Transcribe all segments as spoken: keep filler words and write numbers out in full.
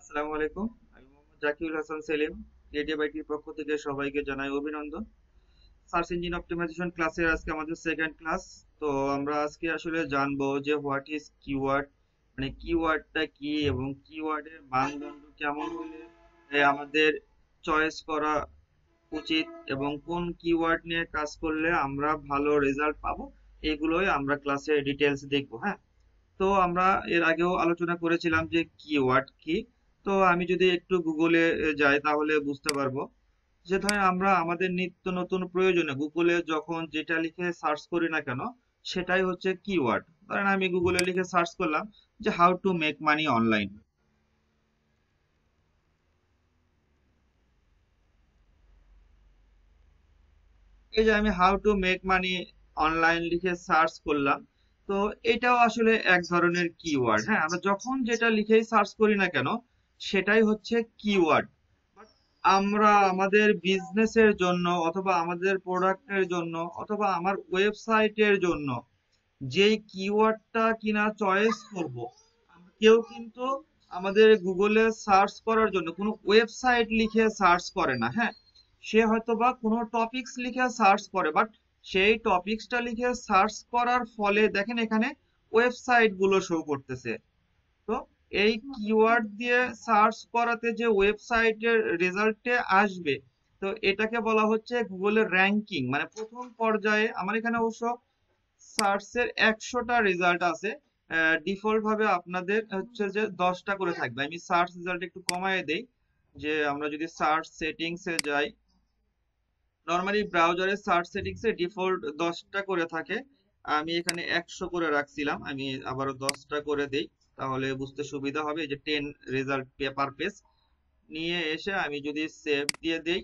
আসসালামু আলাইকুম। আমি মোহাম্মদ জাকিউল হাসান সেলিম। ক্রিয়েটিভ আইটির পক্ষ থেকে সবাইকে জানাই অভিনন্দন। সার্চ ইঞ্জিন অপটিমাইজেশন ক্লাসের আজকে আমাদের সেকেন্ড ক্লাস। তো আমরা আজকে আসলে জানবো যে হোয়াট ইজ কিওয়ার্ড, মানে কিওয়ার্ডটা কি এবং কিওয়ার্ডের মানদণ্ড কেমন হলে এ, আমাদের চয়েস করা উচিত এবং কোন কিওয়ার্ড নিয়ে কাজ করলে আমরা ভালো রেজাল্ট পাবো, এগুলোই আমরা ক্লাসে ডিটেলস দেখবো। হ্যাঁ, তো আমরা এর আগেও আলোচনা করেছিলাম যে কিওয়ার্ড কি। তো আমি যদি একটু গুগলে যাই তাহলে বুঝতে পারবো যে ধরেন আমরা আমাদের নিত্য নতুন প্রয়োজনে গুগলে যখন যেটা লিখে সার্চ করি না কেন সেটাই হচ্ছে কিওয়ার্ড। ধরেন আমি গুগলে লিখে সার্চ করলাম যে how to make money online. এই যে আমি how to make money online লিখে সার্চ করলাম, তো এটাও আসলে এক ধরনের কিওয়ার্ড। হ্যাঁ, আমরা যখন যেটা লিখেই সার্চ করি না কেন সেটাই হচ্ছে কিওয়ার্ড। আমরা আমাদের বিজনেসের জন্য অথবা আমাদের প্রোডাক্টের জন্য অথবা আমার ওয়েবসাইটের জন্য যেই কিওয়ার্ডটা কিনা চয়েস করব, কেউ কিন্তু আমাদের গুগলে সার্চ করার জন্য কোনো ওয়েবসাইট লিখে সার্চ করে না। হ্যাঁ, সে হয়তোবা কোনো টপিকস লিখে সার্চ করে, বাট সেই টপিকসটা লিখে সার্চ করার ফলে দেখেন এখানে ওয়েবসাইট গুলো শো করতেছে। তো এই কিওয়ার্ড দিয়ে সার্চ করাতে যে ওয়েবসাইটের রেজাল্টে আসবে, তো এটাকে বলা হচ্ছে গুগলের র্যাঙ্কিং। মানে প্রথম পর্যায়ে আমার এখানে অবশ্য সার্চের একশোটা রেজাল্ট আছে। ডিফল্ট ভাবে আপনাদের হচ্ছে যে দশটা করে থাকবে। আমি সার্চ রেজাল্ট একটু কমায় দেই, যে আমরা যদি সার্চ সেটিংস এ যাই, নর্মালি ব্রাউজারে সার্চ সেটিংস এ ডিফল্ট দশটা করে থাকে। আমি এখানে একশো করে রাখছিলাম, আমি আবারও দশটা করে দেই তাহলে বুঝতে সুবিধা হবে। এই যে টেন রেজাল্ট পেপার পেজ নিয়ে এসে আমি যদি সেভ দিয়ে দেই,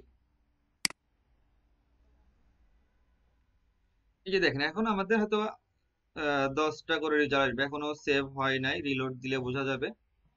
এই যে দেখেন এখন আমাদের হয়তো আহ, দশটা করে রেজাল্ট আসবে, এখনো সেভ হয় নাই, রিলোড দিলে বোঝা যাবে।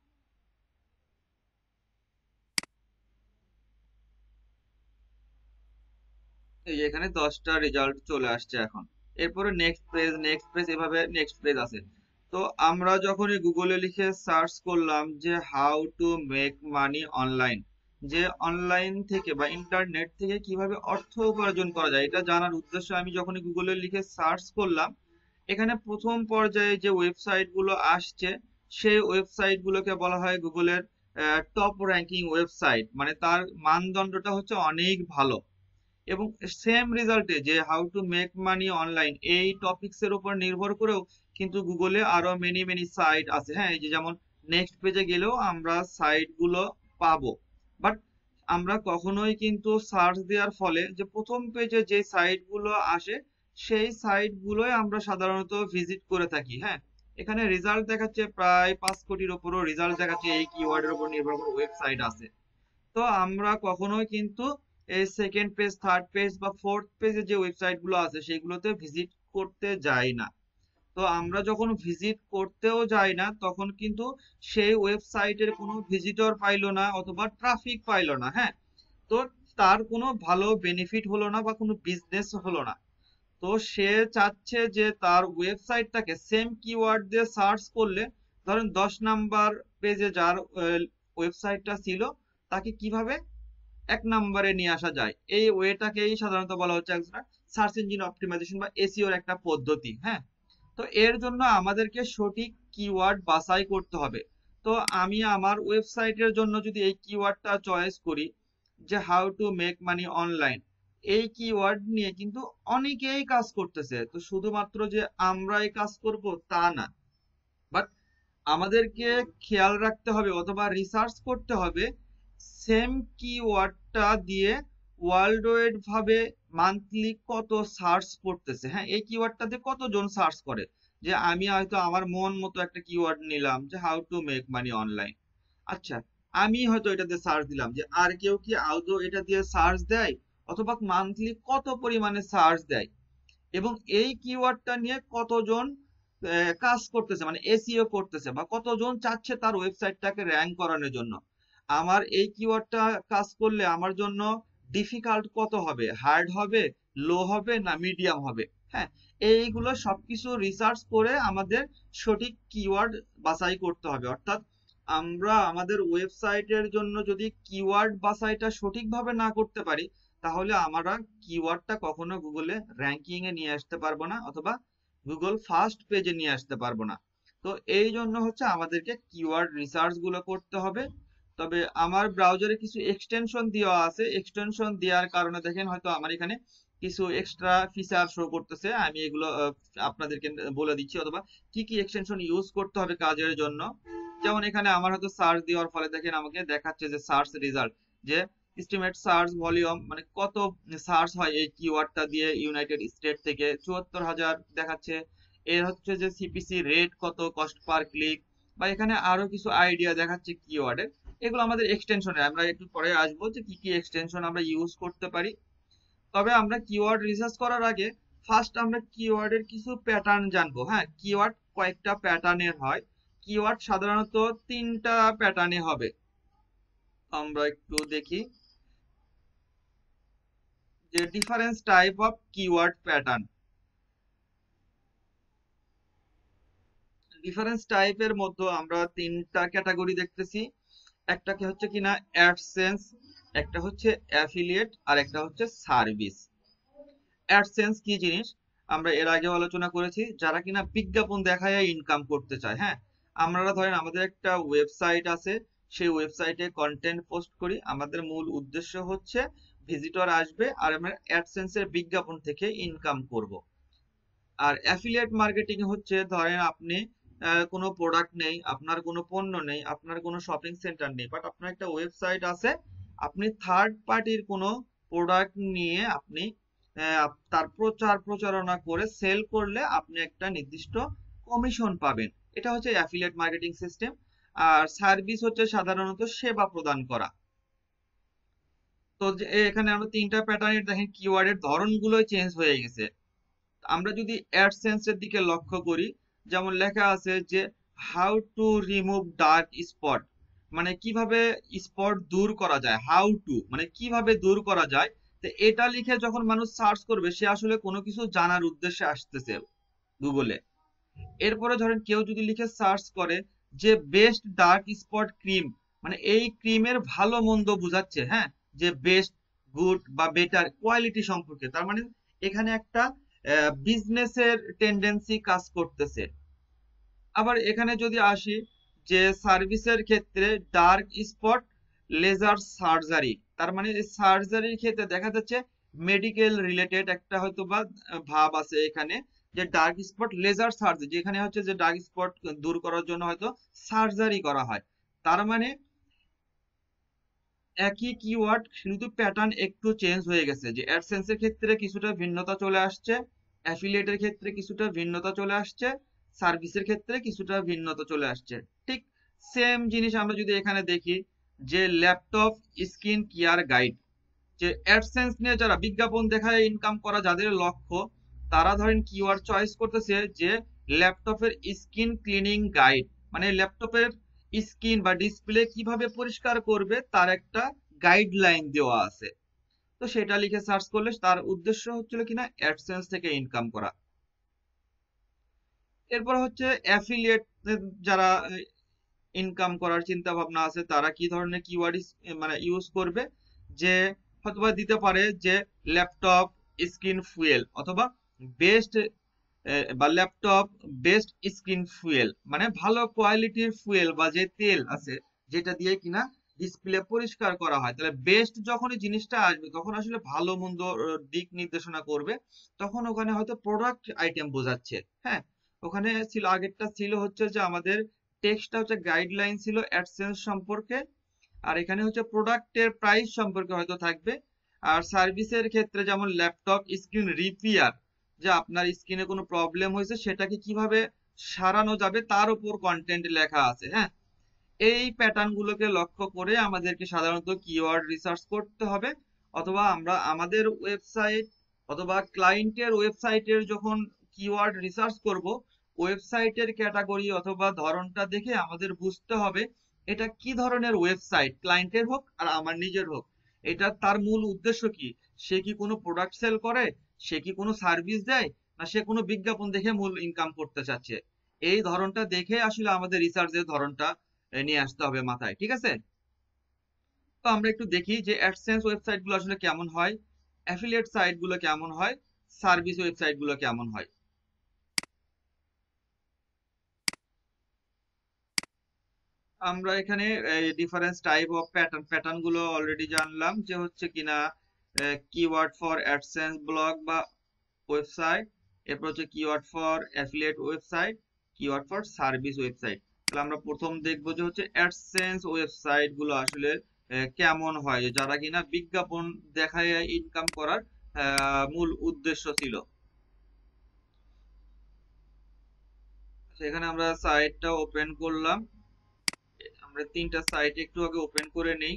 এই যে এখানে দশটা রেজাল্ট চলে আসছে এখন। এরপরে নেক্সট পেজ, নেক্সট পেজ, এভাবে নেক্সট পেজ আছে। তো আমরা যখনই গুগলে লিখে সার্চ করলাম যে how to make money online, যে অনলাইন থেকে বা ইন্টারনেট থেকে কিভাবে অর্থ উপার্জন করা যায় এটা জানার উদ্দেশ্যে আমি যখনই গুগলে লিখে সার্চ করলাম, এখানে প্রথম পর্যায়ে যে ওয়েবসাইট গুলো আসছে সেই ওয়েবসাইট গুলোকে বলা হয় গুগলের টপ র্যাঙ্কিং ওয়েবসাইট, মানে তার মানদণ্ডটা হচ্ছে অনেক ভালো। এবং সেম রেজাল্টে যে how to make money online এই টপিকস এর উপর নির্ভর করেও কিন্তু গুগলে আরো মেনি মেনি সাইট আছে। হ্যাঁ, এই যে যেমন নেক্সট পেজে গেলেও আমরা সাইট গুলো পাবো, বাট আমরা কখনোই কিন্তু সার্চ দেওয়ার ফলে যে প্রথম পেজে যে সাইট গুলো আসে সেই সাইট গুলোই আমরা সাধারণত ভিজিট করে থাকি। হ্যাঁ, এখানে রেজাল্ট দেখাচ্ছে প্রায় পাঁচ কোটির উপরও রেজাল্ট দেখাচ্ছে, এই কিওয়ার্ডের উপর নির্ভর করে ওয়েবসাইট আছে। তো আমরা কখনোই কিন্তু এই সেকেন্ড পেজ, থার্ড পেজ বা ফোর্থ পেজে যে ওয়েবসাইট গুলো আছে সেগুলোতে ভিজিট করতে যাই না। তো আমরা যখন ভিজিট করতেও যাই না তখন কিন্তু সেই ওয়েবসাইটের কোনো ভিজিটর পাইলো না অথবা ট্রাফিক পাইলো না। হ্যাঁ, তো তার কোনো ভালো বেনিফিট হলো না বা কোনো বিজনেস হলো না। তো সে চাচ্ছে যে তার ওয়েবসাইটটাকে সেম কিওয়ার্ড দিয়ে সার্চ করলে, ধরেন দশ নাম্বার পেজে যার ওয়েবসাইটটা ছিল, তাকে কিভাবে এক নম্বরে নিয়ে আসা যায়, এই ওয়েটাকেই সাধারণত বলা হচ্ছে একটা সার্চ ইঞ্জিন অপটিমাইজেশন বা এসইওর একটা পদ্ধতি। হ্যাঁ, তো এর জন্য আমাদেরকে সঠিক কিওয়ার্ড বাছাই করতে হবে। তো আমি আমার ওয়েবসাইটের জন্য যদি এই কিওয়ার্ডটা চয়েস করি যে how to make money online, এই কিওয়ার্ড নিয়ে কিন্তু অনেকেই কাজ করতেছে। তো শুধুমাত্র যে আমরাই কাজ করব তা না, বাট আমাদেরকে খেয়াল রাখতে হবে অথবা রিসার্চ করতে হবে সেম কিওয়ার্ডটা দিয়ে ওয়ার্ল্ড ওয়াইড ভাবে মান্থলি কত সার্চ করতেছে। হ্যাঁ, এই কিওয়ার্ডটা দিয়ে কতজন সার্চ করে। যে আমি হয়তো আমার মন মতো একটা কিওয়ার্ড নিলাম যে how to make money online, আচ্ছা আমি হয়তো এটা দিয়ে সার্চ দিলাম, যে আর কেউ কি আদৌ এটা দিয়ে সার্চ দেয় অথবা মান্থলি কত পরিমাণে সার্চ দেয় এবং এই কিওয়ার্ডটা নিয়ে কতজন আহ, কাজ করতেছে, মানে এসইও করতেছে বা কতজন চাচ্ছে তার ওয়েবসাইটটাকে র্যাঙ্ক করানোর জন্য। আমার এই কিওয়ার্ডটা কাজ করলে আমার জন্য ডিফিকাল্ট কত হবে, হার্ড হবে, লো হবে না মিডিয়াম হবে। হ্যাঁ, এইগুলো সবকিছু রিসার্চ করে আমাদের সঠিক কিওয়ার্ড বাছাই করতে হবে। অর্থাৎ আমরা আমাদের ওয়েবসাইটের জন্য যদি কিওয়ার্ড বাছাইটা সঠিকভাবে না করতে পারি, তাহলে আমরা কিওয়ার্ডটা কখনো গুগলে র্যাঙ্কিং এ নিয়ে আসতে পারবো না, অথবা গুগল ফার্স্ট পেজে নিয়ে আসতে পারবো না। তো এই জন্য হচ্ছে আমাদেরকে কিওয়ার্ড রিসার্চ গুলো করতে হবে। তবে আমার ব্রাউজারে কিছু এক্সটেনশন দেওয়া আছে, এক্সটেনশন দেওয়ার কারণে দেখেন হয়তো আমার এখানে কিছু এক্সট্রা ফিচার শো করতেছে। আমি এগুলো আহ, আপনাদেরকে বলে দিচ্ছি, অথবা কি কি এক্সটেনশন ইউজ করতে হবে কাজের জন্য। যেমন এখানে আমার হয়তো সার্চ দেওয়ার ফলে দেখেন আমাকে দেখাচ্ছে যে সার্চ রেজাল্ট, যে এস্টিমেট সার্চ ভলিউম, মানে কত সার্চ হয় এই কিওয়ার্ডটা দিয়ে ইউনাইটেড স্টেট থেকে, চুয়াত্তর হাজার দেখাচ্ছে। এর হচ্ছে যে সিপিসি রেট কত, কস্ট পার ক্লিক, বা এখানে আরো কিছু আইডিয়া দেখাচ্ছে কিওয়ার্ডের। এগুলো আমাদের এক্সটেনশনে, আমরা একটু পরে আসবো যে কি কি এক্সটেনশন আমরা ইউজ করতে পারি। তবে আমরা কিওয়ার্ড রিসার্চ করার আগে ফার্স্ট আমরা কিওয়ার্ডের কিছু প্যাটার্ন জানবো। হ্যাঁ, কিওয়ার্ড কয়েকটা প্যাটার্নের হয়। কিওয়ার্ড সাধারণত তিনটা প্যাটার্নে হবে। আমরা একটু দেখি যে difference type of keyword pattern. Difference টাইপের মধ্যে আমরা তিনটা ক্যাটাগরি দেখতেছি। একটা কি হচ্ছে কিনা অ্যাডসেন্স, একটা হচ্ছে অ্যাফিলিয়েট, আর একটা হচ্ছে সার্ভিস। অ্যাডসেন্স কি জিনিস আমরা এর আগেও আলোচনা করেছি, যারা কিনা বিজ্ঞাপন দেখায় ইনকাম করতে চায়। হ্যাঁ, আমরা ধরেন আমাদের একটা ওয়েবসাইট আছে, সেই ওয়েবসাইটে কন্টেন্ট পোস্ট করি, আমাদের মূল উদ্দেশ্য হচ্ছে ভিজিটর আসবে আর আমরা অ্যাডসেন্সের বিজ্ঞাপন থেকে ইনকাম করব। আর অ্যাফিলিয়েট মার্কেটিং হচ্ছে ধরেন আপনি আহ, কোনো প্রোডাক্ট নেই, আপনার কোনো পণ্য নেই, আপনার কোনো শপিং সেন্টার নেই, বাট আপনার একটা ওয়েবসাইট আছে, আপনি থার্ড পার্টির কোনো প্রোডাক্ট নিয়ে আপনি আহ, তার প্রচার প্রচারণা করে সেল করলে আপনি একটা নির্দিষ্ট কমিশন পাবেন। এটা হচ্ছে অ্যাফিলিয়েট মার্কেটিং সিস্টেম। আর সার্ভিস হচ্ছে সাধারণত সেবা প্রদান করা। তো যে এখানে আমরা তিনটা প্যাটার্নের দেখেন কিওয়ার্ডের ধরনগুলোই চেঞ্জ হয়ে গেছে। আমরা যদি অ্যাডসেন্স এর দিকে লক্ষ্য করি, যেমন লেখা আছে যে how to remove dark spot, মানে কিভাবে স্পট দূর করা যায়, হাউ টু মানে কিভাবে দূর করা যায়। তো এটা লিখে যখন মানুষ সার্চ করবে, সে আসলে কোনো কিছু জানার উদ্দেশ্যে আসতেছে গুগলে। এরপরে ধরেন কেউ যদি লিখে সার্চ করে যে বেস্ট ডার্ক স্পট ক্রিম, মানে এই ক্রিমের ভালো মন্দ বোঝাচ্ছে। হ্যাঁ, যে বেস্ট, গুড বা বেটার কোয়ালিটি সম্পর্কে, তার মানে এখানে একটা বিজনেসের টেন্ডেন্সি কাজ করতেছে। আবার এখানে যদি আসি যে সার্ভিসের ক্ষেত্রে ডার্ক স্পট লেজার সার্জারি, তার মানে এই সার্জারির ক্ষেত্রে দেখা যাচ্ছে মেডিকেল রিলেটেড একটা হয়তো বা ভাব আছে এখানে, যে ডার্ক স্পট লেজার সার্জারি, যেখানে হচ্ছে যে ডার্ক স্পট দূর করার জন্য হয়তো সার্জারি করা হয়। তার মানে একই কিওয়ার্ড শুধু প্যাটার্ন একটু চেঞ্জ হয়ে গেছে, যে অ্যাডসেন্সের ক্ষেত্রে কিছুটা ভিন্নতা চলে আসছে, অ্যাফিলিয়েটের ক্ষেত্রে কিছুটা ভিন্নতা চলে আসছে, সার্ভিসের ক্ষেত্রে কিছুটা ভিন্নতা চলে আসছে। ঠিক সেম জিনিস আমরা যদি এখানে দেখি যে ল্যাপটপ স্কিন কেয়ার গাইড, যে অ্যাডসেন্স নিয়ে যারা বিজ্ঞাপন দেখায় ইনকাম করা যাদের লক্ষ্য, তারা ধরেন কিওয়ার্ড চয়েস করতেছে যে ল্যাপটপের স্কিন ক্লিনিং গাইড, মানে ল্যাপটপের স্ক্রিন বা ডিসপ্লে কিভাবে পরিষ্কার করবে তার একটা গাইডলাইন দেওয়া আছে। তো সেটা লিখে সার্চ করলে তার উদ্দেশ্য হচ্ছিল কিনা অ্যাডসেন্স থেকে ইনকাম করা। এরপর হচ্ছে অ্যাফিলিয়েট, যারা ইনকাম করার চিন্তা ভাবনা আছে, তারা কি ধরনের কিওয়ার্ড মানে ইউজ করবে, যে হয়তোবা দিতে পারে যে ল্যাপটপ স্ক্রিন ফুয়েল, অথবা বেস্ট বা ল্যাপটপ বেস্ট স্ক্রিন ফুয়েল, মানে ভালো কোয়ালিটির ফুয়েল বা যে তেল আছে যেটা দিয়ে কিনা ডিসপ্লে পরিষ্কার করা হয়। তাহলে বেস্ট যখনই জিনিসটা আসবে তখন আসলে ভালো মন্দ আহ, দিক নির্দেশনা করবে, তখন ওখানে হয়তো প্রোডাক্ট আইটেম বোঝাচ্ছে। হ্যাঁ, ওখানে ছিল আগেরটা ছিল হচ্ছে যে আমাদের টেক্সটটা হচ্ছে গাইডলাইন ছিল অ্যাডসেন্স সম্পর্কে, আর এখানে হচ্ছে প্রোডাক্টের প্রাইস সম্পর্কে হয়তো থাকবে। আর সার্ভিসের ক্ষেত্রে যেমন ল্যাপটপ স্ক্রিন রিপেয়ার, যে আপনার স্ক্রিনে কোনো প্রবলেম হয়েছে সেটাকে কিভাবে সারানো যাবে তার উপর কন্টেন্ট লেখা আছে। হ্যাঁ, এই প্যাটার্ন গুলোকে লক্ষ্য করে আমাদেরকে সাধারণত কিওয়ার্ড রিসার্চ করতে হবে, অথবা আমরা আমাদের ওয়েবসাইট অথবা ক্লায়েন্টের ওয়েবসাইটের যখন কিওয়ার্ড রিসার্চ করব, ওয়েবসাইটের ক্যাটাগরি অথবা ধরনটা দেখে আমাদের বুঝতে হবে এটা কি ধরনের ওয়েবসাইট, ক্লায়েন্টের হোক আর আমার নিজের হোক, এটা তার মূল উদ্দেশ্য কি। সে কি কোনো প্রোডাক্ট সেল করে, সে কি কোনো সার্ভিস দেয়, না সে কোনো বিজ্ঞাপন দেখে মূল ইনকাম করতে চাচ্ছে। এই ধরনটা দেখে আসলে আমাদের রিসার্চের ধরনটা নিয়ে আসতে হবে মাথায়, ঠিক আছে? তো আমরা একটু দেখি যে অ্যাডসেন্স ওয়েবসাইট গুলো আসলে কেমন হয়, অ্যাফিলিয়েট সাইট গুলো কেমন হয়, সার্ভিস ওয়েবসাইট গুলো কেমন হয়। আমরা এখানে difference type of pattern pattern গুলো অলরেডি জানলাম যে হচ্ছে কিনা কিওয়ার্ড ফর অ্যাডসেন্স ব্লগ বা ওয়েবসাইট, এরপর হচ্ছে keyword for affiliate website, keyword for service website. তাহলে আমরা প্রথম দেখবো যে হচ্ছে অ্যাডসেন্স ওয়েবসাইট গুলো আসলে আহ, কেমন হয়, যারা কিনা বিজ্ঞাপন দেখায় ইনকাম করার আহ, মূল উদ্দেশ্য ছিল। সেখানে আমরা সাইটটা ওপেন করলাম, আমরা তিনটা সাইট একটু আগে ওপেন করে নেই।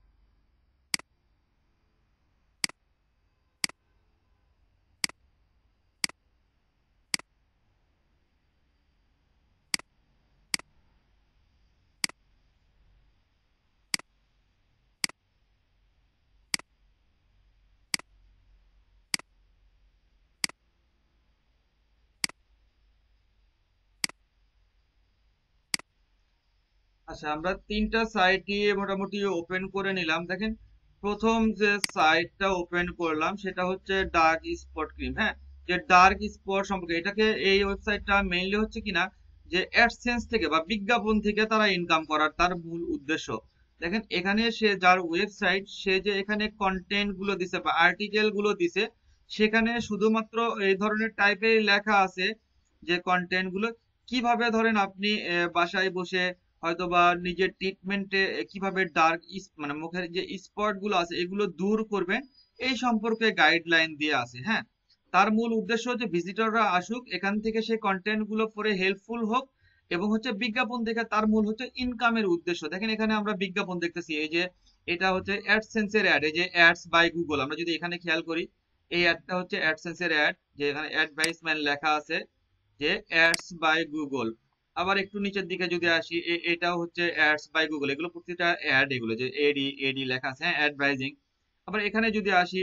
আচ্ছা, আমরা তিনটা সাইটই মোটামুটি ওপেন করে নিলাম। দেখেন, প্রথম যে সাইটটা ওপেন করলাম সেটা হচ্ছে ডার্ক স্পট ক্রিম। হ্যাঁ, যে ডার্ক স্পট সম্পর্কে, এটাকে এই ওয়েবসাইটটা মেইনলি হচ্ছে কিনা যে অ্যাডসেন্স থেকে বা বিজ্ঞাপন থেকে তারা ইনকাম করার তার মূল উদ্দেশ্য। দেখেন এখানে সে যার ওয়েবসাইট, সে যে এখানে কন্টেন্ট গুলো দিছে বা আর্টিকেল গুলো দিছে, সেখানে শুধুমাত্র এই ধরনের টাইপের লেখা আছে যে কন্টেন্ট গুলো কিভাবে ধরেন আপনি আহ, বাসায় বসে হয়তোবা নিজের ট্রিটমেন্টে কিভাবে ডার্ক মানে মুখের যে স্পট গুলো আছে এগুলো দূর করবেন, এই সম্পর্কে গাইডলাইন দিয়ে আছে। হ্যাঁ, তার মূল উদ্দেশ্য হচ্ছে ভিজিটররা আসুক, এখান থেকে সে কন্টেন্ট গুলো পড়ে হেল্পফুল হোক, এবং হচ্ছে বিজ্ঞাপন দেখে তার মূল হচ্ছে ইনকামের উদ্দেশ্য। দেখেন এখানে আমরা বিজ্ঞাপন দেখতেছি, এই যে এটা হচ্ছে অ্যাডসেন্স এর অ্যাড, এই যে অ্যাডস বাই গুগল। আমরা যদি এখানে খেয়াল করি, এই অ্যাডটা হচ্ছে অ্যাডসেন্স এর অ্যাড, যে এখানে অ্যাডভাইসমেন্ট লেখা আছে যে অ্যাডস বাই গুগল। আবার একটু নিচের দিকে যদি আসি, এ- এটাও হচ্ছে অ্যাডস বাই গুগল, এগুলো প্রত্যেকটা অ্যাড, এগুলো যে এডি এডি লেখা আছে, হ্যাঁ, অ্যাডভাইজিং। আবার এখানে যদি আসি,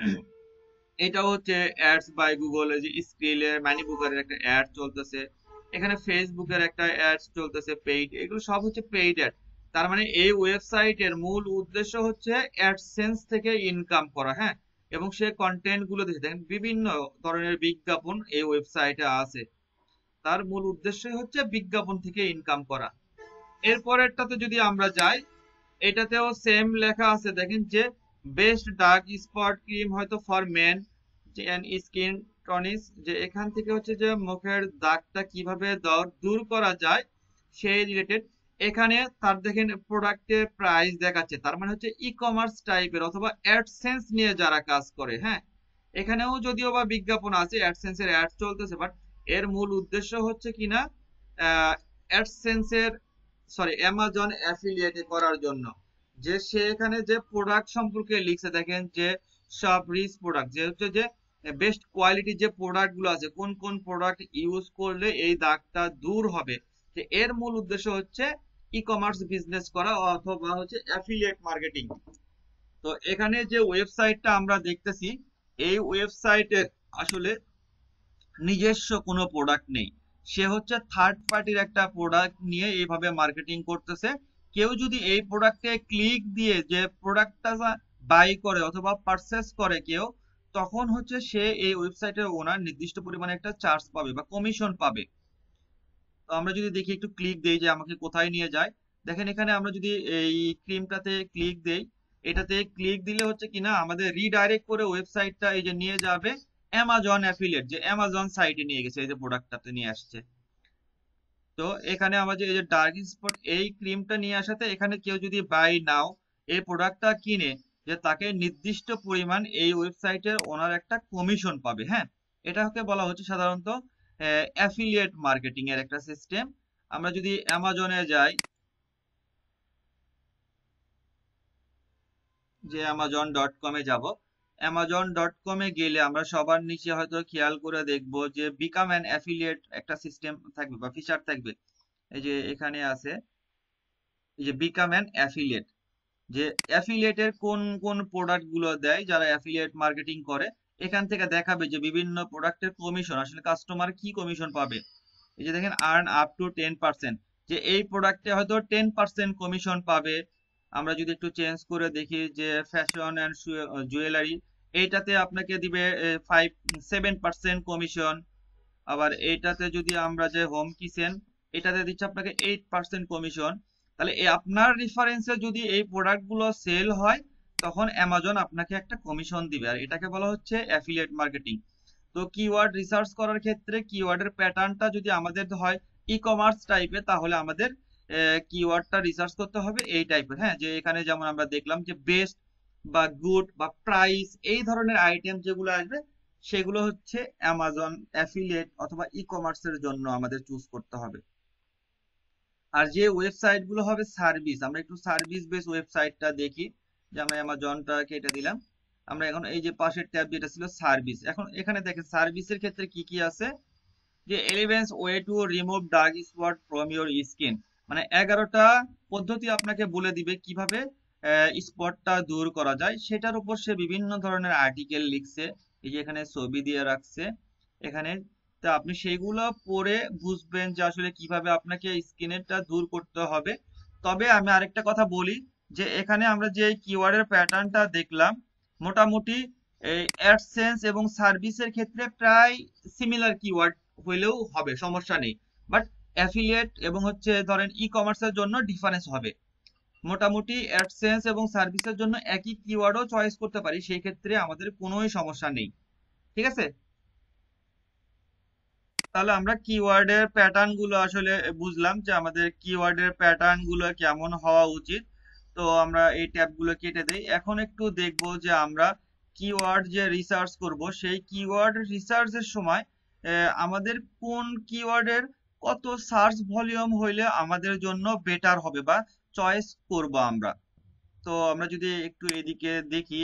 এটাও হচ্ছে অ্যাডস বাই গুগল, যে স্ক্রিলে ম্যানিবুকারের একটা অ্যাড চলতেছে, এখানে ফেসবুকের একটা অ্যাড চলতেছে পেইড, এগুলো সব হচ্ছে পেইড অ্যাড। তার মানে এই ওয়েবসাইটের মূল উদ্দেশ্য হচ্ছে অ্যাডসেন্স থেকে ইনকাম করা। হ্যাঁ, এবং সে কন্টেন্ট গুলো দিচ্ছে, দেখেন বিভিন্ন ধরনের বিজ্ঞাপন এই ওয়েবসাইটে আছে, তার মূল উদ্দেশ্যই হচ্ছে বিজ্ঞাপন থেকে ইনকাম করা। এরপরেরটাতে যদি আমরা যাই, এটাতেও সেম লেখা আছে, দেখেন যে বেস্ট ডার্ক স্পট ক্রিম হয়তো for men and skin tones, যে এখান থেকে হচ্ছে যে মুখের দাগটা কিভাবে দ- দূর করা যায় সেই রিলেটেড। এখানে তার দেখেন প্রোডাক্টের প্রাইস দেখাচ্ছে, তার মানে হচ্ছে ই কমার্স টাইপের অথবা অ্যাডসেন্স নিয়ে যারা কাজ করে। হ্যাঁ, এখানেও যদিও বা বিজ্ঞাপন আছে, অ্যাডসেন্স এর অ্যাড চলতেছে, বাট এর মূল উদ্দেশ্য হচ্ছে কিনা অ্যাডসেন্স এর সরি অ্যামাজন অ্যাফিলিয়েট করার জন্য। যে সে এখানে যে প্রোডাক্ট সম্পর্কে লিখছে, দেখেন যে সব রিচ প্রোডাক্ট, যে হচ্ছে যে বেস্ট কোয়ালিটি যে প্রোডাক্ট গুলো আছে, কোন কোন প্রোডাক্ট ইউজ করলে এই দাগটা দূর হবে, যে এর মূল উদ্দেশ্য হচ্ছে ই কমার্স বিজনেস করা অথবা হচ্ছে অ্যাফিলিয়েট মার্কেটিং। তো এখানে যে ওয়েবসাইটটা আমরা দেখতেছি, এই ওয়েবসাইটের আসলে নিজস্ব কোনো প্রোডাক্ট নেই, সে হচ্ছে থার্ড পার্টির একটা প্রোডাক্ট নিয়ে এইভাবে মার্কেটিং করতেছে। কেউ যদি এই প্রোডাক্টে ক্লিক দিয়ে যে প্রোডাক্টটা বাই করে অথবা পারচেস করে কেউ, তখন হচ্ছে সে এই ওয়েবসাইটের ওনার নির্দিষ্ট পরিমাণে একটা চার্জ পাবে বা কমিশন পাবে। তো আমরা যদি দেখি একটু ক্লিক দেই যে আমাকে কোথায় নিয়ে যায়, দেখেন এখানে আমরা যদি এই ক্রিমটাতে ক্লিক দেই, এটাতে ক্লিক দিলে হচ্ছে কিনা আমাদের রিডাইরেক্ট করে ওয়েবসাইটটা এই যে নিয়ে যাবে অ্যামাজন অ্যাফিলিয়েট, যে অ্যামাজন সাইটে নিয়ে গেছে, এই যে প্রোডাক্টটাতে নিয়ে আসছে। তো এখানে আমাদের এই যে ডার্ক স্পট এই ক্রিমটা নিয়ে আসাতে এখানে কেউ যদি বাই নাও এই প্রোডাক্টটা কিনে, যে তাকে নির্দিষ্ট পরিমাণ এই ওয়েবসাইটের ওনার একটা কমিশন পাবে। হ্যাঁ, এটাকে বলা হচ্ছে সাধারণত অ্যাফিলিয়েট মার্কেটিং এর একটা সিস্টেম। আমরা যদি অ্যামাজনে যাই, যে অ্যামাজন ডট কমে যাব, অ্যামাজন ডট কমে গেলে আমরা সবার নিচে হয়তো খেয়াল করে দেখব যে বিকাম অ্যান অ্যাফিলিয়েট একটা সিস্টেম থাকবে বা ফিচার থাকবে। এই যে এখানে আছে, এই যে বিকাম অ্যান অ্যাফিলিয়েট, যে অ্যাফিলিয়েটের কোন কোন প্রোডাক্ট গুলো দেয় যারা অ্যাফিলিয়েট মার্কেটিং করে, এখান থেকে দেখাবে যে বিভিন্ন প্রোডাক্টের কমিশন আসলে কাস্টমার কি কমিশন পাবে। এই যে দেখেন earn up to ten percent, যে এই প্রোডাক্টে হয়তো টেন পার্সেন্ট কমিশন পাবে। আমরা যদি একটু চেঞ্জ করে দেখি যে ফ্যাশন অ্যান্ড জুয়েলারি, এইটাতে আপনাকে দিবে ফাইভ সেভেন পার্সেন্ট কমিশন। আবার এইটাতে যদি আমরা যে হোম কিচেন, এটাতে দিচ্ছে আপনাকে এইট পার্সেন্ট কমিশন। তাহলে এই আপনার রেফারেন্সে যদি এই প্রোডাক্টগুলো সেল হয়, তখন অ্যামাজন আপনাকে একটা কমিশন দিবে, আর এটাকে বলা হচ্ছে অ্যাফিলিয়েট মার্কেটিং। তো কিওয়ার্ড রিসার্চ করার ক্ষেত্রে কিওয়ার্ডের প্যাটার্নটা যদি আমাদের হয় ই কমার্স টাইপের, তাহলে আমাদের কিওয়ার্ডটা রিসার্চ করতে হবে এই টাইপের। হ্যাঁ, যে এখানে যেমন আমরা দেখলাম যে বেস্ট বা গুড বা প্রাইস, এই ধরনের আইটেম যেগুলো আসবে সেগুলো হচ্ছে অ্যামাজন অ্যাফিলিয়েট অথবা ই কমার্সের জন্য আমাদের চুজ করতে হবে। আর যে ওয়েবসাইট গুলো হবে সার্ভিস, আমরা একটু সার্ভিস বেস ওয়েবসাইটটা দেখি। যে আমরা অ্যামাজনটা কেটে দিলাম, আমরা এখন এই যে পাশের ট্যাব যেটা ছিল সার্ভিস, এখন এখানে দেখেন সার্ভিসের ক্ষেত্রে কি কি আছে। যে elevens way to remove dark spot from your skin, মানে এগারোটা পদ্ধতি আপনাকে বলে দিবে কিভাবে স্পটটা দূর করা যায়। সেটার উপর সে বিভিন্ন ধরনের আর্টিকেল লিখছে, এই যে এখানে ছবি দিয়ে রাখছে এখানে। তা আপনি সেইগুলো পড়ে বুঝবেন যে আসলে কিভাবে আপনাকে স্কিনেরটা দূর করতে হবে। তবে আমি আরেকটা কথা বলি, যে এখানে আমরা যে কিওয়ার্ডের প্যাটার্নটা দেখলাম, মোটামুটি এই অ্যাডসেন্স এবং সার্ভিসের ক্ষেত্রে প্রায় সিমিলার কিওয়ার্ড হইলেও হবে, সমস্যা নেই। বাট অ্যাফিলিয়েট এবং হচ্ছে ধরেন ই কমার্সের জন্য ডিফারেন্স হবে। মোটামুটি অ্যাডসেন্স এবং সার্ভিসের জন্য একই কিওয়ার্ডও চয়েস করতে পারি, সেই ক্ষেত্রে আমাদের কোনোই সমস্যা নেই। ঠিক আছে, তাহলে আমরা কিওয়ার্ডের প্যাটার্ন গুলো আসলে বুঝলাম যে আমাদের কিওয়ার্ডের প্যাটার্ন গুলো কেমন হওয়া উচিত। তো আমরা এই ট্যাব গুলো কেটে দেই। এখন একটু দেখব যে আমরা কিওয়ার্ড যে রিসার্চ করব, সেই কিওয়ার্ড রিসার্চের সময় আহ, আমাদের কোন কিওয়ার্ডের কত সার্চ ভলিউম হইলে আমাদের জন্য বেটার হবে বা চয়েস করব আমরা। তো আমরা যদি একটু এদিকে দেখি,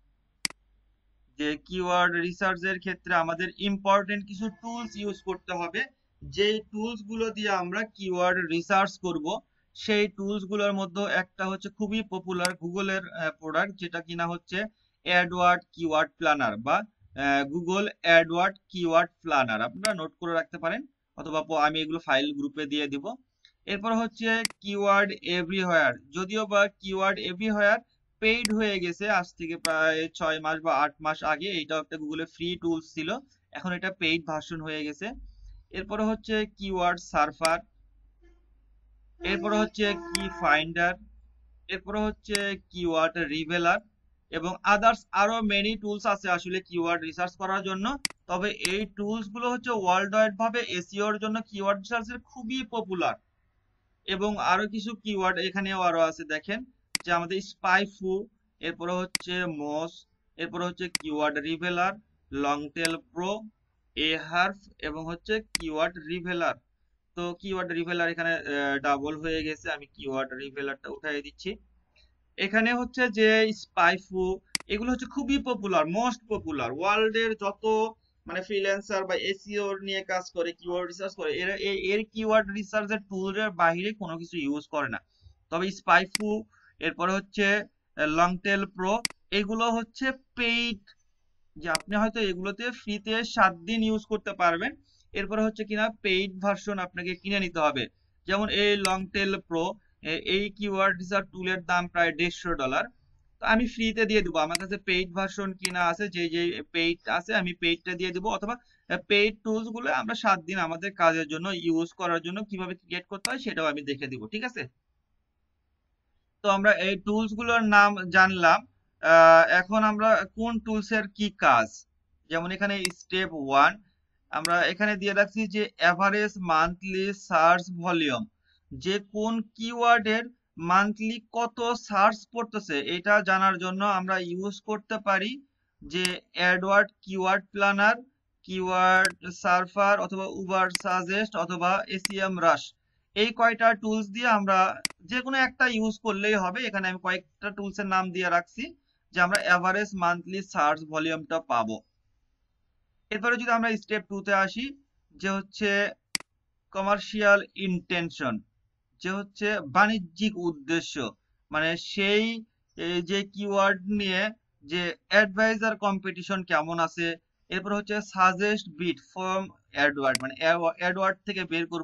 যে কিওয়ার্ড রিসার্চের ক্ষেত্রে আমাদের ইম্পর্টেন্ট কিছু টুলস ইউজ করতে হবে। যে টুলস গুলো দিয়ে আমরা কিওয়ার্ড রিসার্চ করব, সেই টুলস গুলোর মধ্যে একটা হচ্ছে খুবই পপুলার গুগলের প্রোডাক্ট, যেটা কিনা হচ্ছে অ্যাডওয়ার্ড কিওয়ার্ড প্ল্যানার বা গুগল অ্যাডওয়ার্ড কিওয়ার্ড প্ল্যানার। আপনারা নোট করে রাখতে পারেন, অথবা প- আমি এগুলো ফাইল গ্রুপে দিয়ে দিব। এরপর হচ্ছে কিওয়ার্ড এভরিহোয়ার, যদিও বা কিওয়ার্ড এভরিহোয়ার পেইড হয়ে গেছে আজ থেকে প্রায় ছয় মাস বা আট মাস আগে, এইটাও একটা গুগলের ফ্রি টুলস ছিল, এখন এটা পেইড ভার্সন হয়ে গেছে। এরপরে হচ্ছে কিওয়ার্ড সার্ফার, এরপরে হচ্ছে কি ফাইন্ডার, এরপরে হচ্ছে কিওয়ার্ড রিভেলার এবং আদার্স আরো মেনি টুলস আছে আসলে কিওয়ার্ড রিসার্চ করার জন্য। তবে এই টুলস গুলো হচ্ছে ওয়ার্ল্ড ওয়াইড ভাবে এসইওর জন্য কিওয়ার্ড রিসার্চের খুবই পপুলার। এবং আরো কিছু কিওয়ার্ড এখানেও আরো আছে, দেখেন যে আমাদের স্পাইফু, এরপরে হচ্ছে মস, এরপরে হচ্ছে keyword revealer, long tail pro, Ahrefs এবং হচ্ছে কিওয়ার্ড রিভেলার। তো কিওয়ার্ড রিভেলার এখানে ডাবল হয়ে গেছে, আমি কিওয়ার্ড রিভেলারটা উঠাই দিচ্ছি। এখানে হচ্ছে যে স্পাইফু, এগুলো হচ্ছে খুবই পপুলার, মোস্ট পপুলার ওয়ার্ল্ডের যত মানে ফ্রিল্যান্সার বা এসইও নিয়ে কাজ করে, কিওয়ার্ড রিসার্চ করে, এরা এ- এর কিওয়ার্ড রিসার্চের টুলের বাইরে কোনো কিছু ইউজ করে না। তবে স্পাইফু, এরপরে হচ্ছে লংটেল প্রো, এগুলো হচ্ছে পেইড, যে আপনি হয়তো এগুলোতে ফ্রিতে সাত দিন ইউজ করতে পারবেন। এরপরে হচ্ছে কিনা পেইড ভার্সন আপনাকে কিনে নিতে হবে। যেমন এই লং টেল প্রো, এই কিওয়ার্ড রিসার্চ টুলের দাম প্রায় দেড়শো ডলার। তো আমি ফ্রিতে দিয়ে দেবো, আমার কাছে পেইড ভার্সন কিনা আছে, যে যে পেইড আছে আমি পেইডটা দিয়ে দেবো। অথবা পেইড টুলস গুলো আমরা সাত দিন আমাদের কাজের জন্য ইউজ করার জন্য কিভাবে ক্রিয়েট করতে হয় সেটাও আমি দেখে দিব। ঠিক আছে, তো আমরা এই টুলস গুলোর নাম জানলাম। আহ, এখন আমরা কোন টুলস এর কি কাজ, যেমন এখানে স্টেপ ওয়ান আমরা এখানে দিয়ে রাখছি যে এভারেজ মান্থলি সার্চ ভলিউম, যে কোন কিওয়ার্ডের মান্থলি কত সার্চ পড়তেছে এটা জানার জন্য আমরা ইউজ করতে পারি যে AdWord keyword planner, keyword surfer অথবা উবার সাজেস্ট অথবা এসিএম রাশ। এই কয়টা টুলস দিয়ে আমরা যে কোনো একটা ইউজ করলেই হবে। এখানে আমি কয়েকটা টুলস এর নাম দিয়ে রাখছি, যে আমরা এভারেজ মান্থলি সার্চ ভলিউমটা পাবো। এরপরে যদি আমরা স্টেপ টু তে আসি, যে হচ্ছে কমার্শিয়াল ইন্টেনশন, যে হচ্ছে বাণিজ্যিক উদ্দেশ্য, মানে সেই এই যে কিওয়ার্ড নিয়ে যে অ্যাডভাইজার কম্পিটিশন কেমন আছে। এরপর হচ্ছে সাজেস্ট বিট ফ্রম অ্যাডওয়ার্ড, মানে অ্যাডওয়ার্ড থেকে বের করব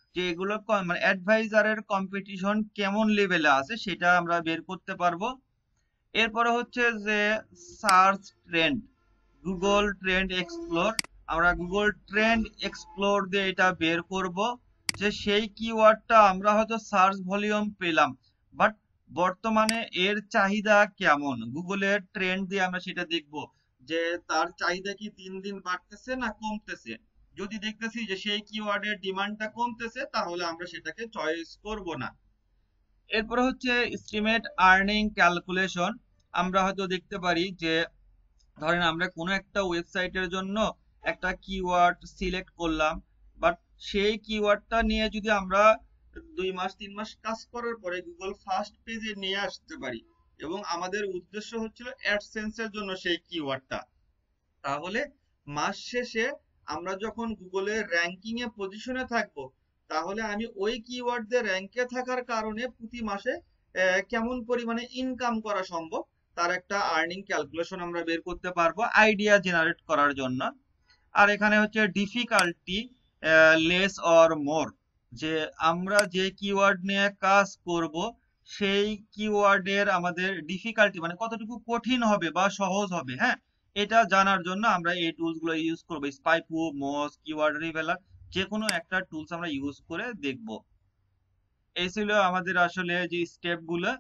যে এগুলো ক- মানে অ্যাডভাইজারের কম্পিটিশন কেমন লেভেলে আছে সেটা আমরা বের করতে পারবো। এরপরে হচ্ছে যে search trend, Google trend explore. আমরা গুগল ট্রেন্ড এক্সপ্লোর দিয়ে এটা বের করব যে সেই কিওয়ার্ডটা আমরা হয়তো সার্চ ভলিউম পেলাম, বাট বর্তমানে এর চাহিদা কেমন, গুগলের ট্রেন্ড দিয়ে আমরা সেটা দেখব যে তার চাহিদা কি দিন দিন বাড়তেছে না কমতেছে। যদি দেখতেছি যে সেই কিওয়ার্ডের ডিমান্ডটা কমতেছে তাহলে আমরা সেটাকে চয়েস করব না। এরপরে হচ্ছে এস্টিমেট আর্নিং ক্যালকুলেশন। আমরা হয়তো দেখতে পারি যে ধরেন আমরা কোনো একটা ওয়েবসাইটের জন্য একটা কিওয়ার্ড সিলেক্ট করলাম, বাট সেই কিওয়ার্ডটা নিয়ে যদি আমরা দুই মাস তিন মাস কাজ করার পরে গুগল ফার্স্ট পেজে নিয়ে আসতে পারি এবং আমাদের উদ্দেশ্য হচ্ছিল অ্যাডসেন্সের জন্য সেই কিওয়ার্ডটা, তাহলে মাস শেষে আমরা যখন গুগলের র্যাঙ্কিং এ পজিশনে থাকবো তাহলে আমি ওই কিওয়ার্ড দিয়ে র্যাঙ্কে থাকার কারণে প্রতি মাসে আহ, কেমন পরিমাণে ইনকাম করা সম্ভব তার একটা আর্নিং ক্যালকুলেশন আমরা বের করতে পারবো আইডিয়া জেনারেট করার জন্য। আর এখানে হচ্ছে ডিফিকাল্টি লেস অর মোর, যে আমরা যে কিওয়ার্ড নিয়ে কাজ করব সেই কিওয়ার্ডের আমাদের ডিফিকাল্টি মানে কতটুকু কঠিন হবে বা সহজ হবে, হ্যাঁ, এটা জানার জন্য আমরা এই টুলস গুলো ইউজ করবো। স্পাইপু, মোজ, কিওয়ার্ড রিভেলার, যে কোনো একটা টুলস আমরা ইউজ করে দেখব। এই ছিল আমাদের আসলে যে স্টেপ গুলো।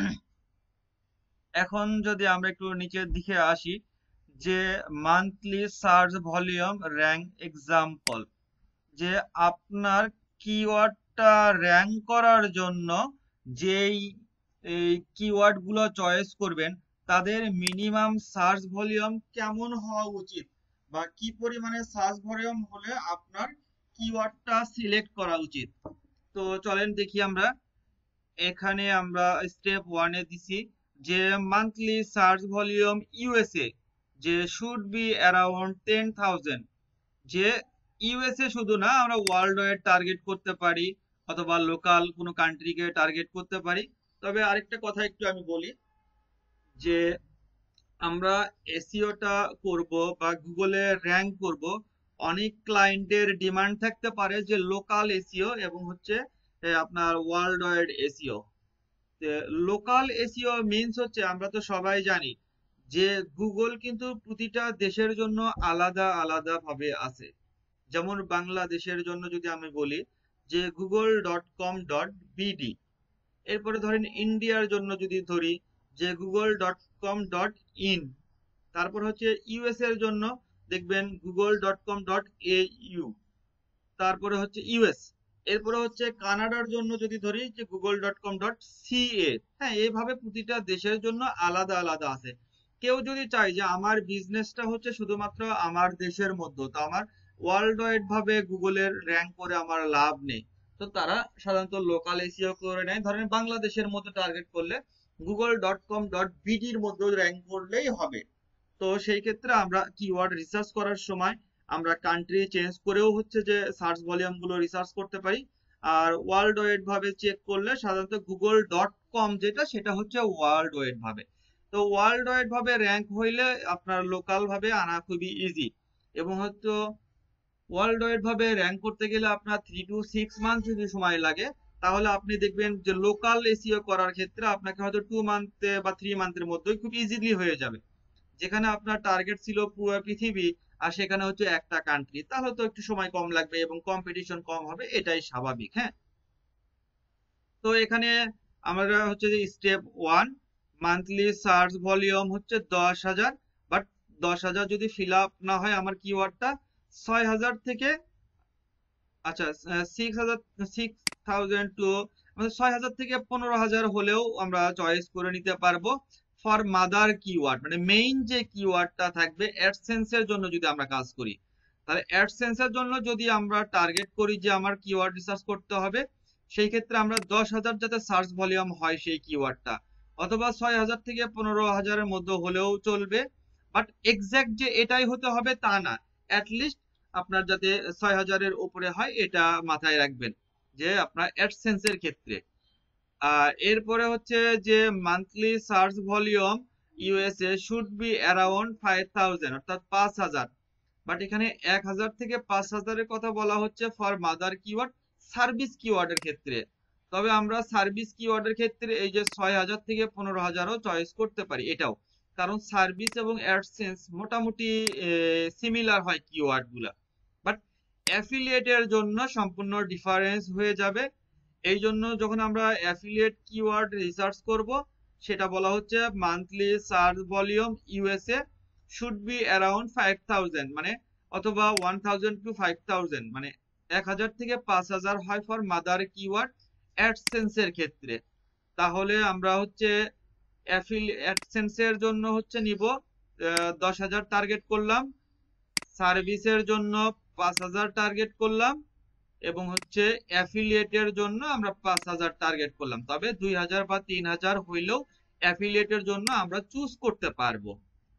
এখন যদি আমরা একটু নিচের দিকে আসি, যে monthly search volume rank example, যে আপনার কিওয়ার্ডটা র্যাঙ্ক করার জন্য যেই এই কিওয়ার্ড গুলো চয়েস করবেন তাদের মিনিমাম সার্চ ভলিউম কেমন হওয়া উচিত বা কি পরিমাণে সার্চ ভলিউম হলে আপনার কিওয়ার্ডটা সিলেক্ট করা উচিত। তো চলেন দেখি আমরা। এখানে আমরা স্টেপ ওয়ানে দিছি যে মান্থলি সার্চ ভলিউম ইউএসএ যে should be around ten thousand. যে ইউএসএ শুধু না, আমরা ওয়ার্ল্ড ওয়াইড টার্গেট করতে পারি অথবা লোকাল কোনো কান্ট্রিকে টার্গেট করতে পারি। তবে আরেকটা কথা একটু আমি বলি যে আমরা এসইওটা করব বা গুগলে র্যাঙ্ক করব, অনেক ক্লায়েন্টের ডিমান্ড থাকতে পারে যে লোকাল এসইও এবং হচ্ছে এ, আপনার world wide SEO. Local SEO means হচ্ছে আমরা তো সবাই জানি যে গুগল কিন্তু প্রতিটা দেশের জন্য আলাদা আলাদা ভাবে আছে। যেমন বাংলাদেশের জন্য যদি আমি বলি যে Google dot com dot BD, এরপরে ধরেন ইন্ডিয়ার জন্য যদি ধরি যে Google dot com dot in, তারপর হচ্ছে ইউএস এর জন্য দেখবেন Google dot com dot AU, তারপরে হচ্ছে ইউএস, এরপরে হচ্ছে কানাডার জন্য যদি ধরি যে Google dot com dot CA. হ্যাঁ, এইভাবে প্রতিটা দেশের জন্য আলাদা আলাদা আছে। কেউ যদি চায় যে আমার বিজনেসটা হচ্ছে শুধুমাত্র আমার দেশের মধ্যে, তো আমার ওয়ার্ল্ড ওয়াইড ভাবে গুগলের র্যাঙ্ক করে আমার লাভ নেই, তো তারা সাধারণত লোকাল এসইও করে নেয়। ধরেন বাংলাদেশের মধ্যে টার্গেট করলে গুগল ডট কম ডট বিডির মধ্যে র্যাঙ্ক করলেই হবে। তো সেই ক্ষেত্রে আমরা কিওয়ার্ড রিসার্চ করার সময় আমরা কান্ট্রি চেঞ্জ করেও হচ্ছে যে সার্চ ভলিউম গুলো রিসার্চ করতে পারি। আর ওয়ার্ল্ড ওয়াইড ভাবে চেক করলে সাধারণত গুগল ডট কম যেটা সেটা হচ্ছে ওয়ার্ল্ড ওয়াইড ভাবে। তো ওয়ার্ল্ড ওয়াইড ভাবে র্যাঙ্ক হইলে আপনার লোকাল ভাবে আনা খুবই ইজি। এবং হয়তো ওয়ার্ল্ড ওয়াইড ভাবে র্যাঙ্ক করতে গেলে আপনার থ্রি টু সিক্স মান্থ যদি সময় লাগে, তাহলে আপনি দেখবেন যে লোকাল এসইও করার ক্ষেত্রে আপনাকে হয়তো টু মান্থে বা থ্রি মান্থের মধ্যেই খুব ইজিলি হয়ে যাবে। যেখানে আপনার টার্গেট ছিল পুরো পৃথিবী আর সেখানে হচ্ছে একটা কান্ট্রি, তাহলে তো একটু সময় কম লাগবে এবং কম্পিটিশন কম হবে, এটাই স্বাভাবিক। হ্যাঁ, তো এখানে আমরা হচ্ছে যে step one, monthly search volume হচ্ছে দশ হাজার, বাট দশ হাজার যদি ফিল আপ না হয় আমার কিওয়ার্ডটা, ছয় হাজার থেকে আচ্ছা সিক্স হাজার সিক্স থাউজেন্ড টু ছয় হাজার থেকে পনেরো হাজার হলেও আমরা চয়েস করে নিতে পারবো ফর মাদার কিওয়ার্ড, মানে মেইন যে কিওয়ার্ডটা থাকবে অ্যাডসেন্স এর জন্য যদি আমরা কাজ করি। তাহলে অ্যাডসেন্স এর জন্য যদি আমরা টার্গেট করি যে আমার কিওয়ার্ড রিসার্চ করতে হবে, সেই ক্ষেত্রে আমরা দশ হাজার যাতে সার্চ ভলিউম হয় সেই কিওয়ার্ডটা, অথবা ছয় হাজার থেকে পনেরো হাজারের মধ্যে হলেও চলবে। বাট এক্সাক্ট যে এটাই হতে হবে তা না, অ্যাটলিস্ট আপনার যাতে ছয় হাজারের উপরে হয় এটা মাথায় রাখবেন যে আপনার অ্যাডসেন্স এর ক্ষেত্রে। আহ এরপরে হচ্ছে যে monthly search volume USA should be around five thousand, অর্থাৎ পাঁচ হাজার। বাট এখানে এক হাজার থেকে পাঁচ হাজারের কথা বলা হচ্ছে ফর মাদার কিওয়ার্ড সার্ভিস কিওয়ার্ডের ক্ষেত্রে। তবে আমরা সার্ভিস কিওয়ার্ডের ক্ষেত্রে এই যে ছয় হাজার থেকে পনেরো হাজারও চয়েস করতে পারি এটাও, কারণ সার্ভিস এবং অ্যাডসেন্স মোটামুটি সিমিলার হয় কিওয়ার্ড গুলা। বাট অ্যাফিলিয়েটের জন্য সম্পূর্ণ ডিফারেন্স হয়ে যাবে। এই জন্য যখন আমরা অ্যাফিলিয়েট কিওয়ার্ড রিসার্চ করব, সেটা বলা হচ্ছে monthly search volume USA should be around five thousand, মানে অথবা one thousand to five thousand, মানে এক হাজার থেকে পাঁচ হাজার হয় ফর মাদার কিওয়ার্ড অ্যাডসেন্সের ক্ষেত্রে। তাহলে আমরা হচ্ছে অ্যাডসেন্সের জন্য হচ্ছে নিব দশ হাজার টার্গেট করলাম, সার্ভিসের জন্য পাঁচ হাজার টার্গেট করলাম, এবং হচ্ছে অ্যাফিলিয়েটের জন্য আমরা পাঁচ হাজার টার্গেট করলাম। তবে দুই হাজার বা তিন হাজার হইলেও অ্যাফিলিয়েটের জন্য আমরা চুজ করতে পারবো।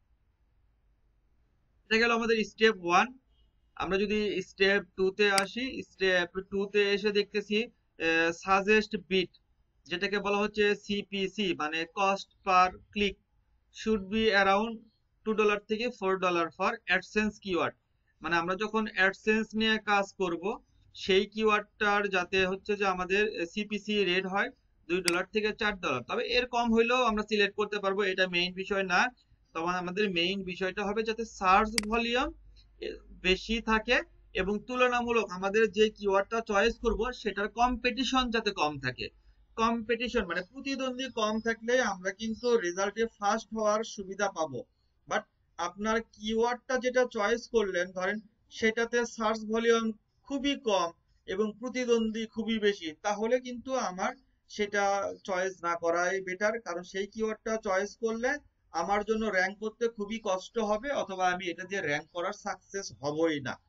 এটা গেল আমাদের স্টেপ ওয়ান। আমরা যদি স্টেপ টু তে আসি, স্টেপ টু তে এসে দেখতেছি সাজেস্ট বিট, যেটাকে বলা হচ্ছে সিপিসি, মানে cost per click should be around two dollar থেকে four dollar for AdSense keyword. মানে আমরা যখন অ্যাডসেন্স নিয়ে কাজ করব, সেই কিওয়ার্ডটার যাতে হচ্ছে যে আমাদের সিপিসি রেট হয় দুই ডলার থেকে চার ডলার। তবে এর কম হইলেও আমরা সিলেক্ট করতে পারবো, এটা মেইন বিষয় না। তখন আমাদের মেইন বিষয়টা হবে যাতে সার্চ ভলিউম বেশি থাকে এবং তুলনামূলক আমাদের যে কিওয়ার্ডটা চয়েস করব সেটার কম্পিটিশন যাতে কম থাকে। কম্পিটিশন মানে প্রতিদ্বন্দ্বী কম থাকলে আমরা কিন্তু রেজাল্টে ফার্স্ট হওয়ার সুবিধা পাবো। বাট আপনার কিওয়ার্ডটা যেটা চয়েস করলেন, ধরেন সেটাতে সার্চ ভলিউম খুবই কম এবং প্রতিদ্বন্দ্বী খুবই বেশি, তাহলে কিন্তু আমার সেটা চয়েস না করাই বেটার, কারণ সেই কিওয়ার্ডটা চয়েস করলে আমার জন্য র্যাঙ্ক করতে খুবই কষ্ট হবে, অথবা আমি এটা দিয়ে র্যাঙ্ক করার সাকসেস হবই না।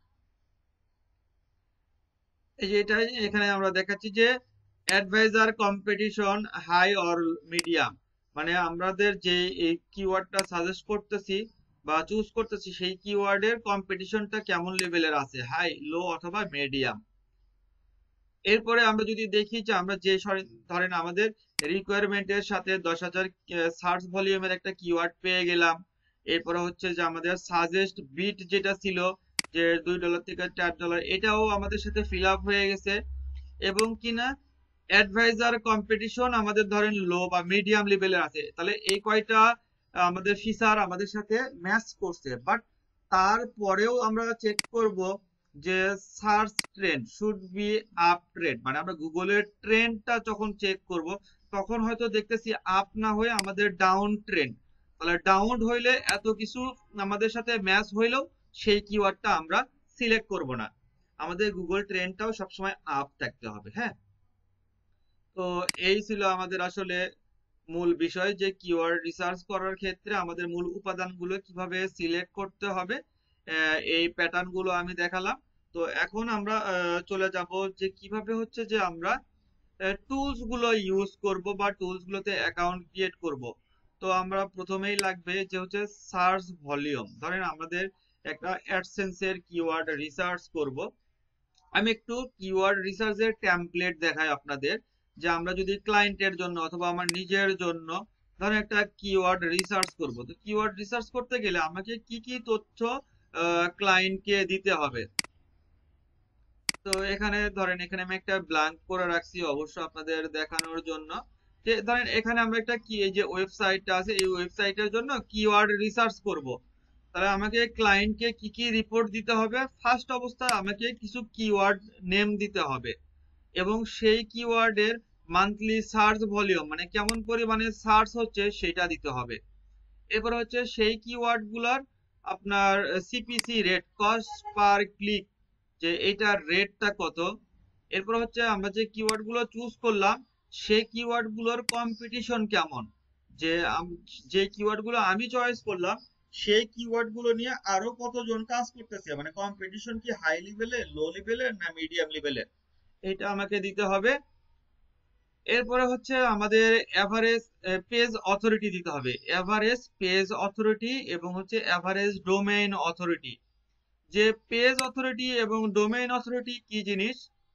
এই যে এটা এখানে আমরা দেখাচ্ছি যে advisor competition high or medium, মানে আমাদের যে এই কিওয়ার্ডটা সাজেস্ট করতেছি বা চুজ করতেছি সেই কিওয়ার্ডের কম্পিটিশনটা কেমন লেভেলের আছে, হাই, লো অথবা মিডিয়াম। এরপরে আমরা যদি দেখি যে আমরা যে ধরেন আমাদের রিকোয়ারমেন্টের সাথে দশ হাজার সার্চ ভলিউমের একটা কিওয়ার্ড পেয়ে গেলাম, এরপরে হচ্ছে যে আমাদের সাজেস্ট বিট যেটা ছিল যে দুই ডলার থেকে চার ডলার, এটাও আমাদের সাথে ফিল আপ হয়ে গেছে, এবং কিনা অ্যাডভাইজার কম্পিটিশন আমাদের ধরেন লো বা মিডিয়াম লেভেলের আছে। তাহলে এই কয়টা আমাদের ফিচার আমাদের সাথে ম্যাচ করছে। বাট তারপরেও আমরা চেক করব যে search trend should be up trend, মানে আমরা গুগলের ট্রেন্ডটা যখন চেক করব তখন হয়তো দেখতেছি আপ না হয়ে আমাদের ডাউন ট্রেন্ড। তাহলে ডাউন হইলে এত কিছু আমাদের সাথে ম্যাচ হইলেও সেই কিওয়ার্ডটা আমরা সিলেক্ট করব না, আমাদের গুগল ট্রেন্ডটাও সবসময় আপ থাকতে হবে। হ্যাঁ, তো এই ছিল আমাদের আসলে মূল বিষয় যে কিওয়ার্ড রিসার্চ করার ক্ষেত্রে আমাদের মূল উপাদানগুলো কিভাবে সিলেক্ট করতে হবে, এই প্যাটার্ন গুলো আমি দেখালাম। তো এখন আমরা চলে যাব যে কিভাবে হচ্ছে যে আমরা টুলস গুলো ইউজ করব বা টুলস গুলোতে অ্যাকাউন্ট ক্রিয়েট করব। তো আমরা প্রথমেই লাগবে যে হচ্ছে সার্চ ভলিউম। ধরেন আমাদের একটা অ্যাডসেন্স এর কিওয়ার্ড রিসার্চ করব। আমি একটু কিওয়ার্ড রিসার্চের টেমপ্লেট দেখাই আপনাদের, যে আমরা যদি ক্লায়েন্টের জন্য অথবা আমার নিজের জন্য ধরেন একটা কিওয়ার্ড রিসার্চ করব, তো কিওয়ার্ড রিসার্চ করতে গেলে আমাকে কি কি তথ্য ক্লায়েন্টকে দিতে হবে। তো এখানে ধরেন এখানে আমি একটা ব্ল্যাঙ্ক করে রাখছি অবশ্য আপনাদের দেখানোর জন্য, যে ধরেন এখানে আমরা একটা কি এই যে ওয়েবসাইটটা আছে এই ওয়েবসাইটের জন্য কিওয়ার্ড রিসার্চ করব। তাহলে আমাকে ক্লায়েন্টকে কি কি রিপোর্ট দিতে হবে, ফার্স্ট অবস্থায় আমাকে কিছু কিওয়ার্ড নেম দিতে হবে এবং সেই কিওয়ার্ডের মান্থলি সার্চ ভলিউম মানে কেমন পরিমাণে সার্চ হচ্ছে সেটা দিতে হবে। এরপর হচ্ছে সেই কিওয়ার্ড গুলার আপনার CPC rate, cost per click, যে এটার রেটটা কত। এরপর হচ্ছে আমরা যে কিওয়ার্ড গুলো চুজ করলাম সেই কিওয়ার্ড গুলোর কম্পিটিশন কেমন, যে যে কিওয়ার্ড গুলো আমি চয়েস করলাম সেই কিওয়ার্ড গুলো নিয়ে আরো কতজন কাজ করতেছে, মানে কম্পিটিশন কি হাই লেভেলের, লো লেভেলের না মিডিয়াম লেভেলের, এটা আমাকে দিতে হবে। এরপরে হচ্ছে আমাদের এভারেজ পেজ অথরিটি দিতে হবে, এভারেজ পেজ অথরিটি এবং হচ্ছে এভারেজ ডোমেইন অথরিটি। যে পেজ অথরিটি এবং ডোমেইন অথরিটি কি জিনিস,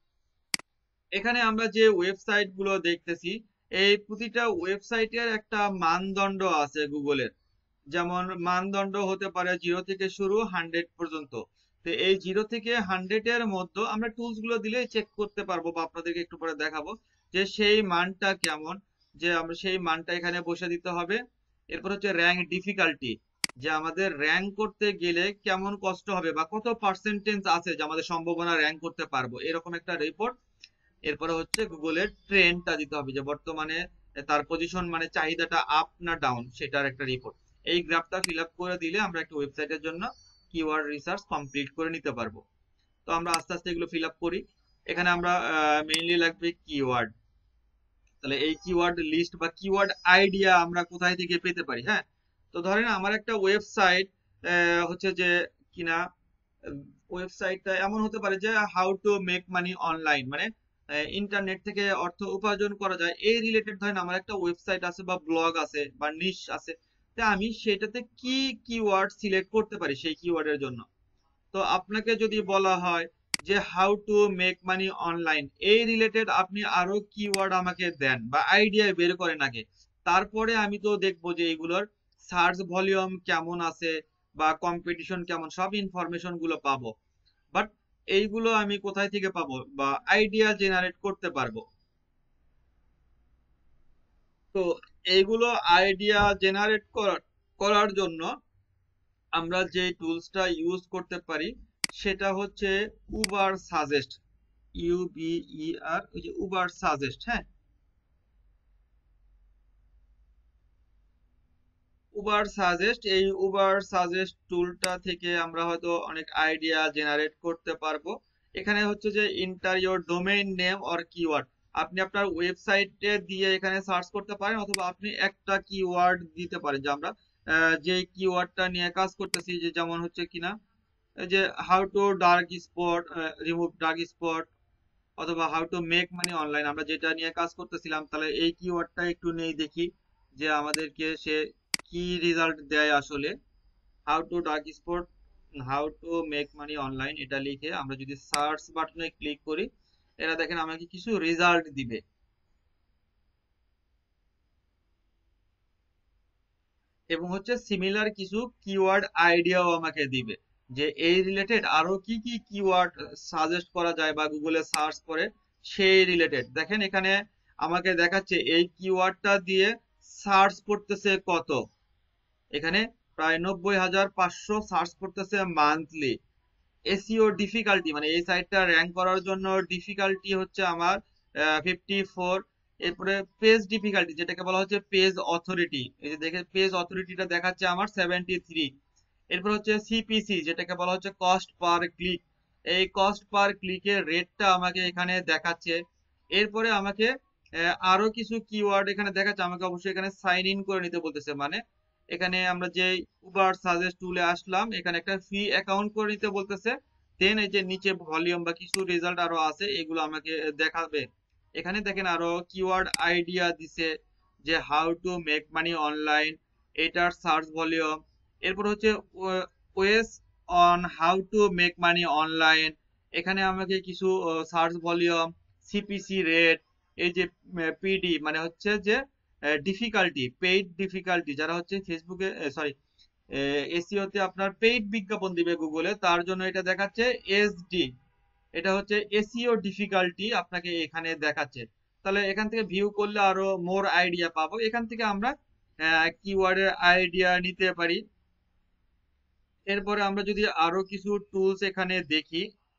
এখানে আমরা যে ওয়েবসাইট গুলো দেখতেছি এই প্রতিটা ওয়েবসাইটের একটা মানদণ্ড আছে গুগলের, যেমন মানদণ্ড হতে পারে জিরো থেকে শুরু হান্ড্রেড পর্যন্ত। তো এই জিরো থেকে হান্ড্রেড এর মধ্যে আমরা টুলস গুলো দিলে চেক করতে পারবো, বা আপনাদেরকে একটু পরে দেখাবো যে সেই মানটা কেমন, যে আমরা সেই মানটা এখানে বসে দিতে হবে। এরপর হচ্ছে র্যাঙ্ক ডিফিকাল্টি, যে আমাদের র্যাঙ্ক করতে গেলে কেমন কষ্ট হবে বা কত পার্সেন্টেজ আছে যে আমাদের সম্ভাবনা র্যাঙ্ক করতে পারবো, এরকম একটা রিপোর্ট। এরপরে হচ্ছে গুগলের ট্রেন্ডটা দিতে হবে, যে বর্তমানে তার পজিশন মানে চাহিদাটা আপ না ডাউন, সেটার একটা রিপোর্ট। এই গ্রাফটা ফিল আপ করে দিলে আমরা একটা ওয়েবসাইটের জন্য কিওয়ার্ড রিসার্চ কমপ্লিট করে নিতে পারবো। তো আমরা আস্তে আস্তে এগুলো ফিল আপ করি। এখানে আমরা মেইনলি লাগবে কিওয়ার্ড। তাহলে এই কিওয়ার্ড লিস্ট বা কিওয়ার্ড আইডিয়া আমরা কোথায় থেকে পেতে পারি? হ্যাঁ, তো ধরেন আমার একটা ওয়েবসাইট হচ্ছে যে কিনা, ওয়েবসাইটটা এমন হতে পারে যে how to make money online, মানে ইন্টারনেট থেকে অর্থ উপার্জন করা যায় এই রিলেটেড ধরেন আমার একটা ওয়েবসাইট আছে বা ব্লগ আছে বা নিশ আছে। তা আমি সেটাতে কি কিওয়ার্ড সিলেক্ট করতে পারি সেই কিওয়ার্ডের জন্য? তো আপনাকে যদি বলা হয় যে how to make money online, এই রিলেটেড আপনি আরো কিওয়ার্ড আমাকে দেন বা আইডিয়া বের করেন আগে, তারপরে আমি তো দেখবো যে এগুলোর সার্চ ভলিউম কেমন আছে বা কম্পিটিশন কেমন, সব ইনফরমেশন গুলো পাবো। বাট এইগুলো আমি কোথায় থেকে পাবো বা আইডিয়া জেনারেট করতে পারবো? তো এইগুলো আইডিয়া জেনারেট করার করার জন্য আমরা যে টুলসটা ইউজ করতে পারি সেটা হচ্ছে Ubersuggest, U B E R, ওই যে উবার সাজেস্ট। হ্যাঁ, উবার সাজেস্ট, এই উবার সাজেস্ট টুলটা থেকে আমরা হয়তো অনেক আইডিয়া জেনারেট করতে পারবো। এখানে হচ্ছে যে enter your domain name or keyword, আপনি আপনার ওয়েবসাইটে দিয়ে এখানে সার্চ করতে পারেন, অথবা আপনি একটা কিওয়ার্ড দিতে পারেন, যে আমরা আহ, যে কিওয়ার্ডটা নিয়ে কাজ করতেছি, যে যেমন হচ্ছে কিনা এই যে how to dark spot, remove dark spot, অথবা how to make money online, আমরা যেটা নিয়ে কাজ করতেছিলাম। তাহলে এই কিওয়ার্ডটা একটু নেই দেখি যে আমাদেরকে সে কি রেজাল্ট দেয় আসলে। How to dark spot, how to make money online, এটা লিখে আমরা যদি সার্চ বাটনে ক্লিক করি, এরা দেখেন আমাকে কিছু রেজাল্ট দিবে। এবং হচ্ছে সিমিলার কিছু কিওয়ার্ড আইডিয়াও আমাকে দিবে, যে এই রিলেটেড আরো কি কি কিওয়ার্ড সাজেস্ট করা যায় বা গুগলে সার্চ করে সেই রিলেটেড। দেখেন এখানে আমাকে দেখাচ্ছে এই কিওয়ার্ডটা দিয়ে সার্চ করতেছে কত, এখানে প্রায় নব্বই হাজার পাঁচশো সার্চ করতেছে মান্থলি। এসইও ডিফিকাল্টি, মানে এই সাইটটা র্যাঙ্ক করার জন্য ডিফিকাল্টি হচ্ছে আমার ফিফটি ফোর। এরপরে পেজ ডিফিকাল্টি, যেটাকে বলা হচ্ছে পেজ অথরিটি, এই যে দেখে পেজ অথরিটিটা দেখাচ্ছে আমার সেভেন্টি থ্রি। এরপর হচ্ছে সিপিসি, যেটাকে বলা হচ্ছে কস্ট পার ক্লিক, এই কস্ট পার ক্লিকের রেটটা আমাকে এখানে দেখাচ্ছে। এরপরে আমাকে আহ, আরো কিছু কিওয়ার্ড এখানে দেখাচ্ছে, আমাকে অবশ্যই এখানে সাইন ইন করে নিতে বলতেছে। মানে এখানে আমরা যে উবার সাজেস্ট টুলে আসলাম, এখানে একটা ফ্রি অ্যাকাউন্ট করে নিতে বলতেছে। দেন এই যে নিচে ভলিউম বা কিছু রেজাল্ট আরো আছে, এগুলো আমাকে দেখাবে। এখানে দেখেন আরো কিওয়ার্ড আইডিয়া দিছে, যে how to make money online, এটার সার্চ ভলিউম। এরপর হচ্ছে ways on how to make money online, এখানে আমাকে কিছু সার্চ ভলিউম, সিপিসি রেট, এই যে পিডি মানে হচ্ছে যে ডিফিকাল্টি, পেইড ডিফিকাল্টি, যারা হচ্ছে ফেসবুকে সরি এসইও তে আপনার পেইড বিজ্ঞাপন দিবে গুগলে, তার জন্য এটা দেখাচ্ছে এসডি, এটা হচ্ছে এসইও ডিফিকাল্টি আপনাকে এখানে দেখাচ্ছে। তাহলে এখান থেকে ভিউ করলে আরো মোর আইডিয়া পাবো, এখান থেকে আমরা কিওয়ার্ডের আইডিয়া নিতে পারি। এরপরে আমরা যদি আরো কিছু টুলস এখানে দেখি,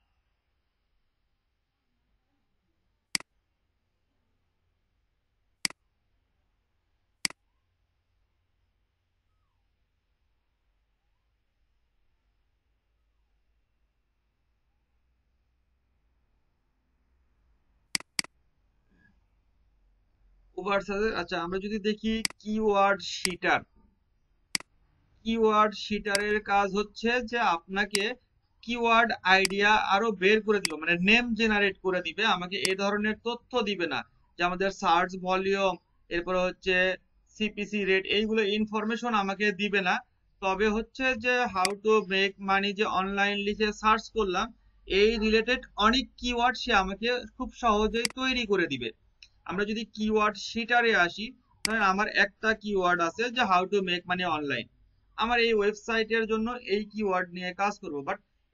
ওভার আচ্ছা আমরা যদি দেখি কিওয়ার্ড শিটার, কিওয়ার্ড শিটারের কাজ হচ্ছে যে আপনাকে কিওয়ার্ড আইডিয়া আরো বের করে দিবে, মানে নেম জেনারেট করে দিবে, আমাকে এই ধরনের তথ্য দিবে না যে আমাদের সার্চ ভলিউম, এরপর হচ্ছে সিপিসি রেট, এইগুলো ইনফরমেশন আমাকে দিবে না। তবে হচ্ছে যে হাউ টু মেক মানি যে অনলাইন লিখে সার্চ করলাম, এই রিলেটেড অনেক কিওয়ার্ড সে আমাকে খুব সহজেই তৈরি করে দিবে। আমরা যদি কিওয়ার্ড শিটারে আসি, ধরেন আমার একটা কিওয়ার্ড আছে যে how to make money online, আমার এই ওয়েবসাইটের জন্য এই কিওয়ার্ড নিয়ে কাজ করব, বাট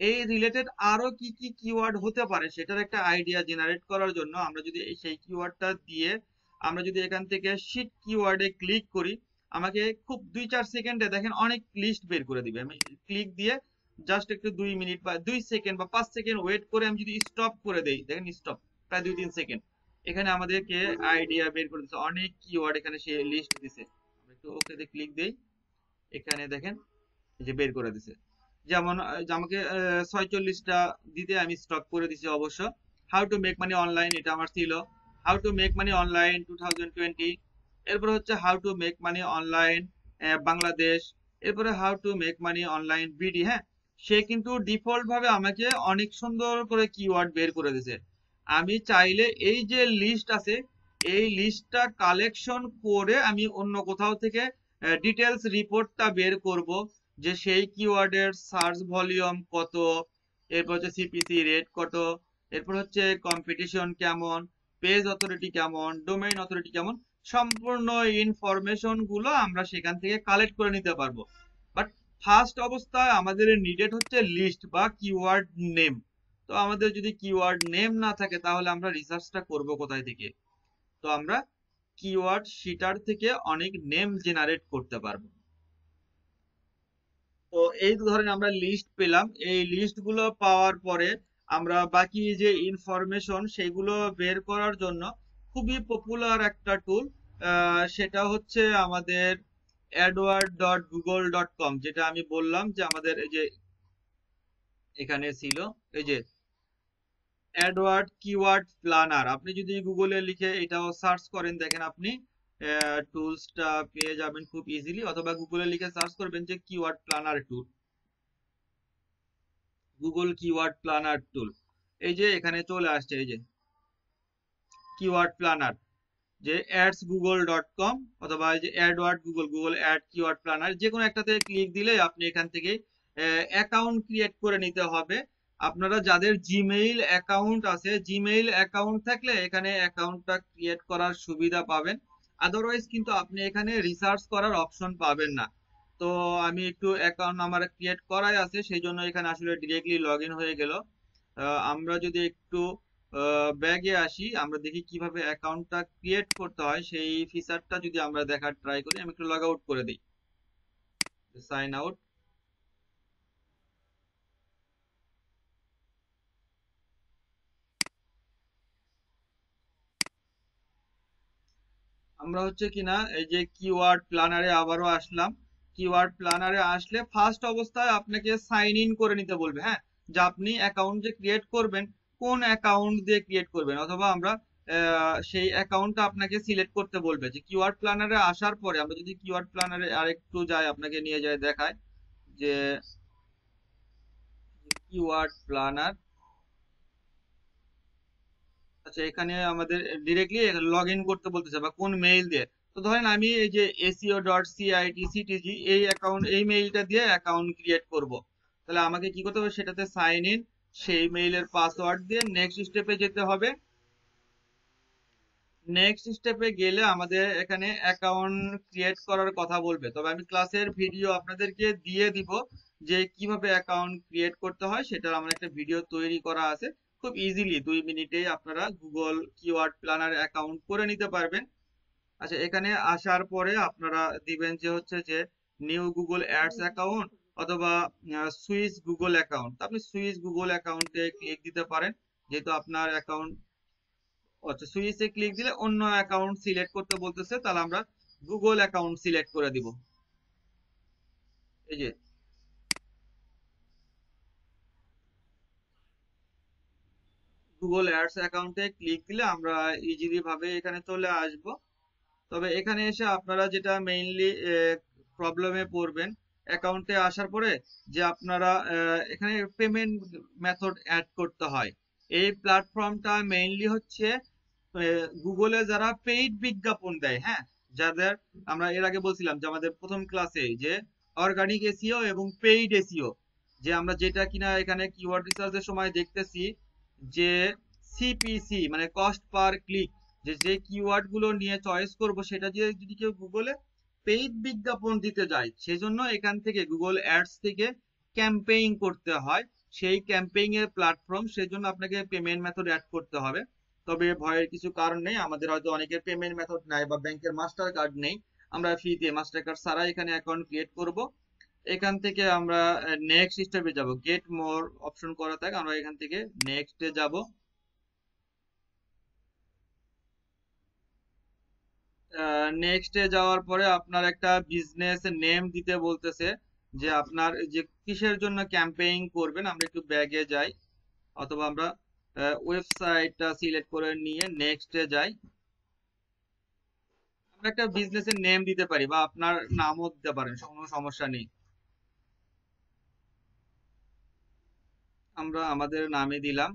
এই রিলেটেড আরো কি কি কিওয়ার্ড হতে পারে সেটার একটা আইডিয়া জেনারেট করার জন্য আমরা যদি এই সেই কিওয়ার্ডটা দিয়ে আমরা যদি এখান থেকে শিট কিওয়ার্ডে ক্লিক করি, আমাকে খুব দুই চার সেকেন্ডে দেখেন অনেক লিস্ট বের করে দিবে। আমি ক্লিক দিয়ে জাস্ট একটু দুই মিনিট বা দুই সেকেন্ড বা পাঁচ সেকেন্ড ওয়েট করে আমি যদি স্টপ করে দেই, দেখেন স্টপ, প্রায় দুই তিন সেকেন্ড, এখানে আমাদেরকে আইডিয়া বের করে দিচ্ছে, অনেক কিওয়ার্ড এখানে সে লিস্ট দিছে। আমরা একটু ওকেতে ক্লিক দেই, এখানে দেখেন এই যে বের করে দিছে। যেমন আহ, যে আমাকে ছয়চল্লিশটা দিতে আমি স্টপ করে দিছি অবশ্য। How to make money online এটা আমার ছিল, how to make money online two thousand twenty. এরপর হচ্ছে how to make money online Bangladesh. এরপরে how to make money online BD. হ্যাঁ, সে কিন্তু ডিফল্ট ভাবে আমাকে অনেক সুন্দর করে কিওয়ার্ড বের করে দিয়েছে। আমি চাইলে এই যে লিস্ট আছে এই লিস্টটা কালেকশন করে আমি অন্য কোথাও থেকে ডিটেলস রিপোর্টটা বের করব, যে সেই কিওয়ার্ডের সার্চ ভলিউম কত, এরপর হচ্ছে সিপিসি রেট কত, এরপর হচ্ছে কম্পিটিশন কেমন, পেজ অথরিটি কেমন, ডোমেইন অথরিটি কেমন, সম্পূর্ণ ইনফরমেশন গুলো আমরা সেখান থেকে কালেক্ট করে নিতে পারবো। বাট ফার্স্ট অবস্থায় আমাদের নিডেড হচ্ছে লিস্ট বা কিওয়ার্ড নেম। তো আমাদের যদি কিওয়ার্ড নেম না থাকে তাহলে আমরা রিসার্চটা করব কোথায় থেকে? তো আমরা কিওয়ার্ড শিটার থেকে অনেক নেম জেনারেট করতে পারবো। তো এই ধরেন আমরা লিস্ট পেলাম, এই লিস্ট গুলো পাওয়ার পরে আমরা বাকি যে ইনফরমেশন সেগুলো বের করার জন্য খুবই পপুলার একটা টুল, সেটা হচ্ছে আমাদের adword dot Google dot com, যেটা আমি বললাম যে আমাদের এই যে এখানে ছিল এই যে অ্যাডওয়ার্ড কিওয়ার্ড প্ল্যানার। আপনি যদি গুগলে লিখে এটাও সার্চ করেন দেখেন আপনি টুলসটা পেয়ে যাবেন খুব ইজিলি, অথবা গুগলে লিখে সার্চ করবেন যে keyword planner tool, Google keyword planner tool. এই যে এখানে চলে আসছে এই যে কিওয়ার্ড প্ল্যানার, যে অ্যাডস গুগল ডট কম অথবা এই যে adword Google, Google ad keyword planner, যে কোনো একটাতে ক্লিক দিলে আপনি এখান থেকে অ্যাকাউন্ট ক্রিয়েট করে নিতে হবে। আপনারা যাদের জিমেইল অ্যাকাউন্ট আছে, জিমেইল অ্যাকাউন্ট থাকলে এখানে অ্যাকাউন্টটা ক্রিয়েট করার সুবিধা পাবেন, আদারওয়াইজ কিন্তু আপনি এখানে রিসার্চ করার অপশন পাবেন না। তো আমি একটু অ্যাকাউন্ট আমার ক্রিয়েট করাই আছে সেই জন্য এখানে আসলে ডিরেক্টলি লগ ইন হয়ে গেল। আহ, আমরা যদি একটু ব্যাগে আসি, আমরা দেখি কিভাবে অ্যাকাউন্টটা ক্রিয়েট করতে হয়, সেই ফিচারটা যদি আমরা দেখার ট্রাই করি। আমি একটু লগ আউট করে দিই, সাইন আউট। আমরা হচ্ছে কিনা এই যে কিওয়ার্ড প্ল্যানারে আবারও আসলাম। কিওয়ার্ড প্ল্যানারে আসলে ফার্স্ট অবস্থায় আপনাকে সাইন ইন করে নিতে বলবে। হ্যাঁ, যে আপনি অ্যাকাউন্ট যে ক্রিয়েট করবেন কোন অ্যাকাউন্ট দিয়ে ক্রিয়েট করবেন, অথবা আমরা আহ, সেই অ্যাকাউন্টটা আপনাকে সিলেক্ট করতে বলবে। যে কিওয়ার্ড প্ল্যানারে আসার পরে আমরা যদি কিওয়ার্ড প্ল্যানারে আরেকটু যাই, আপনাকে নিয়ে যায় দেখায় যে কিওয়ার্ড প্ল্যানার। আচ্ছা, এখানে আমাদের ডিরেক্টলি লগ ইন করতে বলতেছে বা কোন মেইল দিয়ে। তো ধরেন আমি এই যে এসিও ডট সিআইটিসিটিজি এই অ্যাকাউন্ট এই মেইলটা দিয়ে অ্যাকাউন্ট ক্রিয়েট করব, তাহলে আমাকে কি করতে হবে সেটাতে সাইন ইন, সেই মেইলের পাসওয়ার্ড দিয়ে নেক্সট স্টেপে যেতে হবে। নেক্সট স্টেপে গেলে আমাদের এখানে অ্যাকাউন্ট ক্রিয়েট করার কথা বলবে, তবে আমি ক্লাসের ভিডিও আপনাদেরকে দিয়ে দিব যে কিভাবে অ্যাকাউন্ট ক্রিয়েট করতে হয়, সেটার আমার একটা ভিডিও তৈরি করা আছে। খুব ইজিলি দুই মিনিটেই আপনারা গুগল কিওয়ার্ড প্ল্যানার অ্যাকাউন্ট করে নিতে পারবেন। আচ্ছা, এখানে আসার পরে আপনারা দিবেন যে হচ্ছে যে নিউ গুগল অ্যাডস অ্যাকাউন্ট অথবা সুইচ গুগল অ্যাকাউন্ট। আপনি সুইচ গুগল অ্যাকাউন্টে ক্লিক দিতে পারেন, যেহেতু আপনার অ্যাকাউন্ট। আচ্ছা, সুইচে ক্লিক দিলে অন্য অ্যাকাউন্ট সিলেক্ট করতে বলতেছে, তাহলে আমরা গুগল অ্যাকাউন্ট সিলেক্ট করে দিব। এই যে গুগল অ্যাডস অ্যাকাউন্টে ক্লিক দিলে আমরা ইজিলি ভাবে এখানে চলে আসব। তবে এখানে এসে আপনারা যেটা মেইনলি প্রবলেমে পড়বেন অ্যাকাউন্টে আসার পরে, যে আপনারা আহ, এখানে পেমেন্ট মেথড অ্যাড করতে হয়। এই প্ল্যাটফর্মটা মেইনলি হচ্ছে গুগলে যারা পেইড বিজ্ঞাপন দেয়, হ্যাঁ, যাদের আমরা এর আগে বলছিলাম যে আমাদের প্রথম ক্লাসে যে অর্গানিক এসইও এবং পেইড এসইও, যে আমরা যেটা কিনা এখানে কিওয়ার্ড রিসার্চের সময় দেখতেছি যে সিপিসি মানে কস্ট পার ক্লিক, যে যে কিওয়ার্ড গুলো নিয়ে চয়েস করব সেটা দিয়ে যদি কেউ গুগলে পেইড বিজ্ঞাপন দিতে যায়, সেজন্য এখান থেকে গুগল অ্যাডস থেকে ক্যাম্পেইন করতে হয়। সেই ক্যাম্পেইন এর প্ল্যাটফর্ম, সেজন্য আপনাকে পেমেন্ট মেথড অ্যাড করতে হবে। তবে ভয়ের কিছু কারণ নেই, আমাদের হয়তো অনেকের পেমেন্ট মেথড নাই বা ব্যাংকের মাস্টার কার্ড নেই, আমরা ফ্রিতে মাস্টার কার্ড ছাড়া এখানে অ্যাকাউন্ট ক্রিয়েট করব। এখান থেকে আমরা নেক্সট স্টেপে যাব, গেট মোর অপশন করা থাকে, আমরা এখান থেকে নেক্সটে যাব। নেক্সটে যাওয়ার পরে আপনার একটা বিজনেস নেম দিতে বলতেছে, যে আপনার যে কিসের জন্য ক্যাম্পেইন করবেন। আমরা একটু ব্যাগে যাই, অথবা আমরা ওয়েবসাইটটা সিলেক্ট করে নিয়ে নেক্সটে যাই। আমরা একটা বিজনেসের নেম দিতে পারি, বা আপনার নামও দিতে পারেন, কোনো সমস্যা নেই। আমরা আমাদের নামে দিলাম,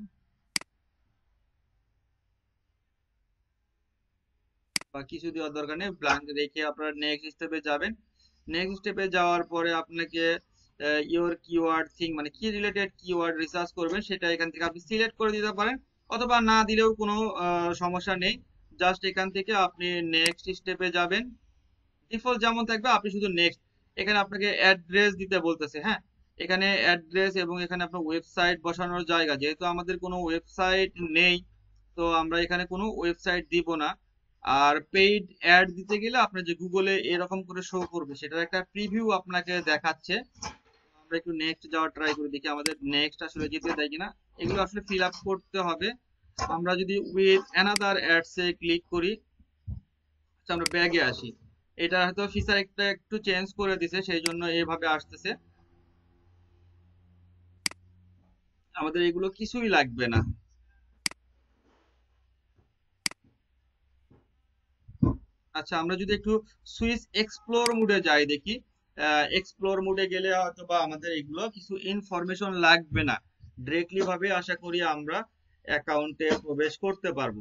বা কিছু দেওয়ার দরকার নেই, ব্ল্যাঙ্ক রেখে আপনারা নেক্সট স্টেপে যাবেন। নেক্সট স্টেপে যাওয়ার পরে আপনাকে ইওর কিওয়ার্ড থিং, মানে কি রিলেটেড কিওয়ার্ড রিসার্চ করবেন সেটা এখান থেকে আপনি সিলেক্ট করে দিতে পারেন, অথবা না দিলেও কোনো আহ, সমস্যা নেই। জাস্ট এখান থেকে আপনি নেক্সট স্টেপে যাবেন। ডিফল্ট যেমন থাকবে, আপনি শুধু নেক্সট। এখানে আপনাকে অ্যাড্রেস দিতে বলতেছে, হ্যাঁ, এখানে অ্যাড্রেস এবং এখানে আপনার ওয়েবসাইট বসানোর জায়গা, যেহেতু আমাদের কোনো ওয়েবসাইট নেই, তো আমরা এখানে কোনো ওয়েবসাইট দিব না। আর পেইড অ্যাড দিতে গেলে আপনার যে গুগলে এরকম করে শো করবে, সেটার একটা প্রিভিউ আপনাকে দেখাচ্ছে। আমরা একটু নেক্সট যাওয়ার ট্রাই করে দেখি আমাদের নেক্সট আসলে যেতে দেয় কিনা। এগুলো আসলে ফিল আপ করতে হবে। আমরা যদি উইথ অ্যানাদার অ্যাডস এ ক্লিক করি, আচ্ছা আমরা ব্যাগে আসি, এটা হয়তো ফিচার একটা একটু চেঞ্জ করে দিছে, সেই জন্য এভাবে আসতেছে। আমাদের এগুলো কিছুই লাগবে না। আচ্ছা আমরা যদি একটু সুইচ এক্সপ্লোর মোডে যাই দেখি, এক্সপ্লোর মোডে গেলে হয়তো বা আমাদের এগুলো কিছু ইনফরমেশন লাগবে না, ডিরেক্টলি ভাবে আশা করি আমরা অ্যাকাউন্টে প্রবেশ করতে পারবো।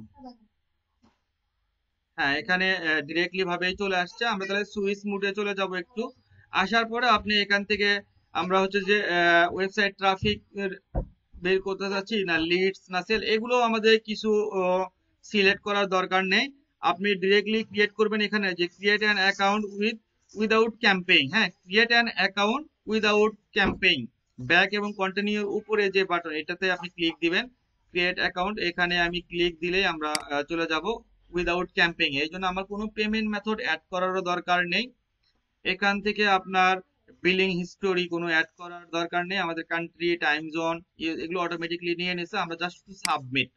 হ্যাঁ, এখানে ডিরেক্টলি ভাবেই চলে আসছে। আমরা তাহলে সুইচ মোডে চলে যাব একটু। আসার পরে আপনি এখান থেকে, আমরা হচ্ছে যে ওয়েবসাইট ট্রাফিক বের করতে চাচ্ছি না লিডস না সেল, এগুলো আমাদের কিছু সিলেক্ট করার দরকার নেই। আপনি ডিরেক্টলি ক্রিয়েট করবেন এখানে, যে create an account with without campaign. হ্যাঁ, create an account without campaign, back এবং কন্টিনিউর উপরে যে বাটন, এটাতে আপনি ক্লিক দিবেন, ক্রিয়েট অ্যাকাউন্ট। এখানে আমি ক্লিক দিলেই আমরা আহ, চলে যাব উইদাউট ক্যাম্পেইন। এই জন্য আমার কোনো পেমেন্ট মেথড অ্যাড করারও দরকার নেই। এখান থেকে আপনার বিলিং হিস্টোরি কোনো অ্যাড করার দরকার নেই, আমাদের কান্ট্রি টাইম জোন এগুলো অটোমেটিকলি নিয়ে নিছে। আমরা জাস্ট সাবমিট,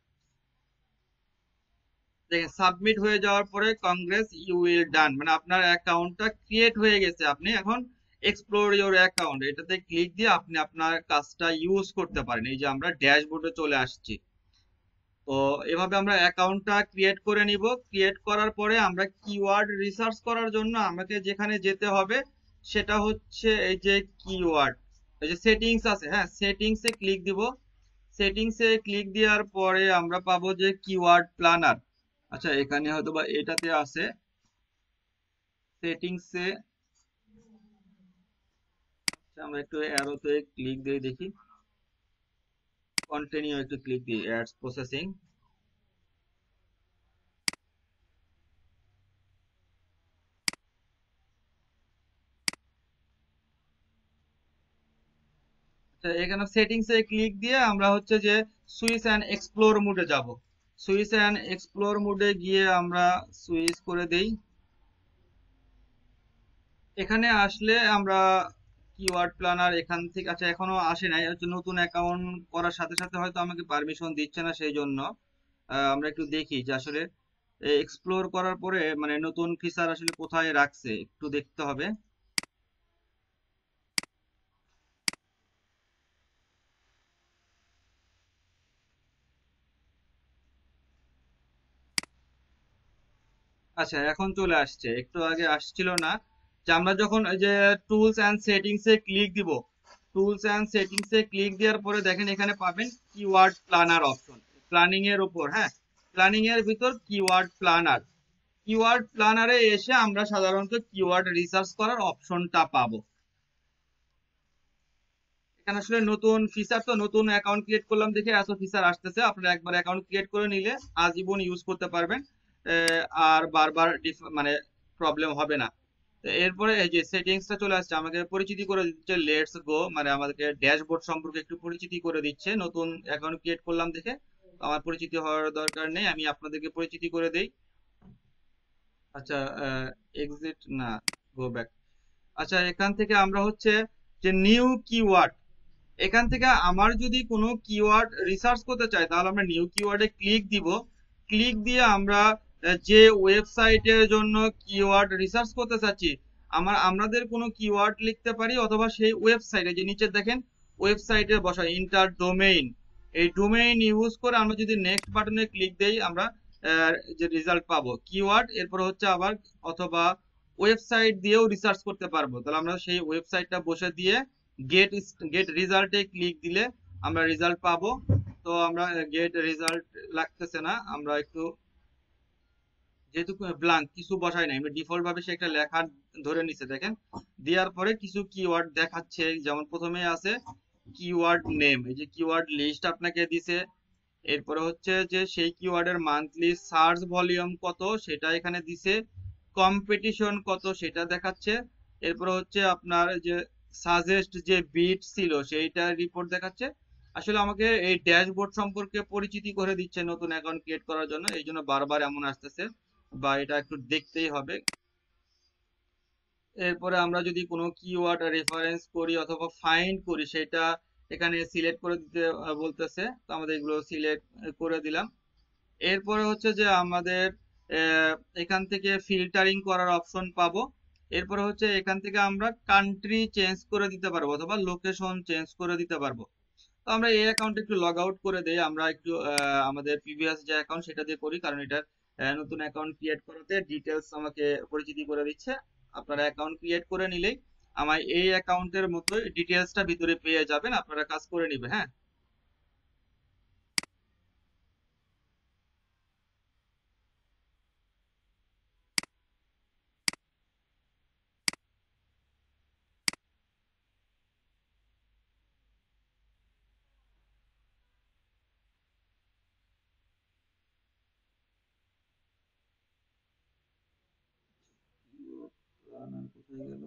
দেখেন সাবমিট হয়ে যাওয়ার পরে কংগ্রেস ইউ উইল ডান, মানে আপনার অ্যাকাউন্টটা ক্রিয়েট হয়ে গেছে। আপনি এখন এক্সপ্লোর ইউর অ্যাকাউন্ট, এটাতে ক্লিক দিয়ে আপনি আপনার কাজটা ইউজ করতে পারেন। এই যে আমরা ড্যাশবোর্ডে চলে আসছি। তো এভাবে আমরা অ্যাকাউন্টটা ক্রিয়েট করে নিব। ক্রিয়েট করার পরে আমরা কিওয়ার্ড রিসার্চ করার জন্য আমাকে যেখানে যেতে হবে সেটা হচ্ছে এই যে কিওয়ার্ড, এই যে সেটিংস আছে, হ্যাঁ সেটিংসে ক্লিক দিব। সেটিংসে ক্লিক দেওয়ার পরে আমরা পাবো যে কিওয়ার্ড প্ল্যানার। আচ্ছা এখানে হয়তো বা এটাতে আছে সেটিংসে। আচ্ছা আমরা একটু অ্যারোতে ক্লিক দিয়ে দেখি, কন্টিনিউ একটু ক্লিক দিই, অ্যাডস প্রসেসিং। আচ্ছা এখানে সেটিংসে ক্লিক দিয়ে আমরা হচ্ছে যে সুইচ অ্যান্ড এক্সপ্লোর মোডে যাব। সুইচ অ্যান্ড এক্সপ্লোর মোডে গিয়ে আমরা সুইচ করে দেই। এখানে আসলে আমরা কিওয়ার্ড প্ল্যানার এখান থেকে, আচ্ছা এখনো আসে নাই, হচ্ছে নতুন অ্যাকাউন্ট করার সাথে সাথে হয়তো আমাকে পারমিশন দিচ্ছে না, সেই জন্য আহ, আমরা একটু দেখি যে আসলে এক্সপ্লোর করার পরে মানে নতুন ফিচার আসলে কোথায় রাখছে, একটু দেখতে হবে। আচ্ছা এখন চলে আসছে, একটু আগে আসছিল না। যে আমরা যখন এই যে টুলস অ্যান্ড সেটিংস এ ক্লিক দিব, টুলস অ্যান্ড সেটিংস এ ক্লিক দেওয়ার পরে দেখেন এখানে পাবেন কিওয়ার্ড প্ল্যানার অপশন, প্ল্যানিং এর উপর, হ্যাঁ প্ল্যানিং এর ভিতর কিওয়ার্ড প্ল্যানার। কিওয়ার্ড প্ল্যানারে এসে আমরা সাধারণত কিওয়ার্ড রিসার্চ করার অপশনটা পাবো। এখানে আসলে নতুন ফিচার, তো নতুন অ্যাকাউন্ট ক্রিয়েট করলাম দেখে এত ফিচার আসতেছে। আপনারা একবার অ্যাকাউন্ট ক্রিয়েট করে নিলে আজীবন ইউজ করতে পারবেন, আহ, আর বারবার ডিফ- মানে প্রবলেম হবে না। তো এরপরে এই যে সেটিংসটা চলে আসছে, আমাকে পরিচিতি করে দিচ্ছে লেটস গো, মানে আমাদেরকে ড্যাশবোর্ড সম্পর্কে একটু পরিচিতি করে দিচ্ছে। নতুন অ্যাকাউন্ট ক্রিয়েট করলাম দেখে তো আমার পরিচিতি হওয়ার দরকার নেই, আমি আপনাদেরকে পরিচিতি করে দেই। আচ্ছা, এক্সিট না, গো ব্যাক। আচ্ছা, এখান থেকে আমরা হচ্ছে যে নিউ কিওয়ার্ড, এখান থেকে আমার যদি কোনো কিওয়ার্ড রিসার্চ করতে চাই তাহলে আমরা নিউ কিওয়ার্ডে ক্লিক দিব। ক্লিক দিয়ে আমরা আহ, যে ওয়েবসাইটের জন্য কিওয়ার্ড রিসার্চ করতে চাচ্ছি, আমার আমাদের কোনো কিওয়ার্ড লিখতে পারি, অথবা সেই ওয়েবসাইটে যে নিচে দেখেন ওয়েবসাইটে বসা ইন্টার ডোমেইন, এই ডোমেইন ইউজ করে আমরা যদি নেক্সট বাটনে ক্লিক দেই আমরা আহ, যে রেজাল্ট পাবো কিওয়ার্ড, এরপর হচ্ছে আবার অথবা ওয়েবসাইট দিয়েও রিসার্চ করতে পারবো। তাহলে আমরা সেই ওয়েবসাইটটা বসে দিয়ে গেট গেট রেজাল্টে ক্লিক দিলে আমরা রেজাল্ট পাবো। তো আমরা গেট রেজাল্ট লাগতেছে না, আমরা একটু যেহেতু ব্ল্যাঙ্ক কিছু বসাই নাই, আমরা ডিফল্ট ভাবে সে একটা লেখা ধরে নিছে দেখেন, দেওয়ার পরে কিছু কিওয়ার্ড দেখাচ্ছে। যেমন প্রথমে আছে কিওয়ার্ড নেম, এই যে কিওয়ার্ড লিস্ট আপনাকে দিছে। এরপরে হচ্ছে যে সেই কিওয়ার্ডের মান্থলি সার্চ ভলিউম কত সেটা এখানে দিছে, কম্পিটিশন কত সেটা দেখাচ্ছে। এরপরে হচ্ছে আপনার যে সাজেস্ট যে বিট ছিল সেইটা রিপোর্ট দেখাচ্ছে। আসলে আমাকে এই ড্যাশবোর্ড সম্পর্কে পরিচিতি করে দিচ্ছে নতুন অ্যাকাউন্ট ক্রিয়েট করার জন্য, এই জন্য বারবার এমন আসতেছে, বা এটা একটু দেখতেই হবে। এরপরে আমরা যদি কোনো কিওয়ার্ড রেফারেন্স করি অথবা ফাইন্ড করি সেটা এখানে সিলেক্ট করে দিতে আহ, বলতেছে, তো আমাদের এগুলো সিলেক্ট করে দিলাম। এরপরে হচ্ছে যে আমাদের আহ, এখান থেকে ফিল্টারিং করার অপশন পাবো। এরপরে হচ্ছে এখান থেকে আমরা কান্ট্রি চেঞ্জ করে দিতে পারবো অথবা লোকেশন চেঞ্জ করে দিতে পারবো। তো আমরা এই অ্যাকাউন্টে একটু লগ আউট করে দেই, আমরা একটু আহ, আমাদের প্রিভিয়াস যে অ্যাকাউন্ট সেটা দিয়ে করি, কারণ এটার আহ, নতুন অ্যাকাউন্ট ক্রিয়েট করাতে ডিটেলস আমাকে পরিচিতি করে দিচ্ছে। আপনারা অ্যাকাউন্ট ক্রিয়েট করে নিলেই আমার এই অ্যাকাউন্টের মতো ডিটেলসটা ভিতরে পেয়ে যাবেন, আপনারা কাজ করে নিবে। হ্যাঁ, কোথায় গেল?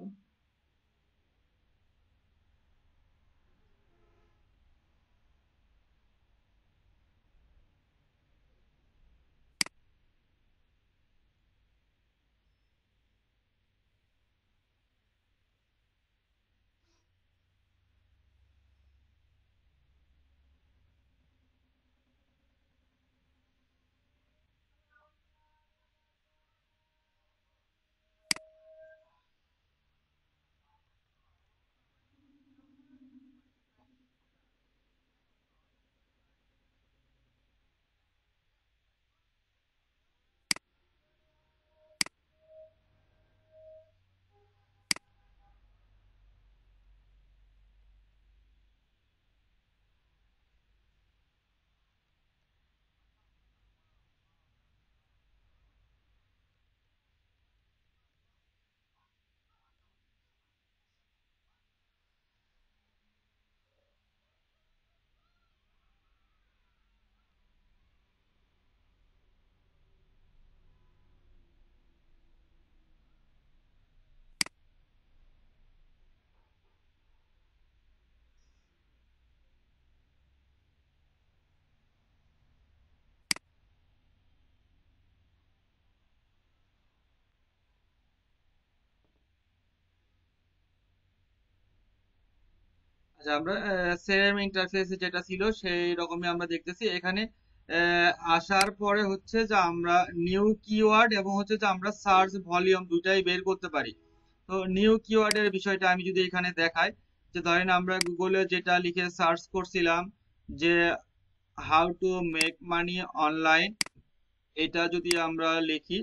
আচ্ছা, আমরা সেম ইন্টারফেস যেটা ছিল সেই রকমই আমরা দেখতেছি এখানে। আহ, আসার পরে হচ্ছে যে আমরা নিউ কিওয়ার্ড এবং হচ্ছে যে আমরা সার্চ ভলিউম দুটাই বের করতে পারি। তো নিউ কিওয়ার্ডের বিষয়টা আমি যদি এখানে দেখাই, যে ধরেন আমরা গুগলে যেটা লিখে সার্চ করছিলাম যে how to make money online, এটা যদি আমরা লিখি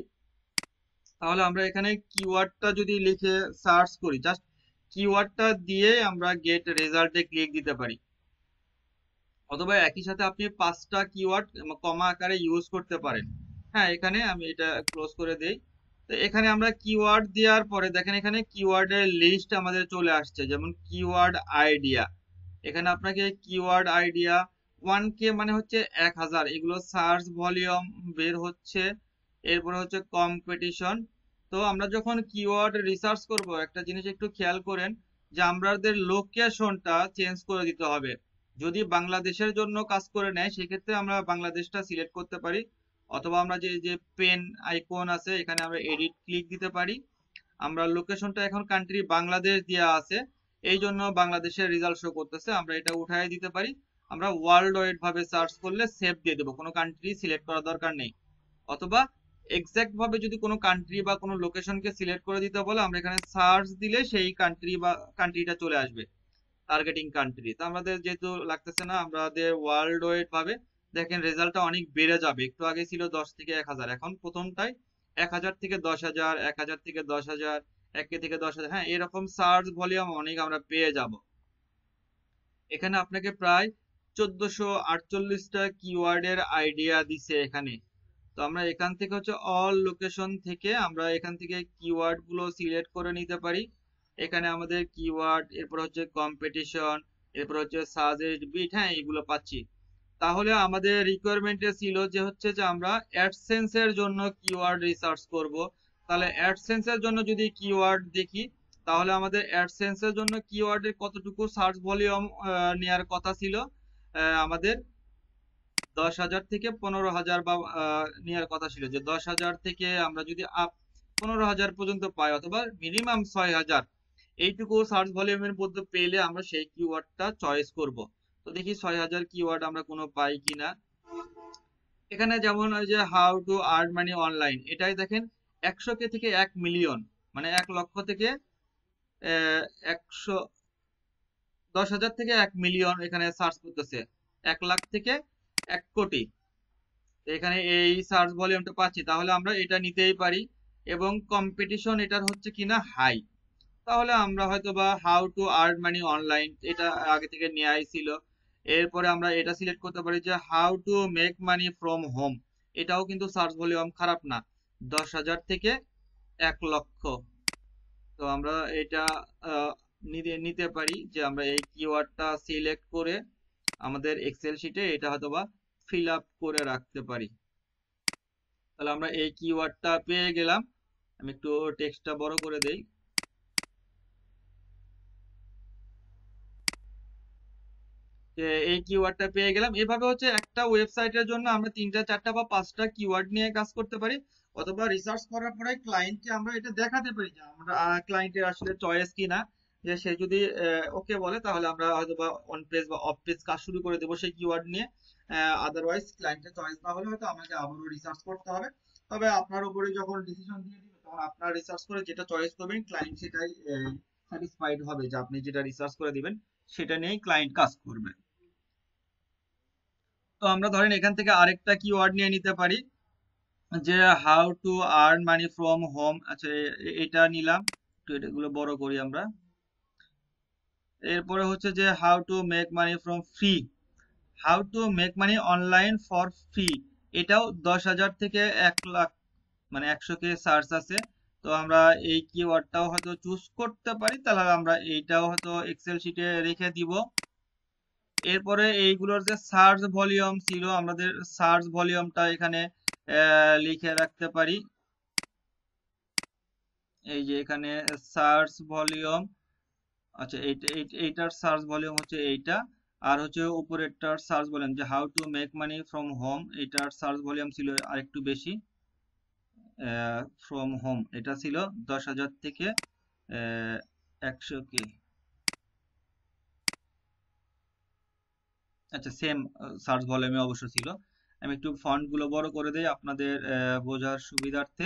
তাহলে আমরা এখানে কিওয়ার্ডটা যদি লিখে সার্চ করি, জাস্ট কিওয়ার্ডটা দিয়ে আমরা গেট রেজাল্টে ক্লিক দিতে পারি। অথবা একই সাথে আপনি পাঁচটা কিওয়ার্ড কমা আকারে ইউজ করতে পারেন। হ্যাঁ, এখানে আমি এটা ক্লোজ করে দেই। তো এখানে আমরা কিওয়ার্ড দেওয়ার পরে দেখেন এখানে কিওয়ার্ডের লিস্ট আমাদের চলে আসছে, যেমন কিওয়ার্ড আইডিয়া। এখানে আপনাকে কিওয়ার্ড আইডিয়া ওয়ান কে মানে হচ্ছে এক হাজার, এগুলো সার্চ ভলিউম বের হচ্ছে। এরপরে হচ্ছে কম্পিটিশন, তো আমরা যখন কিওয়ার্ড রিসার্চ করব, একটা জিনিস একটু খেয়াল করেন যে আমাদের লোকেশনটা চেঞ্জ করে দিতে হবে। যদি বাংলাদেশের জন্য কাজ করে নেয় সেক্ষেত্রে আমরা বাংলাদেশটা সিলেক্ট করতে পারি, অথবা আমরা যে যে পেন আইকন আছে এখানে আমরা এডিট ক্লিক দিতে পারি। আমরা লোকেশনটা এখন কান্ট্রি বাংলাদেশ দেওয়া আছে, এই জন্য বাংলাদেশের রেজাল্ট শো করতেছে, আমরা এটা উঠাই দিতে পারি। আমরা ওয়ার্ল্ড ওয়াইড ভাবে সার্চ করলে সেভ দিয়ে দেবো, কোনো কান্ট্রি সিলেক্ট করার দরকার নেই। অথবা এক্সাক্ট ভাবে যদি কোনো কান্ট্রি বা কোনো লোকেশনকে সিলেক্ট করে দিতে বলে, আমরা এখানে সার্চ দিলে সেই কান্ট্রি বা কান্ট্রিটা চলে আসবে, টার্গেটিং কান্ট্রি। তো আমাদের যেহেতু লাগতেছে না, আমাদের ওয়ার্ল্ড ওয়াইড ভাবে দেখেন রেজাল্টটা অনেক বেড়ে যাবে। একটু আগে ছিল দশ থেকে এক হাজার, এখন প্রথমটাই এক হাজার থেকে দশ হাজার, এক হাজার থেকে দশ হাজার, এক থেকে দশ হাজার, হ্যাঁ এরকম সার্চ ভলিউম অনেক আমরা পেয়ে যাব। এখানে আপনাকে প্রায় চোদ্দশো আটচল্লিশটা কিওয়ার্ডের আইডিয়া দিছে এখানে। তো আমরা এখান থেকে হচ্ছে অল লোকেশন থেকে আমরা এখান থেকে কিওয়ার্ড গুলো সিলেক্ট করে নিতে পারি। এখানে আমাদের কিওয়ার্ড, এরপর হচ্ছে কম্পিটিশন, এরপর হচ্ছে সাজেস্ট বিট, হ্যাঁ এগুলো পাচ্ছি। তাহলে আমাদের রিকোয়ারমেন্টে ছিল যে হচ্ছে যে আমরা অ্যাডসেন্স এর জন্য কিওয়ার্ড রিসার্চ করব। তাহলে অ্যাডসেন্স এর জন্য যদি কিওয়ার্ড দেখি, তাহলে আমাদের অ্যাডসেন্স এর জন্য কিওয়ার্ডের কতটুকু সার্চ ভলিউম নেওয়ার কথা ছিল, আহ, আমাদের দশ হাজার থেকে পনেরো হাজার বা আহ, নেওয়ার কথা ছিল। যে দশ হাজার থেকে আমরা যদি আপ পনেরো হাজার পর্যন্ত পাই, অথবা মিনিমাম ছয় হাজার, এইটুকু সার্চ ভলিউমের মধ্যে পেলে আমরা সেই কিওয়ার্ডটা চয়েস করব। তো দেখি ছয় হাজার কিওয়ার্ড আমরা কোনো পাই কিনা। এখানে যেমন ওই যে how to earn money online, এটাই দেখেন একশো কে থেকে এক মিলিয়ন, মানে এক লক্ষ থেকে আহ, একশো দশ হাজার থেকে এক মিলিয়ন এখানে সার্চ করতেছে, এক লাখ থেকে এক কোটি। তো এখানে এই সার্চ ভলিউমটা পাচ্ছি, তাহলে আমরা এটা নিতেই পারি। এবং কম্পিটিশন এটার হচ্ছে কিনা হাই, তাহলে আমরা হয়তো বা how to earn money online এটা আগে থেকে নেওয়াই ছিল। এরপরে আমরা এটা সিলেক্ট করতে পারি যে how to make money from home, এটাও কিন্তু সার্চ ভলিউম খারাপ না, দশ হাজার থেকে এক লক্ষ। তো আমরা এটা আহ, নিতে নিতে পারি যে আমরা এই কিওয়ার্ডটা সিলেক্ট করে আমাদের এক্সেল শিটে এটা হয়তোবা ফিল আপ করে রাখতে পারি। তাহলে আমরা এই কিওয়ার্ডটা পেয়ে গেলাম। আমি একটু টেক্সটটা বড় করে দেই। যে এই কিওয়ার্ডটা পেয়ে গেলাম। এভাবে হচ্ছে একটা ওয়েবসাইটের জন্য আমরা তিনটা চারটা বা পাঁচটা কিওয়ার্ড নিয়ে কাজ করতে পারি, অথবা রিসার্চ করার পরে ক্লায়েন্টকে আমরা এটা দেখাতে পারি যে আমরা ক্লায়েন্টের আসলে চয়েস কিনা। যে সে যদি ওকে বলে তাহলে আমরা হয়তো বা অন পেজ বা অফ পেজ কাজ শুরু করে দেবো সেই কিওয়ার্ড নিয়ে। আদারওয়াইজ ক্লায়েন্টের চয়েস না হলে হয়তো আমাকে আবারও রিসার্চ করতে হবে। তবে আপনার উপরে যখন ডিসিশন দিয়ে দিবে তখন আপনার রিসার্চ করে যেটা চয়েস করবেন ক্লায়েন্ট সেটাই স্যাটিসফাইড হবে, যে আপনি যেটা রিসার্চ করে দিবেন সেটা নিয়েই ক্লায়েন্ট কাজ করবে। তো আমরা ধরেন এখান থেকে আরেকটা কিওয়ার্ড নিয়ে নিতে পারি যে how to earn money from home. আচ্ছা এ- এটা নিলাম, একটু এগুলো বড় করি আমরা। এরপরে হচ্ছে যে how to make money from free, how to make money online for free, এটাও দশ হাজার থেকে এক লাখ, মানে একশো কে সার্চ আছে। তো আমরা এই কিওয়ার্ডটাও হয়তো চুজ করতে পারি, তাহলে আমরা এইটাও হয়তো এক্সেল শিটে রেখে দিব। এরপরে এইগুলোর যে সার্চ ভলিউম ছিল, আমাদের সার্চ ভলিউমটা এখানে আহ, লিখে রাখতে পারি। এই যে এখানে সার্চ ভলিউম, আচ্ছা এইটা এই- এইটার সার্চ ভলিউম হচ্ছে এইটা। আর হচ্ছে উপরেরটার সার্চ ভলিউম যে how to make money from home, এইটার সার্চ ভলিউম ছিল আরেকটু বেশি, ফ্রম হোম এটা ছিল দশ হাজার থেকে একশো কে। আচ্ছা সেম সার্চ ভলিউমে অবশ্য ছিল। আমি একটু ফন্ট গুলো বড় করে দেই আপনাদের আহ, বোঝার সুবিধার্থে।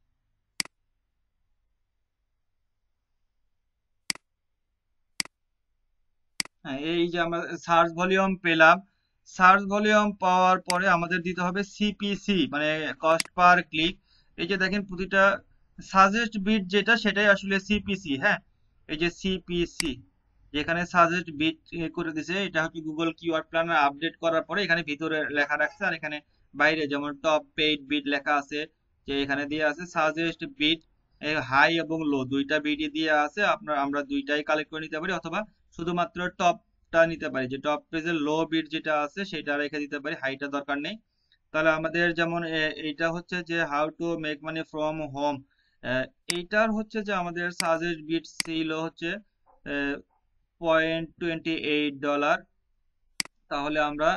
হ্যাঁ এই যে আমরা সার্চ ভলিউম পেলাম, সার্চ ভলিউম পাওয়ার পরে আমাদের দিতে হবে সিপিসি, মানে কস্ট পার ক্লিক। এই যে দেখেন প্রতিটা সাজেস্ট বিট যেটা সেটাই আসলে সিপিসি, হ্যাঁ এই যে সিপিসি যেখানে সাজেস্ট বিট করে দিছে, এটা হচ্ছে গুগল কিওয়ার্ড প্ল্যানার আপডেট করার পরে এখানে ভিতরে লেখা রাখছে, আর এখানে বাইরে যেমন টপ পেইড বিট লেখা আছে, যে এখানে দিয়ে আছে সাজেস্ট বিট হাই এবং লো দুইটা বিটই দিয়ে আছে। আপনার আমরা দুইটাই কালেক্ট করে নিতে পারি, অথবা শুধুমাত্র টপটা নিতে পারি, যে টপ পেজের লো বিট যেটা আছে সেটা রেখে দিতে পারি, হাইটা দরকার নেই। তাহলে আমাদের যেমন এ- এইটা হচ্ছে যে how to make money from home, আহ, এইটার হচ্ছে যে আমাদের সাজেস্ট বিট ছিল হচ্ছে পয়েন্ট টোয়েন্টি এইট ডলার। তাহলে আমরা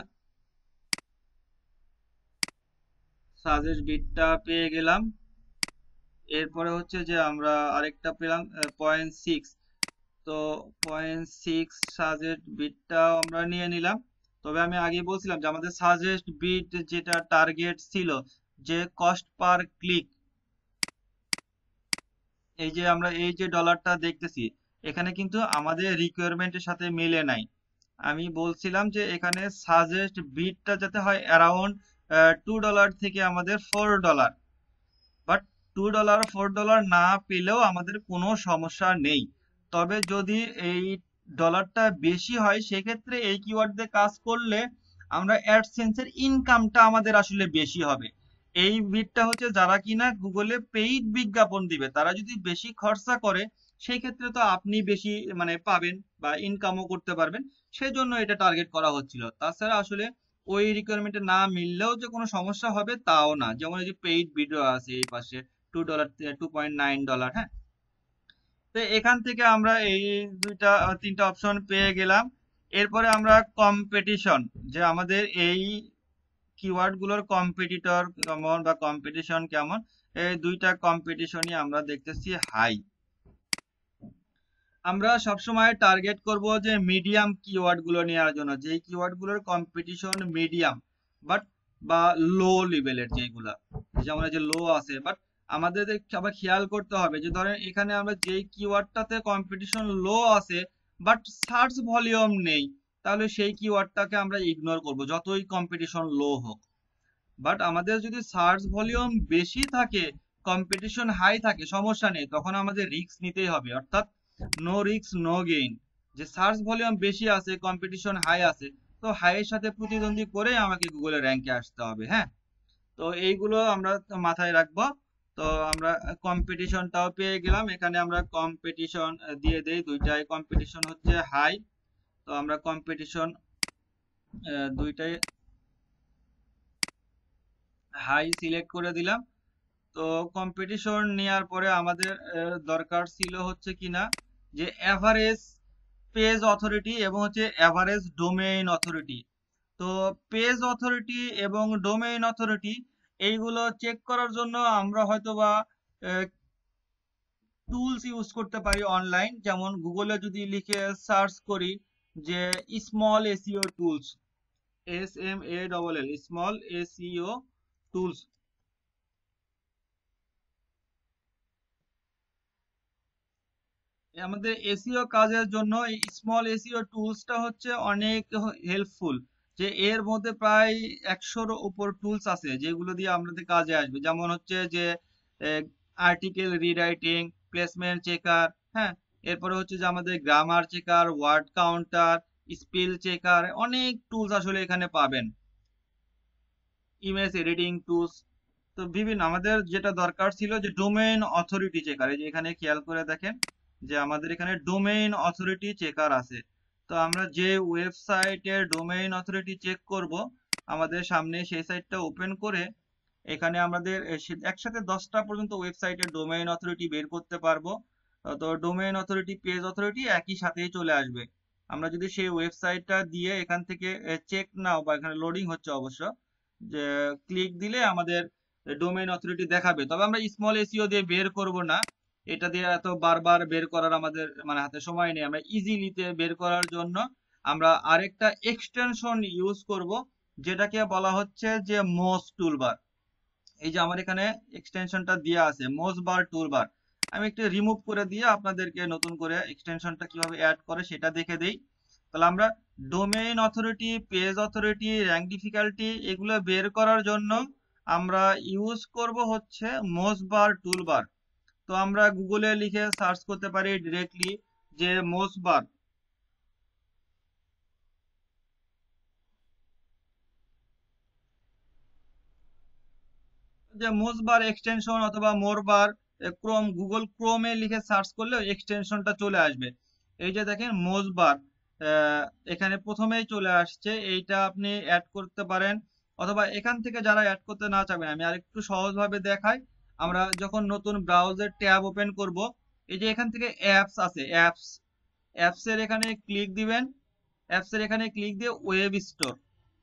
সাজেস্ট বিটটা পেয়ে গেলাম। এরপরে হচ্ছে যে আমরা আরেকটা পেলাম পয়েন্ট সিক্স। তো পয়েন্ট সিক্স সাজেস্ট বিটটাও আমরা নিয়ে নিলাম। তবে আমি আগে বলছিলাম যে আমাদের সাজেস্ট বিট যেটা টার্গেট ছিল, যে কস্ট পার ক্লিক, এই যে আমরা এই যে ডলারটা দেখতেছি, এখানে কিন্তু আমাদের রিকোয়ারমেন্টের সাথে মিলে নাই। আমি বলছিলাম যে এখানে সাজেস্ট বিটটা যাতে হয় অ্যারাউন্ড টু ডলার থেকে আমাদের four dollar. But two dollar four dollar না পেলেও আমাদের কোনো সমস্যা নেই। তবে যদি এই ডলারটা বেশি হয় সেক্ষেত্রে এই কিওয়ার্ড দিয়ে কাজ করলে আমরা অ্যাডসেন্সের ইনকামটা আমাদের আসলে বেশি হবে। এই বিটটা হচ্ছে যারা কিনা গুগলে পেইড বিজ্ঞাপন দিবে তারা যদি বেশি খরচা করে সেই ক্ষেত্রে তো আপনি বেশি মানে পাবেন বা ইনকামও করতে পারবেন। সেজন্য এটা টার্গেট করা হচ্ছিল। তাছাড়া আসলে ওই রিকোয়ারমেন্টে না মিললেও যে কোনো সমস্যা হবে তাও না। যেমন এই যে পেইড ভিডিও আছে এই পাশে, two dollar two point nine dollar. হ্যাঁ, তো এখান থেকে আমরা এই দুইটা আহ, তিনটা অপশন পেয়ে গেলাম। এরপরে আমরা কম্পিটিশন, যে আমাদের এই কিওয়ার্ড গুলোর কম্পিটিটর কেমন বা কম্পিটিশন কেমন, এই দুইটা কম্পিটিশনই আমরা দেখতেছি হাই। আমরা সবসময় টার্গেট করব যে মিডিয়াম কিওয়ার্ড গুলো নেওয়ার জন্য, যেই কিওয়ার্ড গুলোর কম্পিটিশন মিডিয়াম বাট বা লো লেভেলের, যেগুলা যেমন এই যে লো আছে। বাট আমাদের আবার খেয়াল করতে হবে যে ধরেন এখানে আমরা যেই কিওয়ার্ডটাতে কম্পিটিশন লো আছে বাট সার্চ ভলিউম নেই, তাহলে সেই কিওয়ার্ডটাকে আমরা ইগনোর করব যতই কম্পিটিশন লো হোক। বাট আমাদের যদি সার্চ ভলিউম বেশি থাকে, কম্পিটিশন হাই থাকে, সমস্যা নেই, তখন আমাদের রিস্ক নিতেই হবে। অর্থাৎ নো রিস্ক নো গেইন। যে সার্চ ভলিউম বেশি আছে, কম্পিটিশন হাই আছে, তো হাইয়ের সাথে প্রতিদ্বন্দ্বী করে আমাকে গুগলে র্যাঙ্কে আসতে হবে। হ্যাঁ, তো এইগুলো আমরা তো মাথায় রাখবো। তো আমরা কম্পিটিশনটাও পেয়ে গেলাম। এখানে আমরা কম্পিটিশন দিয়ে দেই, দুইটাই কম্পিটিশন হচ্ছে হাই। তো আমরা কম্পিটিশন দুইটাই হাই সিলেক্ট করে দিলাম। তো কম্পিটিশন নেওয়ার পরে আমাদের আহ, দরকার ছিল হচ্ছে কিনা যে এভারেজ পেজ অথরিটি এবং হচ্ছে এভারেজ ডোমেইন অথরিটি। তো পেজ অথরিটি এবং ডোমেইন অথরিটি এইগুলো চেক করার জন্য আমরা হয়তোবা টুলস ইউজ করতে পারি অনলাইন। যেমন গুগলে যদি লিখে সার্চ করি যে small SEO tools, S M A double L, small SEO tools. আমাদের এসইও কাজের জন্য এই স্মল এসইও টুলসটা হচ্ছে অনেক হেল্পফুল। যে এর মধ্যে প্রায় একশোর উপর টুলস আছে যেগুলো দিয়ে আমাদের কাজে আসবে। যেমন হচ্ছে যে আর্টিকেল রিরাইটিং, প্লেসমেন্ট চেকার, হ্যাঁ, এরপরে হচ্ছে যে আমাদের grammar checker, word counter, spell checker, অনেক টুলস আসলে এখানে পাবেন। Image editing tools. তো বিভিন্ন আমাদের যেটা দরকার ছিল যে ডোমেইন অথরিটি চেকার, এই যে এখানে খেয়াল করে দেখেন যে আমাদের এখানে ডোমেইন অথরিটি চেকার আছে। তো আমরা যে ওয়েবসাইটের ডোমেইন অথরিটি চেক করব, আমাদের সামনে সেই সাইটটা ওপেন করে এখানে আমাদের এ সে- একসাথে দশটা পর্যন্ত ওয়েবসাইটের ডোমেইন অথরিটি বের করতে পারবো। আহ, তো ডোমেইন অথরিটি, পেজ অথরিটি একই সাথেই চলে আসবে। আমরা যদি সেই ওয়েবসাইটটা দিয়ে এখান থেকে চেক নাও, বা এখানে লোডিং হচ্ছে অবশ্য, যে ক্লিক দিলে আমাদের ডোমেইন অথরিটি দেখাবে। তবে আমরা স্মল এসইও দিয়ে বের করব না, এটা দিয়ে এত বারবার বের করার আমাদের মানে হাতে সময় নেই। আমরা ইজিলিতে বের করার জন্য আমরা আরেকটা এক্সটেনশন ইউজ করব, যেটাকে বলা হচ্ছে যে মোজ টুলবার। এই যে আমার এখানে এক্সটেনশনটা দেওয়া আছে মোজ বার টুলবার, আমি একটু রিমুভ করে দিয়ে আপনাদেরকে নতুন করে এক্সটেনশনটা কিভাবে অ্যাড করে সেটা দেখে দেই। তাহলে আমরা domain authority, page authority, rank difficulty এগুলো বের করার জন্য আমরা ইউজ করব হচ্ছে মোজ বার টুলবার। তো আমরা গুগলে লিখে সার্চ করতে পারি ডিরেক্টলি যে মোজ বার, যে মোজ বার এক্সটেনশন অথবা মোর বার, ক্রোম, গুগল ক্রোমে লিখে সার্চ করলে এক্সটেনশনটা চলে আসবে। এই যে দেখেন মোজ বার এখানে প্রথমেই চলে আসছে, এইটা আপনি অ্যাড করতে পারেন। অথবা এখান থেকে যারা অ্যাড করতে না চাবেন, আমি আরেকটু সহজভাবে দেখাই, আমরা যখন নতুন ব্রাউজার ট্যাব ওপেন করব, এই যে এখান থেকে অ্যাপস আছে, অ্যাপস অ্যাপস এর এখানে ক্লিক দিবেন। অ্যাপস এর এখানে ক্লিক দিয়ে ওয়েব স্টোর,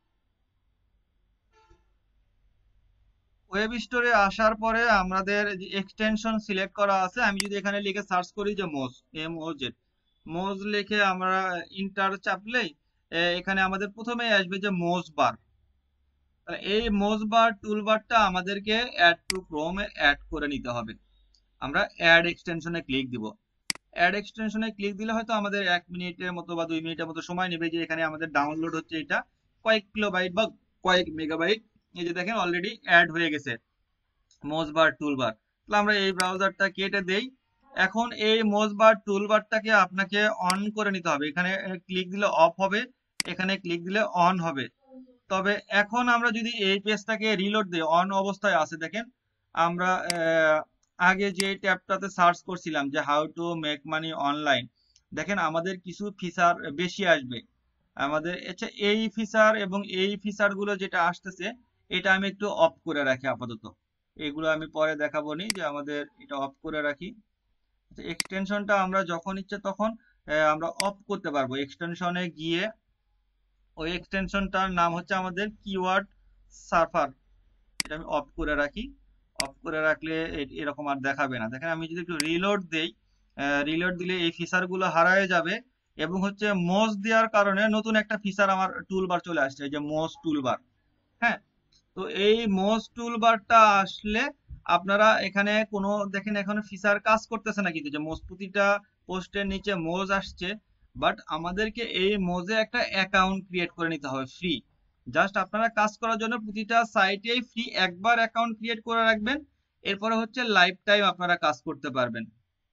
ওয়েব স্টোরে আসার পরে আমাদের যে এক্সটেনশন সিলেক্ট করা আছে, আমি যদি এখানে লিখে সার্চ করি যে মোজ, এম ও জেড, মোজ লিখে আমরা ইন্টার চাপলেই এ, এখানে আমাদের প্রথমেই আসবে যে মোজ বার। তাহলে এই মোজ বার টুলবারটা আমাদেরকে অ্যাড টু ক্রোমে অ্যাড করে নিতে হবে। আমরা অ্যাড এক্সটেনশনে ক্লিক দিব। অ্যাড এক্সটেনশনে ক্লিক দিলে হয়তো আমাদের এক মিনিটের মতো বা দুই মিনিটের মতো সময় নেবে, যে এখানে আমাদের ডাউনলোড হচ্ছে এটা কয়েক কিলোবাইট বা কয়েক মেগাবাইট। এই যে দেখেন অলরেডি অ্যাড হয়ে গেছে মোজবার টুলবার। তাহলে আমরা এই ব্রাউজারটা কেটে দেই। এখন এই মোজবার টুলবারটাকে আপনাকে অন করে নিতে হবে। এখানে ক্লিক দিলে অফ হবে, এখানে ক্লিক দিলে অন হবে। তবে এখন আমরা যদি এই পেজটাকে রিলোড দিই, অন অবস্থায় আছে দেখেন। আমরা আহ, আগে যে ট্যাবটাতে সার্চ করছিলাম যে how to make money online, দেখেন আমাদের কিছু ফিচার বেশি আসবে আমাদের। আচ্ছা, এই ফিচার এবং এই ফিচার গুলো যেটা আসতেছে, এটা আমি একটু অফ করে রাখি আপাতত। এগুলো আমি পরে দেখাবো নি, যে আমাদের এটা অফ করে রাখি। এক্সটেনশনটা আমরা যখন ইচ্ছে তখন আহ, আমরা অফ করতে পারবো। এক্সটেনশনে গিয়ে ওই এক্সটেনশনটার নাম হচ্ছে আমাদের কিওয়ার্ড সার্ফার, এটা আমি অফ করে রাখি। অফ করে রাখলে এ- এরকম আর দেখাবে না। দেখেন আমি যদি একটু রিলোড দেই, রিলোড দিলে এই ফিচার গুলো হারায় যাবে। এবং হচ্ছে মোজ দেওয়ার কারণে নতুন একটা ফিচার আমার টুলবার চলে আসছে, এই যে মোজ টুলবার। হ্যাঁ, তো এই মোজ টুলবারটা আসলে আপনারা এখানে কোনো দেখেন এখানে ফিচার কাজ করতেছে না, কিন্তু যে মোজ প্রতিটা পোস্টের নিচে মোজ আসছে, বাট আমাদেরকে এই মোজে একটা অ্যাকাউন্ট ক্রিয়েট করে নিতে হবে ফ্রি। জাস্ট আপনারা কাজ করার জন্য প্রতিটা সাইটেই ফ্রি একবার অ্যাকাউন্ট ক্রিয়েট করে রাখবেন। এরপরে হচ্ছে লাইফ টাইম আপনারা কাজ করতে পারবেন।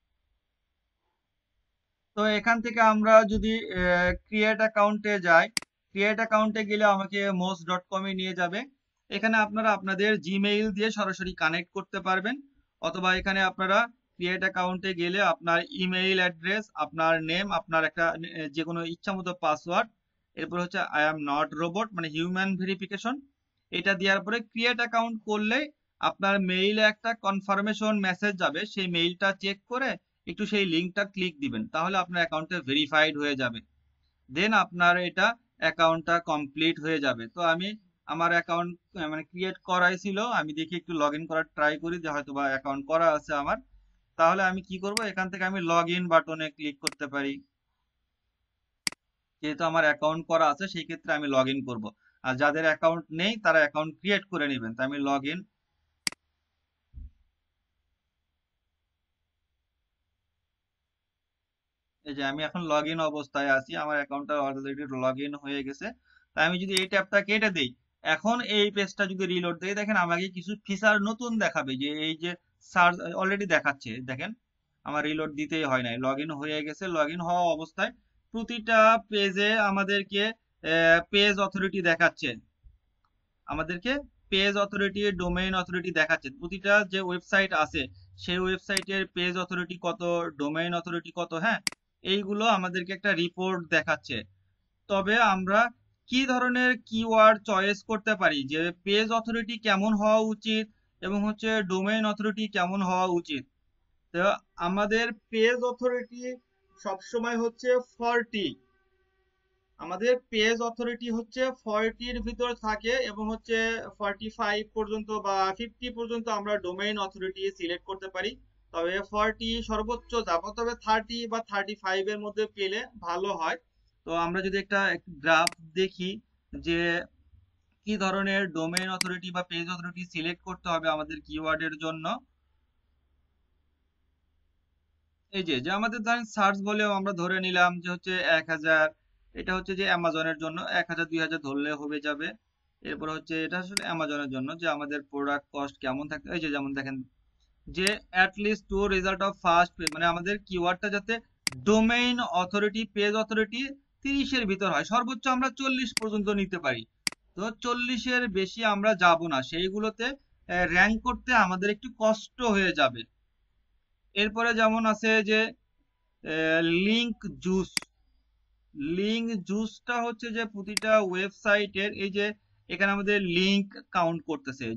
তো এখান থেকে আমরা যদি ক্রিয়েট অ্যাকাউন্টে যাই, ক্রিয়েট অ্যাকাউন্টে গেলে আমাকে মোজ ডট কমে নিয়ে যাবে। এখানে আপনারা আপনাদের জিমেইল দিয়ে সরাসরি কানেক্ট করতে পারবেন, অথবা এখানে আপনারা ক্রিয়েট অ্যাকাউন্টে গেলে আপনার ইমেইল অ্যাড্রেস, আপনার নেম, আপনার একটা আহ, যে কোনো ইচ্ছা মতো পাসওয়ার্ড, এরপর হচ্ছে আই এম নট রোবট মানে হিউম্যান ভেরিফিকেশন, এটা দেওয়ার পরে ক্রিয়েট অ্যাকাউন্ট করলে আপনার মেইলে একটা কনফার্মেশন মেসেজ যাবে। সেই মেইলটা চেক করে একটু সেই লিঙ্কটা ক্লিক দিবেন, তাহলে আপনার অ্যাকাউন্টটা ভেরিফাইড হয়ে যাবে। দেন আপনার এটা অ্যাকাউন্টটা কমপ্লিট হয়ে যাবে। তো আমি আমার অ্যাকাউন্ট মানে ক্রিয়েট করাই ছিল, আমি দেখি একটু লগ ইন করার ট্রাই করি যে হয়তো বা অ্যাকাউন্ট করা আছে আমার। তাহলে আমি কি করব, এখান থেকে আমি লগ ইন বাটনে ক্লিক করতে পারি। যেহেতু আমার অ্যাকাউন্ট করা আছে সেই ক্ষেত্রে আমি লগ ইন করবো। আর যাদের অ্যাকাউন্ট নেই তারা অ্যাকাউন্ট ক্রিয়েট করে নেবেন। তো আমি লগ ইন, এই যে আমি এখন লগ ইন অবস্থায় আছি, আমার অ্যাকাউন্টটা অলরেডি লগ ইন হয়ে গেছে। তাই আমি যদি এই ট্যাবটা কেটে দেই, এখন এই পেজটা যদি রিলোড দেই, দেখেন আমাকে কিছু ফিচার নতুন দেখাবে। যে এই যে সার্চ অলরেডি দেখাচ্ছে, দেখেন আমার রিলোড দিতেই হয় নাই, লগ ইন হয়ে গেছে। লগ ইন হওয়া অবস্থায় প্রতিটা পেজে আমাদেরকে পেজ অথরিটি দেখাচ্ছে, আমাদেরকে পেজ অথরিটি, ডোমেইন অথরিটি দেখাচ্ছে। প্রতিটা যে ওয়েবসাইট আছে সেই ওয়েবসাইটের পেজ অথরিটি কত, ডোমেইন অথরিটি কত, হ্যাঁ, এইগুলো আমাদেরকে একটা রিপোর্ট দেখাচ্ছে। তবে আমরা কি ধরনের কিওয়ার্ড চয়েস করতে পারি, যে পেজ অথরিটি কেমন হওয়া উচিত এবং হচ্ছে ডোমেইন অথরিটি কেমন হওয়া উচিত। তো আমাদের পেজ অথরিটি সবসময় হচ্ছে ফর্টি, আমাদের পেজ অথরিটি হচ্ছে ফর্টির ভিতর থাকে, এবং হচ্ছে ফর্টি ফাইভ পর্যন্ত বা ফিফটি পর্যন্ত আমরা ডোমেইন অথরিটি সিলেক্ট করতে পারি। তবে ফর্টি সর্বোচ্চ যাব, তবে থার্টি বা থার্টি ফাইভ এর মধ্যে পেলে ভালো হয়। তো আমরা যদি একটা গ্রাফ দেখি যে কি ধরনের ডোমেইন অথরিটি বা পেজ অথরিটি সিলেক্ট করতে হবে আমাদের কিওয়ার্ডের জন্য। এই যে যে আমাদের ধরেন সার্চ বলেও আমরা ধরে নিলাম যে হচ্ছে এক হাজার, এটা হচ্ছে যে অ্যামাজনের জন্য এক হাজার দুই হাজার ধরলে হবে যাবে। এরপর হচ্ছে এটা আসলে অ্যামাজনের জন্য যে আমাদের প্রোডাক্ট কস্ট কেমন থাকতে, এই যে যেমন দেখেন যে at least two result of first page, মানে আমাদের কিওয়ার্ডটা যাতে ডোমেইন অথরিটি, পেজ অথরিটি তিরিশের ভিতর হয়, সর্বোচ্চ আমরা চল্লিশ পর্যন্ত নিতে পারি। তো চল্লিশের বেশি আমরা যাব না, সেইগুলোতে র্যাঙ্ক করতে আমাদের একটু কষ্ট হয়ে যাবে। এরপরে যেমন আছে যে লিংক জুস, লিংক জুসটা হচ্ছে যে প্রতিটা ওয়েবসাইটের এই যে এখানে আমাদের লিংক কাউন্ট করতেছে, যে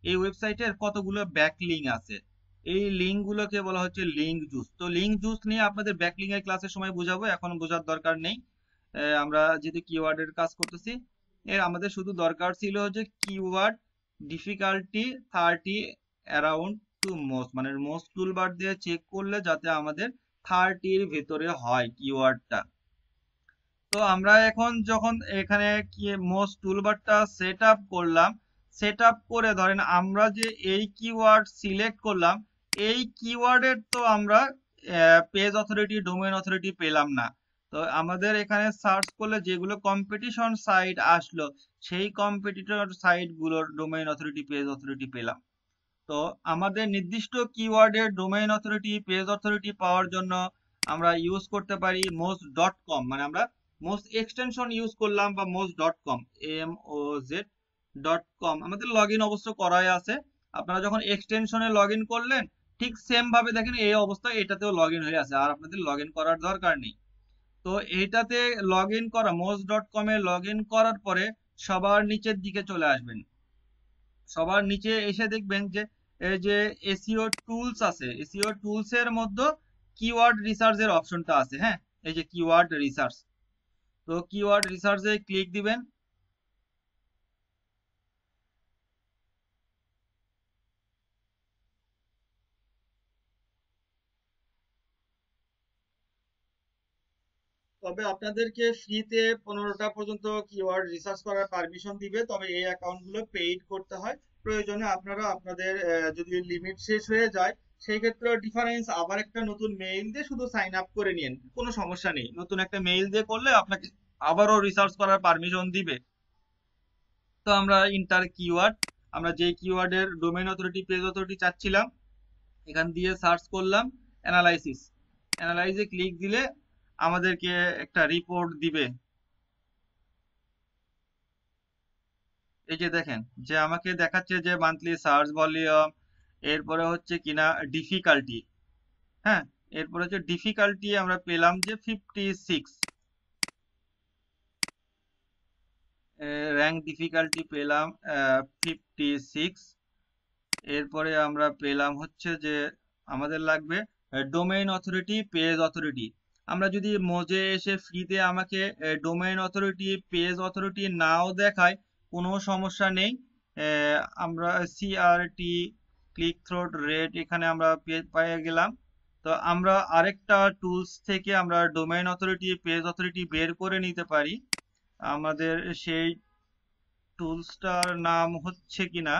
এই ওয়েবসাইটের কতগুলো ব্যাকলিঙ্ক আছে, এই লিঙ্ক গুলোকে বলা হচ্ছে লিঙ্ক জুস। তো লিঙ্ক জুস নিয়ে আপনাদের ব্যাকলিঙ্ক এর ক্লাসের সময় বোঝাবো, এখন বোঝার দরকার নেই। আহ, আমরা যেহেতু কিওয়ার্ডের কাজ করতেছি, এর আমাদের শুধু দরকার ছিল যে keyword difficulty thirty around to Moz, মানে মোস্ট টুলবার দিয়ে চেক করলে যাতে আমাদের থার্টির ভেতরে হয় কিওয়ার্ডটা। তো আমরা এখন যখন এখানে কি মোস্ট টুলবারটা সেট আপ করলাম, সেট আপ করে ধরেন আমরা যে এই কিওয়ার্ড সিলেক্ট করলাম, এই কিওয়ার্ডের তো আমরা পেজ অথরিটি ডোমেইন অথরিটি পেলাম না। তো আমাদের এখানে সার্চ করলে যেগুলো কম্পিটিশন সাইট আসলো, সেই কম্পিটিটর সাইট গুলোর ডোমেইন অথরিটি পেজ অথরিটি পেলাম। তো আমাদের নির্দিষ্ট কিওয়ার্ডের ডোমেইন অথরিটি পেজ অথরিটি পাওয়ার জন্য আমরা ইউজ করতে পারি মোস্ট ডট কম, মানে আমরা মোস্ট এক্সটেনশন ইউজ করলাম, বা Moz dot com, M O Z dot com আমাদের লগ ইন অবশ্য করাই আছে। আপনারা যখন এক্সটেনশনে লগ ইন করলেন, ঠিক সেম ভাবে দেখেন এই অবস্থায় এটাতেও লগ ইন হয়ে আছে, আর আপনাদের লগ ইন করার দরকার নেই। তো এইটাতে লগ ইন করা, মোস্ট ডট কম এ লগ ইন করার পরে সবার নিচের দিকে চলে আসবেন। সবার নিচে এসে দেখবেন যে এই যে এসইও টুলস আছে, এসইও টুলস এর মধ্যে কিওয়ার্ড রিসার্চ এর অপশনটা আছে। হ্যাঁ, এই যে কিওয়ার্ড রিসার্চ, তো কিওয়ার্ড রিসার্চে ক্লিক দিবেন। তবে আপনাদেরকে ফ্রিতে পনেরোটা পর্যন্ত কিওয়ার্ড রিসার্চ করার পারমিশন দিবে, তবে এই অ্যাকাউন্ট গুলো পেইড করতে হয়। প্রয়োজনে আপনারা আপনাদের আহ, যদি লিমিট শেষ হয়ে যায়, সেই ক্ষেত্রে ডিফারেন্স আবার একটা নতুন মেইল দিয়ে শুধু সাইন আপ করে নিন, কোনো সমস্যা নেই। নতুন একটা মেইল দিয়ে করলে আপনাকে আবারও রিসার্চ করার পারমিশন দিবে। তো আমরা ইন্টার কিওয়ার্ড, আমরা যে কিওয়ার্ডের ডোমেইন অথরিটি পেজ অথরিটি চাচ্ছিলাম, এখান দিয়ে সার্চ করলাম অ্যানালাইসিস। অ্যানালাইজে ক্লিক দিলে আমাদেরকে একটা রিপোর্ট দিবে। এই যে দেখেন, যে আমাকে দেখাচ্ছে যে মান্থলি সার্চ ভলিউম, এরপরে হচ্ছে কিনা ডিফিকাল্টি। হ্যাঁ, এরপরে হচ্ছে ডিফিকাল্টি আমরা পেলাম যে ফিফটি সিক্স, র্যাঙ্ক ডিফিকাল্টি পেলাম ফিফটি সিক্স। এরপরে আমরা পেলাম হচ্ছে যে আমাদের লাগবে ডোমেইন অথরিটি পেজ অথরিটি। আমরা যদি মোজে এসে ফ্রিতে আমাকে ডোমেইন অথরিটি পেজ অথরিটি নাও দেখায়, কোনো সমস্যা নেই। আহ, আমরা সিআরটি ক্লিক থ্রোট রেট এখানে আমরা পেয়ে গেলাম। তো আমরা আরেকটা টুলস থেকে আমরা ডোমেইন অথরিটি পেজ অথরিটি বের করে নিতে পারি। আমাদের সেই টুলসটার নাম হচ্ছে কিনা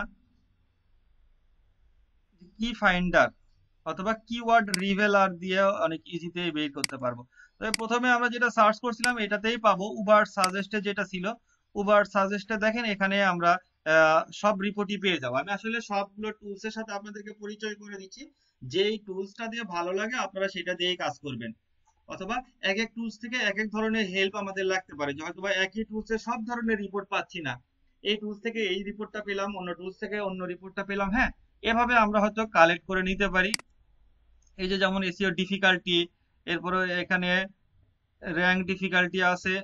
কি ফাইন্ডার অথবা কিওয়ার্ড রিভেলার দিয়ে অনেক ইজিতেই বের করতে পারবো। তবে প্রথমে আমরা যেটা সার্চ করছিলাম এটাতেই পাবো, উবার সাজেস্টে যেটা ছিল। উবার সাজেস্টে দেখেন এখানে আমরা আহ, সব রিপোর্টই পেয়ে যাবো। আমি আসলে সবগুলো টুলস এর সাথে আপনাদেরকে পরিচয় করে দিচ্ছি, যেই টুলসটা দিয়ে ভালো লাগে আপনারা সেটা দিয়েই কাজ করবেন। অথবা এক এক টুলস থেকে এক এক ধরনের হেল্প আমাদের লাগতে পারে, যে হয়তোবা একই টুলসে সব ধরনের রিপোর্ট পাচ্ছি না, এই টুলস থেকে এই রিপোর্টটা পেলাম, অন্য টুলস থেকে অন্য রিপোর্টটা পেলাম। হ্যাঁ, এভাবে আমরা হয়তো কালেক্ট করে নিতে পারি। এই যে যেমন এসইও ডিফিকাল্টি, এরপরে এখানে র্যাঙ্ক ডিফিকাল্টি আছে।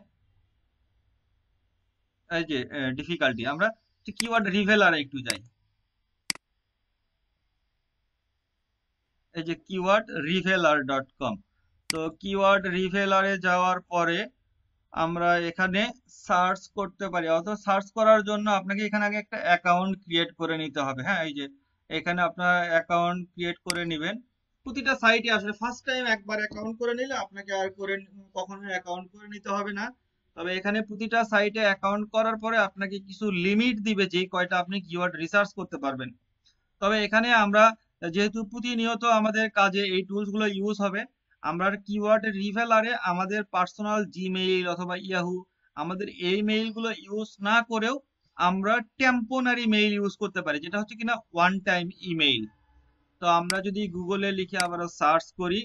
এই যে ডিফিকাল্টি, আমরা কিওয়ার্ড রিভেলারে একটু যাই। এই যে কিওয়ার্ড রিভেলার ডট কম, তো কিওয়ার্ড রিভেলারে যাওয়ার পরে আমরা এখানে সার্চ করতে পারি। অথবা সার্চ করার জন্য আপনাকে এখানে আগে একটা অ্যাকাউন্ট ক্রিয়েট করে নিতে হবে। হ্যাঁ, এই যে এখানে আপনার অ্যাকাউন্ট ক্রিয়েট করে নেবেন। প্রতিটা সাইটে আসলে ফার্স্ট টাইম একবার অ্যাকাউন্ট করে নিলে আপনাকে আর করে কখনো অ্যাকাউন্ট করে নিতে হবে না। তবে এখানে প্রতিটা সাইটে অ্যাকাউন্ট করার পরে আপনাকে কিছু লিমিট দিবে যে কয়টা আপনি কিওয়ার্ড রিসার্চ করতে পারবেন। তবে এখানে আমরা যেহেতু প্রতিনিয়ত আমাদের কাজে এই টুলস গুলো ইউজ হবে, আমরা কিওয়ার্ড রিভেলারে আমাদের পার্সোনাল জিমেইল অথবা ইয়াহু, আমাদের এই মেইল গুলো ইউজ না করেও আমরা টেম্পোরারি মেইল ইউজ করতে পারি, যেটা হচ্ছে কিনা ওয়ান টাইম ইমেইল। তো আমরা যদি গুগলে লিখে আবার সার্চ করি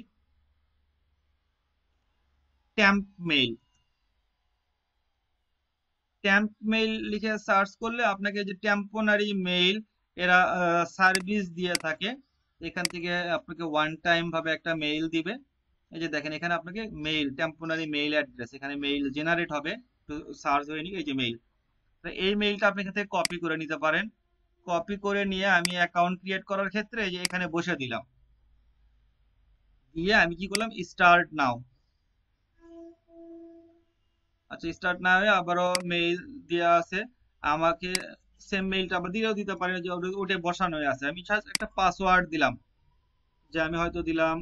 ট্যাম্প মেইল, ট্যাম্প মেইল লিখে সার্চ করলে আপনাকে যে টেম্পোরারি মেইল এরা সার্ভিস দিয়ে থাকে, এখান থেকে আপনাকে ওয়ান টাইম ভাবে একটা মেইল দিবে। এই যে দেখেন এখানে আপনাকে মেইল টেম্পোরারি মেইল অ্যাড্রেস, এখানে মেইল জেনারেট হবে, সার্চ হয়নি, এই যে মেইল। তো এই মেইলটা আপনি এখান থেকে কপি করে নিতে পারেন। কপি করে নিয়ে আমি অ্যাকাউন্ট ক্রিয়েট করার ক্ষেত্রে এই যে এখানে বসে দিলাম, দিয়ে আমি কি করলাম স্টার্ট নাও। আচ্ছা স্টার্ট নাও এ আবারও মেইল দেওয়া আছে আমাকে, সেম মেইলটা আবার দিলেও দিতে পারি যে ওটা ওটা বসানো আছে। আমি just একটা পাসওয়ার্ড দিলাম, যে আমি হয়তো দিলাম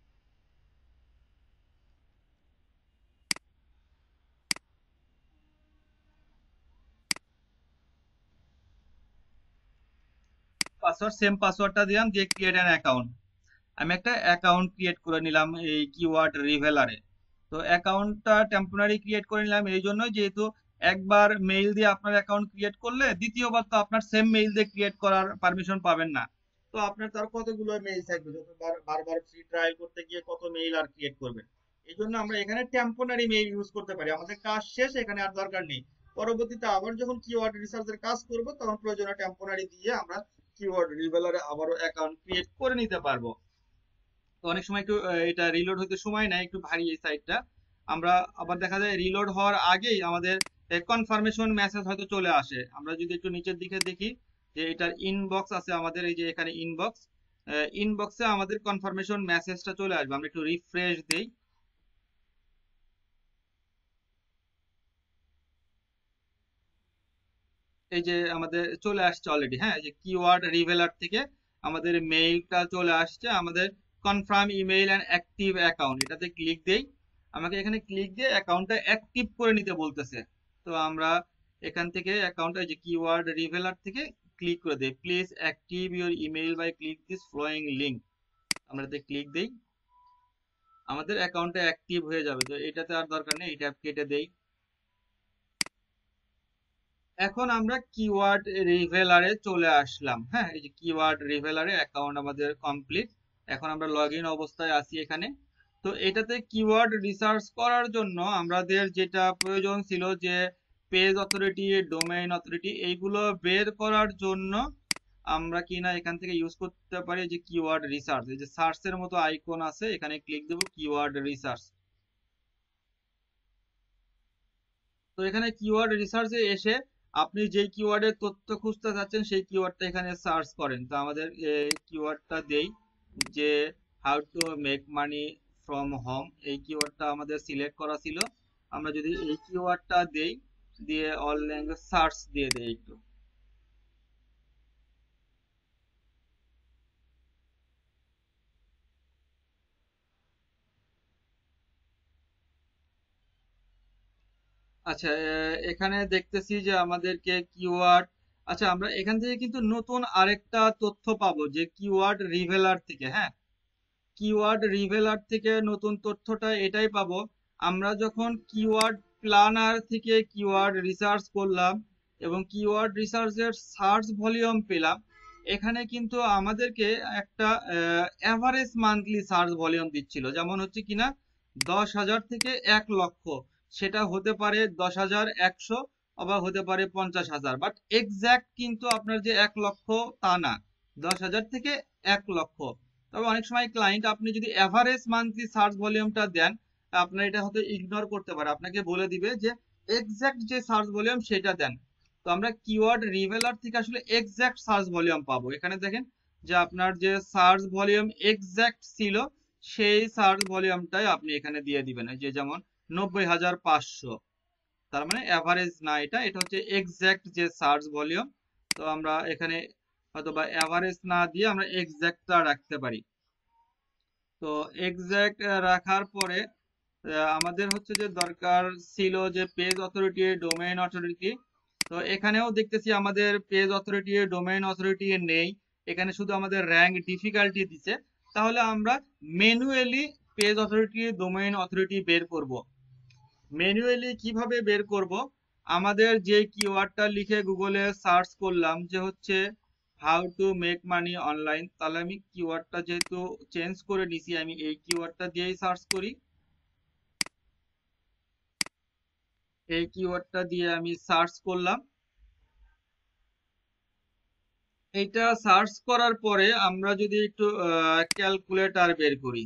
পাসওয়ার্ড, সেম পাসওয়ার্ডটা দিলাম, দিয়ে ক্রিয়েট অ্যান অ্যাকাউন্ট। আমি একটা অ্যাকাউন্ট ক্রিয়েট করে নিলাম এই কিওয়ার্ড রিভেলারে। তো অ্যাকাউন্টটা টেম্পোরারি ক্রিয়েট করে নিলাম এই জন্য, যেহেতু একবার মেইল দিয়ে আপনার অ্যাকাউন্ট ক্রিয়েট করলে দ্বিতীয়বার তো আপনার সেম মেইল দিয়ে ক্রিয়েট করার পারমিশন পাবেন না। তো আপনার তার কতগুলো মেইল থাকবে, যতবার বারবার ফ্রি ট্রায়াল করতে গিয়ে কত মেইল আর ক্রিয়েট করবেন। এই জন্য আমরা এখানে টেম্পোরারি মেইল ইউজ করতে পারি, আমাদের কাজ শেষ এখানে আর দরকার নেই। পরবর্তীতে আবার যখন কিওয়ার্ড রিসার্চের কাজ করব তখন প্রয়োজনে টেম্পোরারি দিয়ে আমরা কিওয়ার্ড রিভেলারে আবারও অ্যাকাউন্ট ক্রিয়েট করে নিতে পারবো। তো অনেক সময় একটু আহ, এটা রিলোড হতে সময় নেয়, একটু ভারী এই সাইটটা। আমরা আবার দেখা যায় রিলোড হওয়ার আগেই আমাদের কনফার্মেশন মেসেজ হয়তো চলে আসে। আমরা যদি একটু নিচের দিকে দেখি যে এটার ইনবক্স আছে আমাদের, এই যে এখানে ইনবক্স, ইনবক্সে আমাদের কনফার্মেশন মেসেজটা চলে আসবে। আমরা একটু রিফ্রেশ দেই, এই যে আমাদের চলে আসছে অলরেডি। হ্যাঁ, এই যে কিওয়ার্ড রিভেলার থেকে আমাদের মেইলটা চলে আসছে, আমাদের confirm email and active account, এটাতে ক্লিক দেই। আমাকে এখানে ক্লিক দিয়ে অ্যাকাউন্টটা অ্যাক্টিভ করে নিতে বলতেছে। তো আমরা এখান থেকে অ্যাকাউন্টটা, যে কিওয়ার্ড রিভেলার থেকে ক্লিক করে দেই, please active your email by click this following link. আমরা এতে ক্লিক দেই, আমাদের অ্যাকাউন্টটা অ্যাক্টিভ হয়ে যাবে। তো এটাতে আর দরকার নেই, এটা কেটে দেই। এখন আমরা কিওয়ার্ড রিভেলারে চলে আসলাম। হ্যাঁ, এই যে কিওয়ার্ড রিভেলারে অ্যাকাউন্ট আমাদের কমপ্লিট। এখন আমরা লগ ইন অবস্থায় আছি এখানে। তো এটাতে কিওয়ার্ড রিসার্চ করার জন্য আমাদের যেটা প্রয়োজন ছিল, যে পেজ অথরিটি, ডোমেইন অথরিটি, এইগুলো বের করার জন্য আমরা কিনা এখান থেকে ইউজ করতে পারি যে কিওয়ার্ড রিসার্চ। এই যে সার্চের মতো আইকন আছে, এখানে ক্লিক দেবো, কিওয়ার্ড রিসার্চ। তো এখানে কিওয়ার্ড রিসার্চে এসে আপনি যেই কিওয়ার্ডের তথ্য খুঁজতে চাচ্ছেন সেই কিওয়ার্ডটা এখানে সার্চ করেন। তো আমাদের কিওয়ার্ডটা দেই, যে how to make money from home, এই কিওয়ার্ডটা আমাদের সিলেক্ট করা ছিল। আমরা যদি এই কিওয়ার্ডটা দেই, দিয়ে অল ল্যাঙ্গুয়েজ সার্চ দিয়ে দেই একটু। আচ্ছা, আহ, এখানে দেখতেছি যে আমাদেরকে কিওয়ার্ড, আচ্ছা আমরা এখান থেকে কিন্তু নতুন আরেকটা তথ্য পাবো, যে কিওয়ার্ড রিভেলার থেকে। হ্যাঁ, কিওয়ার্ড রিভেলার থেকে নতুন তথ্যটা এটাই পাবো, আমরা যখন কিওয়ার্ড প্ল্যানার থেকে কিওয়ার্ড রিসার্চ করলাম এবং কিওয়ার্ড রিসার্চের সার্চ ভলিউম পেলাম, এখানে কিন্তু আমাদেরকে একটা অ্যাভারেজ মান্থলি সার্চ ভলিউম দিচ্ছিল, যেমন হচ্ছে কিনা দশ হাজার থেকে এক লক্ষ। সেটা হতে পারে দশ হাজার একশো, আবার হতে পারে পঞ্চাশ হাজার, বাট এক্সাক্ট কিন্তু আপনার যে এক লক্ষ তা না, দশ হাজার থেকে এক লক্ষ। তবে অনেক সময় ক্লায়েন্ট আপনি যদি এভারেজ মান্থলি সার্চ ভলিউমটা দেন, আপনার এটা হয়তো ইগনোর করতে পারে, আপনাকে বলে দিবে যে এক্সাক্ট যে সার্চ ভলিউম সেটা দেন। তো আমরা কিওয়ার্ড রিভেলার থেকে আসলে এক্সাক্ট সার্চ ভলিউম পাবো। এখানে দেখেন যে আপনার যে সার্চ ভলিউম এক্সাক্ট ছিল সেই সার্চ ভলিউমটাই আপনি এখানে দিয়ে দিবেন, এই যে যেমন নব্বই হাজার পাঁচশো। তার মানে অ্যাভারেজ না, এটা এটা হচ্ছে এক্সাক্ট যে সার্চ ভলিউম। তো আমরা এখানে হয়তো বা অ্যাভারেজ না দিয়ে আমরা এক্সাক্টটা রাখতে পারি। তো এক্সাক্ট রাখার পরে আহ, আমাদের হচ্ছে যে দরকার ছিল যে পেজ অথরিটি, ডোমেইন অথরিটি। তো এখানেও দেখতেছি আমাদের পেজ অথরিটি, ডোমেইন অথরিটি নেই, এখানে শুধু আমাদের র্যাঙ্ক ডিফিকাল্টি দিছে। তাহলে আমরা manually page authority, domain authority বের করব। ম্যানুয়ালি কিভাবে বের করব, আমাদের যে কিওয়ার্ডটা লিখে গুগলে সার্চ করলাম যে হচ্ছে how to make money online, তাহলে আমি কিওয়ার্ডটা যেহেতু চেঞ্জ করে নিছি, আমি এই কিওয়ার্ডটা দিয়েই সার্চ করি। এই কিওয়ার্ডটা দিয়ে আমি সার্চ করলাম। এইটা সার্চ করার পরে আমরা যদি একটু ক্যালকুলেটর বের করি,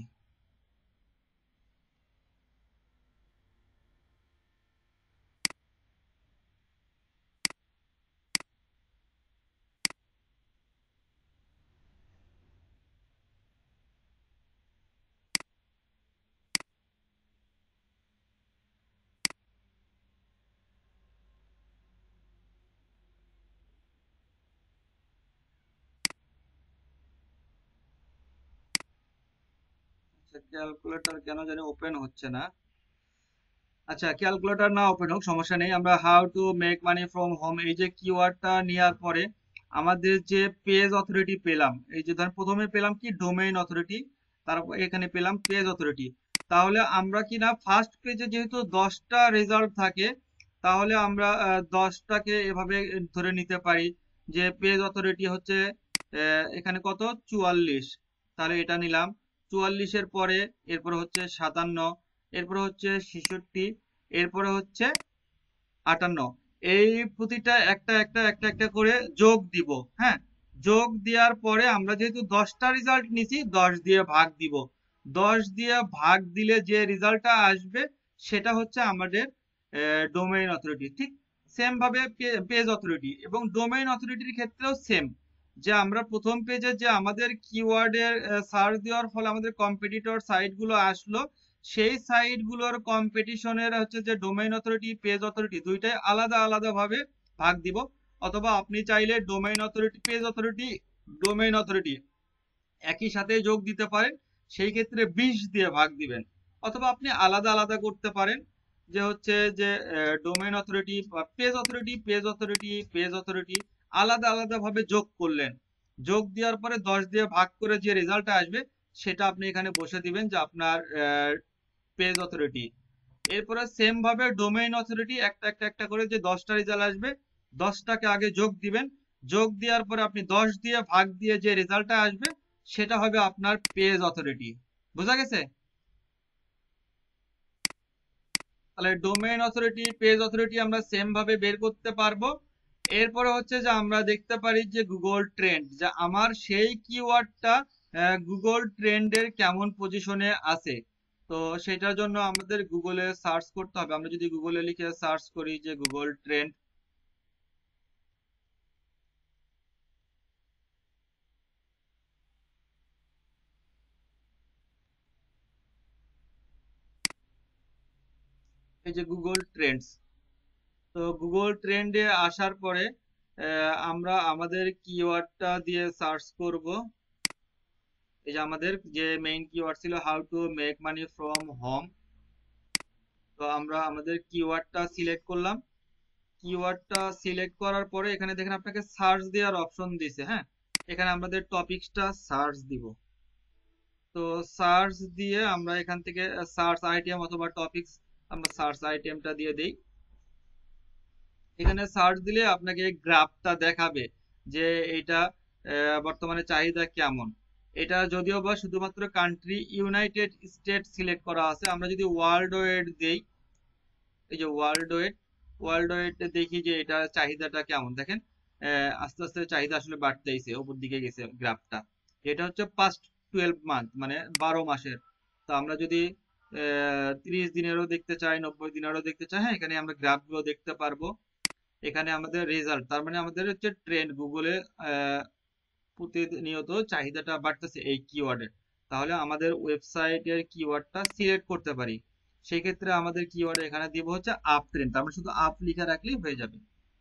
ক্যালকুলেটর কেন জানি ওপেন হচ্ছে না। আচ্ছা, ক্যালকুলেটর না ওপেন হোক, সমস্যা নেই। আমরা how to make money from home এই যে কিওয়ার্ডটা নেওয়ার পরে আমাদের যে পেজ অথরিটি পেলাম, এই যে ধরেন প্রথমে পেলাম কি ডোমেইন অথরিটি, তারপর এখানে পেলাম পেজ অথরিটি। তাহলে আমরা কি না ফার্স্ট পেজে যেহেতু দশটা রেজাল্ট থাকে, তাহলে আমরা আহ, দশটাকে এভাবে ধরে নিতে পারি যে পেজ অথরিটি হচ্ছে আহ, এখানে কত, চুয়াল্লিশ। তাহলে এটা নিলাম চুয়াল্লিশের পরে, এরপরে হচ্ছে সাতান্ন, এরপরে হচ্ছে ছেষট্টি, এরপরে হচ্ছে আটান্ন। এই প্রতিটা একটা একটা একটা একটা করে যোগ দিব। হ্যাঁ, যোগ দেওয়ার পরে আমরা যেহেতু দশটা রেজাল্ট নিছি, দশ দিয়ে ভাগ দিব। দশ দিয়ে ভাগ দিলে যে রেজাল্টটা আসবে সেটা হচ্ছে আমাদের ডোমেইন অথরিটি। ঠিক সেম ভাবে পেজ অথরিটি এবং ডোমেইন অথরিটির ক্ষেত্রেও সেম, যে আমরা প্রথম পেজে যে আমাদের কিওয়ার্ডের সার্চ দেওয়ার ফলে আমাদের কম্পিটিটর সাইট গুলো আসলো, সেই সাইট গুলোর কম্পিটিশনের হচ্ছে যে ডোমেইন অথরিটি পেজ অথরিটি দুইটাই আলাদা আলাদা ভাবে ভাগ দিব। অথবা আপনি চাইলে domain authority page authority domain authority একই সাথে যোগ দিতে পারেন, সেই ক্ষেত্রে বিশ দিয়ে ভাগ দিবেন। অথবা আপনি আলাদা আলাদা করতে পারেন, যে হচ্ছে যে domain authority page authority page authority page authority আলাদা আলাদা ভাবে যোগ করলেন। যোগ দেওয়ার পরে দশ দিয়ে ভাগ করে যে রেজাল্টটা আসবে সেটা আপনি এখানে বসে দিবেন যে আপনার পেজ অথরিটি। এরপরে সেম ভাবে ডোমেইন অথরিটি একটা একটা একটা করে যে দশটা রেজাল্ট আসবে, দশটাকে আগে যোগ দিবেন। যোগ দেওয়ার পরে আপনি দশ দিয়ে ভাগ দিয়ে যে রেজাল্টটা আসবে সেটা হবে আপনার পেজ অথরিটি। বোঝা গেছে? তাহলে ডোমেইন অথরিটি পেজ অথরিটি আমরা সেম ভাবে বের করতে পারবো। এরপরে হচ্ছে যে আমরা দেখতে পারি যে গুগল ট্রেন্ড, যে আমার সেই কিওয়ার্ডটা গুগল ট্রেন্ডের কেমন পজিশনে আছে। তো সেটার জন্য আমাদের গুগলে সার্চ করতে হবে। আমরা যদি গুগলে লিখে সার্চ করি যে গুগল ট্রেন্ড, এই যে গুগল ট্রেন্ডস, তো গুগল ট্রেন্ডে আসার পরে আহ, আমরা আমাদের কিওয়ার্ডটা দিয়ে সার্চ করব। এই যে আমাদের যে মেইন কিওয়ার্ড ছিল how to make money from home, তো আমরা আমাদের কিওয়ার্ডটা সিলেক্ট করলাম। কিওয়ার্ডটা সিলেক্ট করার পরে এখানে দেখেন আপনাকে সার্চ দেওয়ার অপশন দিছে। হ্যাঁ, এখানে আমাদের টপিকসটা সার্চ দিব। তো সার্চ দিয়ে আমরা এখান থেকে সার্চ আইটেম অথবা টপিকস, আমরা সার্চ আইটেমটা দিয়ে দেই। এখানে সার্চ দিলে আপনাকে গ্রাফটা দেখাবে যে এটা আহ, বর্তমানে চাহিদা কেমন। এটা যদিও বা শুধুমাত্র কান্ট্রি ইউনাইটেড স্টেট সিলেক্ট করা আছে। আমরা যদি ওয়ার্ল্ড ওয়েড দেই, এই যে ওয়ার্ল্ড ওয়েড, ওয়ার্ল্ড ওয়েড দেখি যে এটা চাহিদাটা কেমন। দেখেন আহ, আস্তে আস্তে চাহিদা আসলে বাড়তেইছে, উপর দিকে গেছে গ্রাফটা। এটা হচ্ছে পাস্ট টুয়েলভ মান্থ, মানে বারো মাসের। তো আমরা যদি আহ ত্রিশ দিনেরও দেখতে চাই, নব্বই দিনেরও দেখতে চাই, হ্যাঁ এখানে আমরা গ্রাফগুলো দেখতে পারবো। এখানে আমাদের রেজাল্ট, তার মানে আমাদের হচ্ছে ট্রেন্ড, গুগলে প্রতিনিয়ত চাহিদাটা বাড়তেছে এই কিওয়ার্ডের। তাহলে আমাদের ওয়েবসাইটের কিওয়ার্ডটা সিলেক্ট করতে পারি। সেই ক্ষেত্রে আমাদের কিওয়ার্ড এখানে দিব হচ্ছে আপ ট্রেন্ড, তার মানে শুধু আপ লিখে রাখলেই হয়ে যাবে।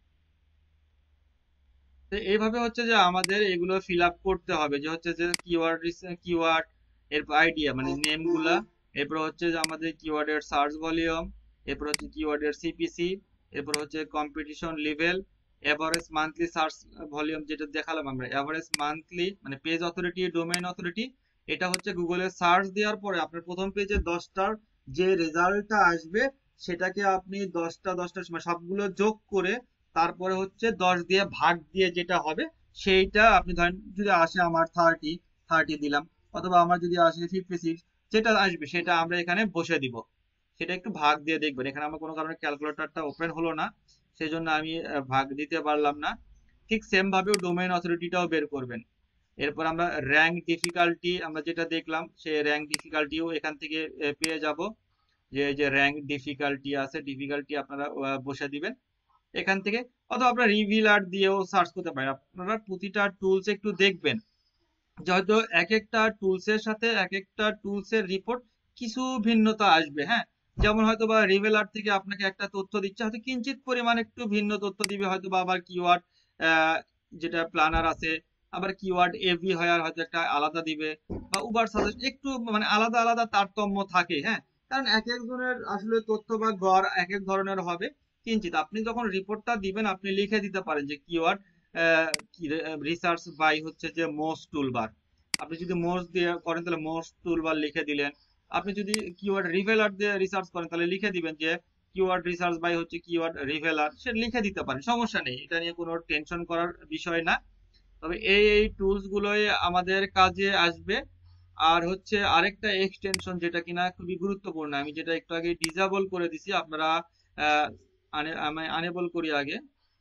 তো এইভাবে হচ্ছে যে আমাদের এগুলো ফিল আপ করতে হবে, যে হচ্ছে যে কিওয়ার্ড কিওয়ার্ড এর আইডিয়া মানে নেম গুলা, এরপর হচ্ছে যে আমাদের কিওয়ার্ডের সার্চ ভলিউম, এরপর হচ্ছে কিওয়ার্ডের সিপিসি, এরপর হচ্ছে competition level, average monthly search volume যেটা দেখালাম আমরা, এভারেজ মান্থলি মানে পেজ অথরিটি ডোমেইন অথরিটি। এটা হচ্ছে গুগলে সার্চ দেওয়ার পরে আপনার প্রথম পেজে দশটার যে রেজাল্টটা আসবে সেটাকে আপনি দশটা দশটা মানে সবগুলো যোগ করে তারপরে হচ্ছে দশ দিয়ে ভাগ দিয়ে যেটা হবে সেইটা আপনি ধরেন যদি আসে আমার থার্টি, থার্টি দিলাম। অথবা আমার যদি আসে ফিফটি সিক্স, যেটা আসবে সেটা আমরা এখানে বসে দিব। সেটা একটু ভাগ দিয়ে দেখবেন। এখানে আমার কোনো কারণে ক্যালকুলেটরটা ওপেন হলো না, সেই জন্য আমি আহ, ভাগ দিতে পারলাম না। ঠিক সেম ভাবেও ডোমেইন অথরিটিটাও বের করবেন। এরপর আমরা র্যাঙ্ক ডিফিকাল্টি আমরা যেটা দেখলাম সেই র্যাঙ্ক ডিফিকাল্টিও এখান থেকে আহ, পেয়ে যাব। যে এই যে র্যাঙ্ক ডিফিকাল্টি আছে, ডিফিকাল্টি আপনারা আহ, বসে দিবেন এখান থেকে। অথবা আপনারা রিভিলার দিয়েও সার্চ করতে পারেন। আপনারা প্রতিটা টুলস একটু দেখবেন যে হয়তো এক একটা টুলস এর সাথে এক একটা টুলস এর রিপোর্ট কিছু ভিন্নতা আসবে। হ্যাঁ, যেমন হয়তো বা রিভেলার থেকে আপনাকে একটা তথ্য দিচ্ছে, হয়তো কিঞ্চিত পরিমাণ একটু ভিন্ন তথ্য দিবে। হয়তো বা আবার কিওয়ার্ড যেটা প্ল্যানার আছে আবার কিওয়ার্ড এভি হায়ার হয়তো একটা আলাদা দিবে, বা উবার সাজেস্ট একটু মানে আলাদা আলাদা তারতম্য থাকে, হ্যাঁ। কারণ এক একজনের আসলে তথ্য বা গড় এক এক ধরনের হবে। কিঞ্চিত আপনি যখন রিপোর্টটা দিবেন আপনি লিখে দিতে পারেন যে কিওয়ার্ড রিসার্চ বাই হচ্ছে যে মোস্ট টুলবার। আপনি যদি মোস্ট দিয়ে করেন তাহলে মোস্ট টুলবার লিখে দিলেন। আপনি যদি কিওয়ার্ড রিভেলার দিয়ে রিসার্চ করেন তাহলে লিখে দিবেন যে কিওয়ার্ড রিসার্চ বাই হচ্ছে কিওয়ার্ড রিভেলার, সে লিখে দিতে পারেন, সমস্যা নেই, এটা নিয়ে কোনো টেনশন করার বিষয় না। তবে এই এই টুলস গুলোই আমাদের কাজে আসবে। আর হচ্ছে আরেকটা এক্সটেনশন যেটা কিনা খুবই গুরুত্বপূর্ণ, আমি যেটা একটু আগে ডিসেবল করে দিছি, আপনারা আহ, আনে আমি আনেবল করি আগে,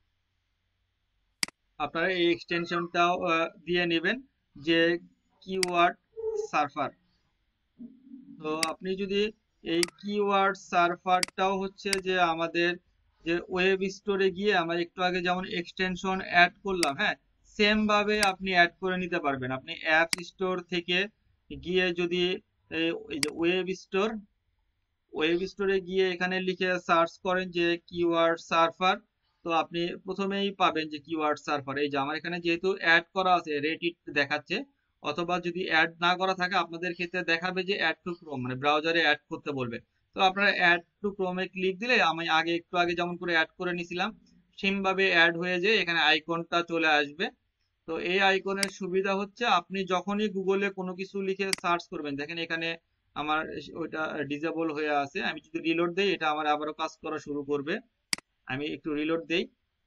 আপনারা এই এক্সটেনশনটাও দিয়ে নেবেন, যে কিওয়ার্ড সার্ফার। তো আপনি যদি এই কিওয়ার্ড সার্ফারটাও হচ্ছে যে আমাদের যে ওয়েব স্টোরে গিয়ে আমরা একটু আগে যেমন এক্সটেনশন অ্যাড করলাম, হ্যাঁ, সেম ভাবে আপনি অ্যাড করে নিতে পারবেন। আপনি অ্যাপস স্টোর থেকে গিয়ে যদি এই এই যে ওয়েব স্টোর, ওয়েব স্টোরে গিয়ে এখানে লিখে সার্চ করেন যে কিওয়ার্ড সার্ফার, তো আপনি প্রথমেই পাবেন যে কিওয়ার্ড সার্ফার। এই যে আমার এখানে যেহেতু অ্যাড করা আছে রেডিট দেখাচ্ছে, অথবা যদি অ্যাড না করা থাকে আপনাদের ক্ষেত্রে দেখাবে যে অ্যাড টু ক্রোম, মানে ব্রাউজারে অ্যাড করতে বলবে। তো আপনারা অ্যাড টু ক্রোমে ক্লিক দিলে আমি আগে একটু আগে যেমন করে অ্যাড করে নিছিলাম সেম ভাবে অ্যাড হয়ে যায়, এখানে আইকনটা চলে আসবে। তো এই আইকনের সুবিধা হচ্ছে আপনি যখনই গুগলে কোনো কিছু লিখে সার্চ করবেন, দেখেন এখানে আমার ওইটা ডিসেবল হয়ে আছে, আমি যদি রিলোড দেই এটা আমার আবারও কাজ করা শুরু করবে। আমি একটু রিলোড দেই,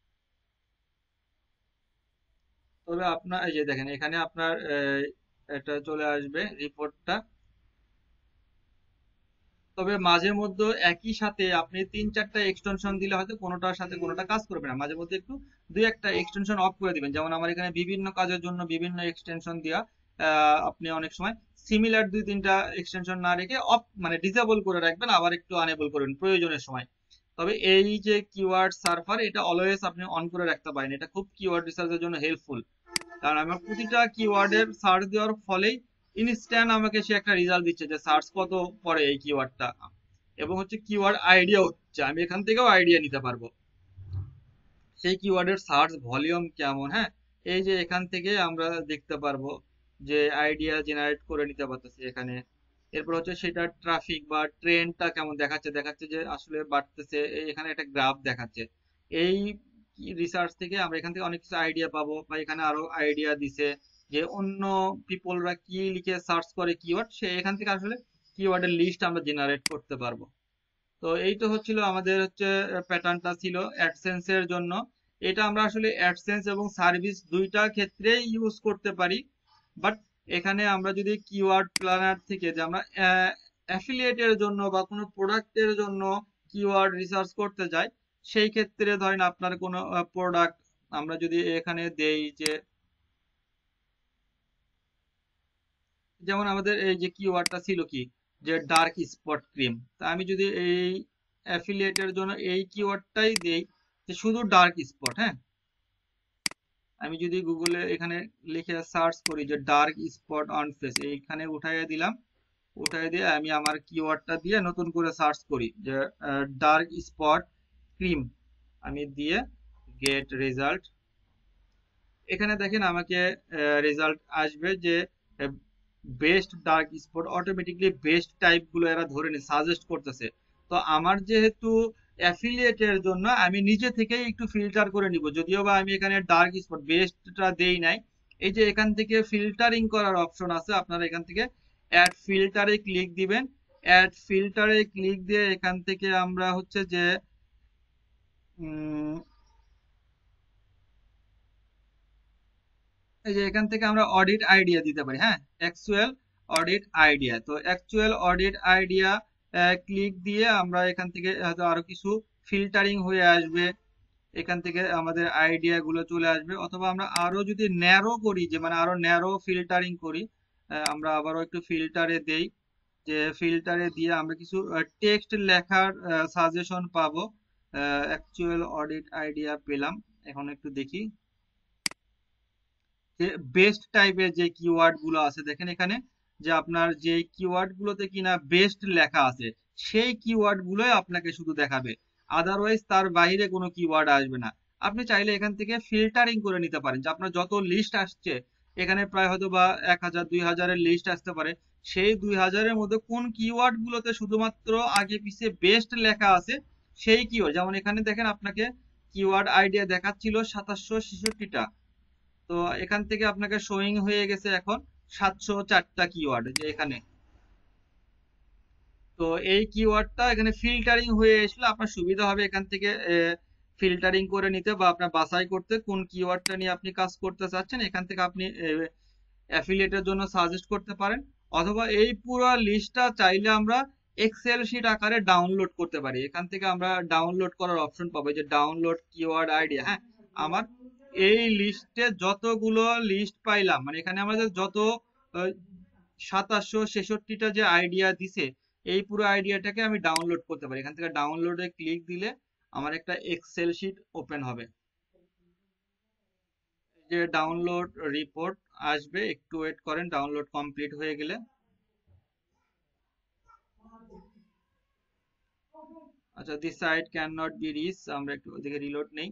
তবে আপনার এই যে দেখেন এখানে আপনার আহ, এটা চলে আসবে রিপোর্টটা। তবে মাঝে মধ্যে একই সাথে আপনি তিন চারটা এক্সটেনশন দিলে হয়তো কোনোটার সাথে কোনোটা কাজ করবে না, মাঝে মধ্যে একটু দুই একটা এক্সটেনশন অফ করে দিবেন। যেমন আমার এখানে বিভিন্ন কাজের জন্য বিভিন্ন এক্সটেনশন দেওয়া, আহ, আপনি অনেক সময় সিমিলার দুই তিনটা এক্সটেনশন না রেখে অফ মানে ডিসেবল করে রাখবেন, আবার একটু আনেবল করবেন প্রয়োজনের সময়। তবে এই যে কিওয়ার্ড সার্ভার এটা অলওয়েজ আপনি অন করে রাখতে পারেন, এটা খুব কিওয়ার্ড রিসার্চের জন্য হেল্পফুল। কারণ আমার প্রতিটা কিওয়ার্ডের সার্চ দেওয়ার ফলেই ইনস্ট্যান্ট আমাকে সে একটা রেজাল্ট দিচ্ছে যে সার্চ কত পড়ে এই কিওয়ার্ডটা, এবং হচ্ছে কিওয়ার্ড আইডিয়া হচ্ছে আমি এখান থেকেও আইডিয়া নিতে পারবো সেই কিওয়ার্ডের সার্চ ভলিউম কেমন, হ্যাঁ। এই যে এখান থেকে আমরা দেখতে পারবো যে আইডিয়া জেনারেট করে নিতে পারতেছি এখানে। এরপর হচ্ছে সেটা ট্রাফিক বা ট্রেন্ডটা কেমন দেখাচ্ছে, দেখাচ্ছে যে আসলে বাড়তেছে, এই এখানে একটা গ্রাফ দেখাচ্ছে। এই রিসার্চ থেকে আমরা এখান থেকে অনেক কিছু আইডিয়া পাবো, বা এখানে আরো আইডিয়া দিছে যে অন্য পিপলরা কি লিখে সার্চ করে কিওয়ার্ড, সে এখান থেকে আসলে কিওয়ার্ডের লিস্ট আমরা জেনারেট করতে পারবো। তো এই তো হচ্ছিল আমাদের হচ্ছে প্যাটার্নটা ছিল অ্যাডসেন্স এর জন্য। এটা আমরা আসলে অ্যাডসেন্স এবং সার্ভিস দুইটা ক্ষেত্রেই ইউজ করতে পারি। বাট এখানে আমরা যদি কিওয়ার্ড প্ল্যানার থেকে যে আমরা অ্যাফিলিয়েটের জন্য বা কোনো প্রোডাক্টের জন্য কিওয়ার্ড রিসার্চ করতে যাই, সেই ক্ষেত্রে ধরেন আপনার কোনো প্রোডাক্ট আমরা যদি এখানে দেই যে, যেমন আমাদের এই যে কিওয়ার্ডটা ছিল কি যে ডার্ক স্পট ক্রিম, তা আমি যদি এই অ্যাফিলিয়েটের জন্য এই কিওয়ার্ডটাই দেই যে শুধু ডার্ক স্পট, হ্যাঁ, আমি যদি গুগলে এখানে লিখে সার্চ করি যে ডার্ক স্পট অন ফেস, এইখানে উঠাইয়া দিলাম, উঠাই দিয়ে আমি আমার কিওয়ার্ডটা দিয়ে নতুন করে সার্চ করি যে ডার্ক স্পট ক্রিম, আমি দিয়ে গেট রেজাল্ট। এখানে দেখেন আমাকে রেজাল্ট আসবে যে best dark spot, automatically best type গুলো এরা ধরে নি সাজেস্ট করতেছে। তো আমার যেহেতু অ্যাফিলিয়েটের জন্য আমি নিজে থেকেই একটু ফিল্টার করে নিব, যদিও বা আমি এখানে ডার্ক স্পট বেস্টটা দেই নাই। এই যে এখান থেকে ফিল্টারিং করার অপশন আছে, আপনারা এখান থেকে অ্যাড ফিল্টারে ক্লিক দিবেন। অ্যাড ফিল্টারে ক্লিক দিয়ে এখান থেকে আমরা হচ্ছে যে উম, এই যে এখান থেকে আমরা অডিট আইডিয়া দিতে পারি, হ্যাঁ, অ্যাকচুয়াল অডিট আইডিয়া। তো অ্যাকচুয়াল অডিট আইডিয়া ক্লিক দিয়ে আমরা এখান থেকে হয়তো আরো কিছু ফিল্টারিং হয়ে আসবে, এখান থেকে আমাদের আইডিয়া গুলো চলে আসবে। অথবা আমরা আরো যদি ন্যারো করি, যে মানে আরো ন্যারো ফিল্টারিং করি, আহ, আমরা আবারও একটু ফিল্টারে দেই, যে ফিল্টারে দিয়ে আমরা কিছু টেক্সট লেখার সাজেশন পাবো। অ্যাকচুয়াল অডিট আইডিয়া পেলাম, এখন একটু দেখি যে বেস্ট টাইপের যে কিওয়ার্ড গুলো আছে, দেখেন এখানে যে আপনার যে কিওয়ার্ড গুলোতে কিনা বেস্ট লেখা আছে সেই কিওয়ার্ড গুলোই আপনাকে শুধু দেখাবে, আদারওয়াইজ তার বাইরে কোনো কিওয়ার্ড আসবে না। আপনি চাইলে এখান থেকে ফিল্টারিং করে নিতে পারেন যে আপনার যত লিস্ট আসছে এখানে প্রায় হয়তো বা এক হাজার দুই হাজারের লিস্ট আসতে পারে। সেই দুই হাজারের মধ্যে কোন কিওয়ার্ড গুলোতে শুধুমাত্র আগে পিছে বেস্ট লেখা আছে সেই কিওয়ার্ড, যেমন এখানে দেখেন আপনাকে কিওয়ার্ড আইডিয়া দেখাচ্ছিল সাতাশশো ছেষট্টিটা, তো এখান থেকে আপনাকে শোয়িং হয়ে গেছে এখন সাতশো চারটা কিওয়ার্ড যে এখানে। তো এই কিওয়ার্ডটা এখানে ফিল্টারিং হয়ে আসলে আপনার সুবিধা হবে এখান থেকে ফিল্টারিং করে নিতে বা আপনার বাছাই করতে কোন কিওয়ার্ডটা নিয়ে আপনি কাজ করতে চাচ্ছেন। এখান থেকে আপনি অ্যাফিলিয়েটের জন্য সাজেস্ট করতে পারেন, অথবা এই পুরো লিস্টটা চাইলে আমরা এক্সেল শিট আকারে ডাউনলোড করতে পারি। এখান থেকে আমরা ডাউনলোড করার অপশন পাবো, যে ডাউনলোড কিওয়ার্ড আইডিয়া। হ্যাঁ, আমার এই লিস্টে যতগুলো লিস্ট পাইলাম, মানে এখানে আমাদের যত সাতাশশো ছেষট্টিটা যে আইডিয়া দিছে এই পুরো আইডিয়াটাকে আমি ডাউনলোড করতে পারি। এখান থেকে ডাউনলোডে ক্লিক দিলে আমার একটা এক্সেল শিট ওপেন হবে, যে ডাউনলোড রিপোর্ট আসবে, একটু ওয়েট করেন ডাউনলোড কমপ্লিট হয়ে গেলে। আচ্ছা, this site can not be reach, আমরা একটু ওদিকে রিলোড নেই।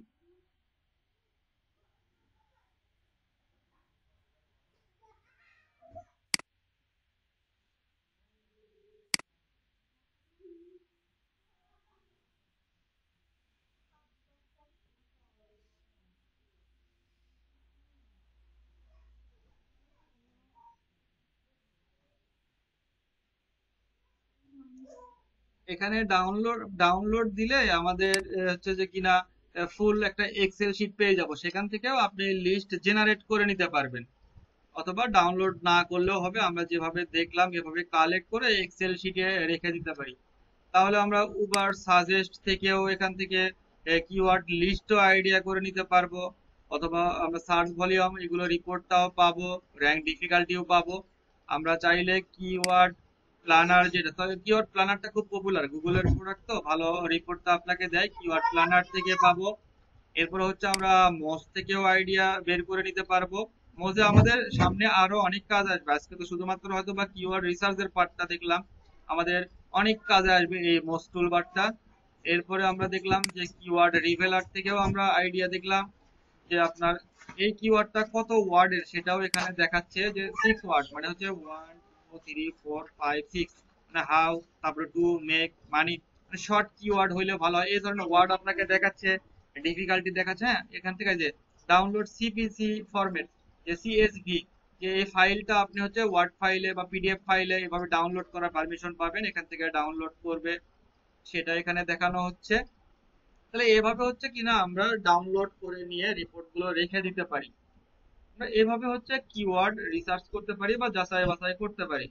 এখানে ডাউনলোড ডাউনলোড দিলে আমাদের আহ, হচ্ছে যে কিনা ফুল একটা এক্সেল শিট পেয়ে যাব, সেখান থেকেও আপনি লিস্ট জেনারেট করে নিতে পারবেন, অথবা ডাউনলোড না করলেও হবে। আমরা যেভাবে দেখলাম এভাবে কালেক্ট করে এক্সেল শিটে রেখে দিতে পারি। তাহলে আমরা উবার সাজেস্ট থেকেও এখান থেকে কিওয়ার্ড লিস্টও আইডিয়া করে নিতে পারবো, অথবা আমরা সার্চ ভলিউম এগুলো রিপোর্টটাও পাবো, র্যাঙ্ক ডিফিকাল্টিও পাবো। আমরা চাইলে কিওয়ার্ড প্ল্যানার, যেটা তবে কিওয়ার্ড প্ল্যানারটা খুব পপুলার, গুগলের প্রোডাক্ট তো ভালো রিপোর্টটা আপনাকে দেয়, কিওয়ার্ড প্ল্যানার থেকে পাবো। এরপরে হচ্ছে আমরা মোজ থেকেও আইডিয়া বের করে নিতে পারবো। মোজে আমাদের সামনে আরো অনেক কাজ আসবে, আজকে তো শুধুমাত্র হয়তো বা কিওয়ার্ড রিসার্চের পার্টটা দেখলাম, আমাদের অনেক কাজে আসবে এই মোজ টুলবারটা। এরপরে আমরা দেখলাম যে কিওয়ার্ড রিভেলার থেকেও আমরা আইডিয়া দেখলাম যে আপনার এই কিওয়ার্ডটা কত ওয়ার্ডের সেটাও এখানে দেখাচ্ছে, যে সিক্স ওয়ার্ড মানে হচ্ছে one two three four five six, মানে হাউ, তারপরে টু মেক, মানি, মানে শর্ট কিওয়ার্ড হইলে ভালো হয় এই ধরনের ওয়ার্ড আপনাকে দেখাচ্ছে, ডিফিকাল্টি দেখাচ্ছে। হ্যাঁ, এখান থেকে যে ডাউনলোড সিপিসি ফরম্যাট, যে সিএসভি, যে এই ফাইলটা আপনি হচ্ছে ওয়ার্ড ফাইলে বা পিডিএফ ফাইলে এভাবে ডাউনলোড করার পারমিশন পাবেন, এখান থেকে ডাউনলোড করবে, সেটা এখানে দেখানো হচ্ছে। তাহলে এভাবে হচ্ছে কিনা আমরা ডাউনলোড করে নিয়ে রিপোর্ট গুলো রেখে দিতে পারি। আমরা এভাবে হচ্ছে কিওয়ার্ড রিসার্চ করতে পারি বা যাচাই বাছাই করতে পারি।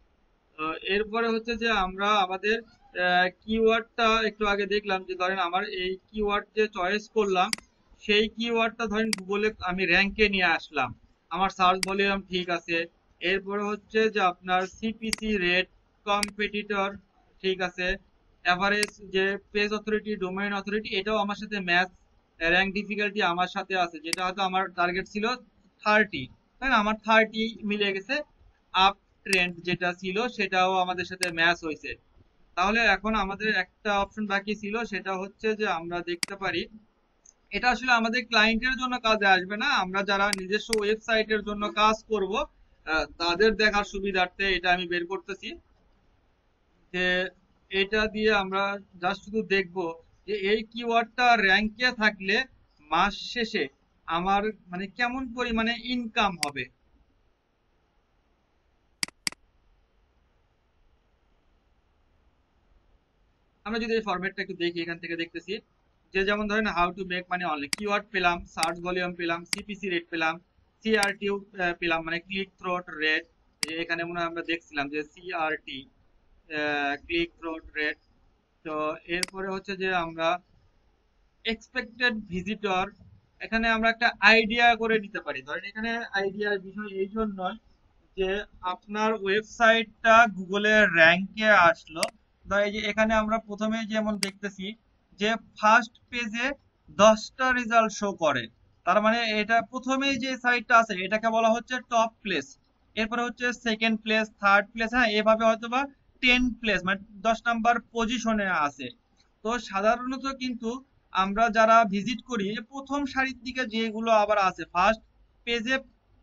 আহ, এরপরে হচ্ছে যে আমরা আমাদের কিওয়ার্ডটা একটু আগে দেখলাম, যে ধরেন আমার এই কিওয়ার্ড যে চয়েস করলাম সেই কিওয়ার্ডটা ধরেন গুগলে আমি র্যাঙ্কে নিয়ে আসলাম, আমার সার্চ ভলিউম ঠিক আছে, এরপরে হচ্ছে যে আপনার সিপিসি রেট, কম্পিটিটর ঠিক আছে, এভারেজ, যে পেজ অথরিটি, ডোমেইন অথরিটি এটাও আমার সাথে ম্যাচ, র্যাঙ্ক ডিফিকাল্টি আমার সাথে আছে, যেটা হয়তো আমার টার্গেট ছিল থার্টি, তাই না, আমার থার্টি মিলে গেছে, আপ ট্রেন্ড যেটা ছিল সেটাও আমাদের সাথে ম্যাচ হয়েছে। তাহলে এখন আমাদের একটা অপশন বাকি ছিল, সেটা হচ্ছে যে আমরা দেখতে পারি, এটা আসলে আমাদের ক্লায়েন্টের জন্য কাজে আসবে না, আমরা যারা নিজস্ব ওয়েবসাইটের জন্য কাজ করব আহ, তাদের দেখার সুবিধার্থে এটা আমি বের করতেছি, যে এটা দিয়ে আমরা জাস্ট শুধু দেখব যে এই কিওয়ার্ডটা র্যাঙ্কে থাকলে মাস শেষে আমার মানে কেমন পরিমাণে ইনকাম হবে। আমরা যদি এই ফরম্যাটটা একটু দেখি, এখান থেকে দেখতেছি যে যেমন ধরেন how to make money online, keyword পেলাম, সার্চ ভলিউম পেলাম, সিপিসি রেট পেলাম, সিআরটিও পেলাম, মানে ক্লিক থ্রোট রেট, এখানে মনে হয় আমরা দেখছিলাম যে সিআরটি, ক্লিক থ্রোট রেট। তো এরপরে হচ্ছে যে আমরা এক্সপেক্টেড ভিজিটর, এখানে আমরা একটা আইডিয়া করে নিতে পারি। ধরেন এখানে আইডিয়ার বিষয় এই জন্য যে আপনার ওয়েবসাইটটা গুগলের র্যাঙ্কে আসলো, ধর এই যে এখানে আমরা প্রথমে যেমন দেখতেছি যে ফার্স্ট পেজে দশটা রেজাল্ট শো করে, তার মানে এটা প্রথমেই যে সাইটটা আছে এটাকে বলা হচ্ছে টপ প্লেস, এরপরে হচ্ছে সেকেন্ড প্লেস, থার্ড প্লেস, হ্যাঁ এভাবে হয়তোবা টেন প্লেস মানে দশ নাম্বার পজিশনে আছে। তো সাধারণত কিন্তু আমরা যারা ভিজিট করি প্রথম সারির দিকে যেগুলো আবার আছে ফার্স্ট পেজে, ফার্স্ট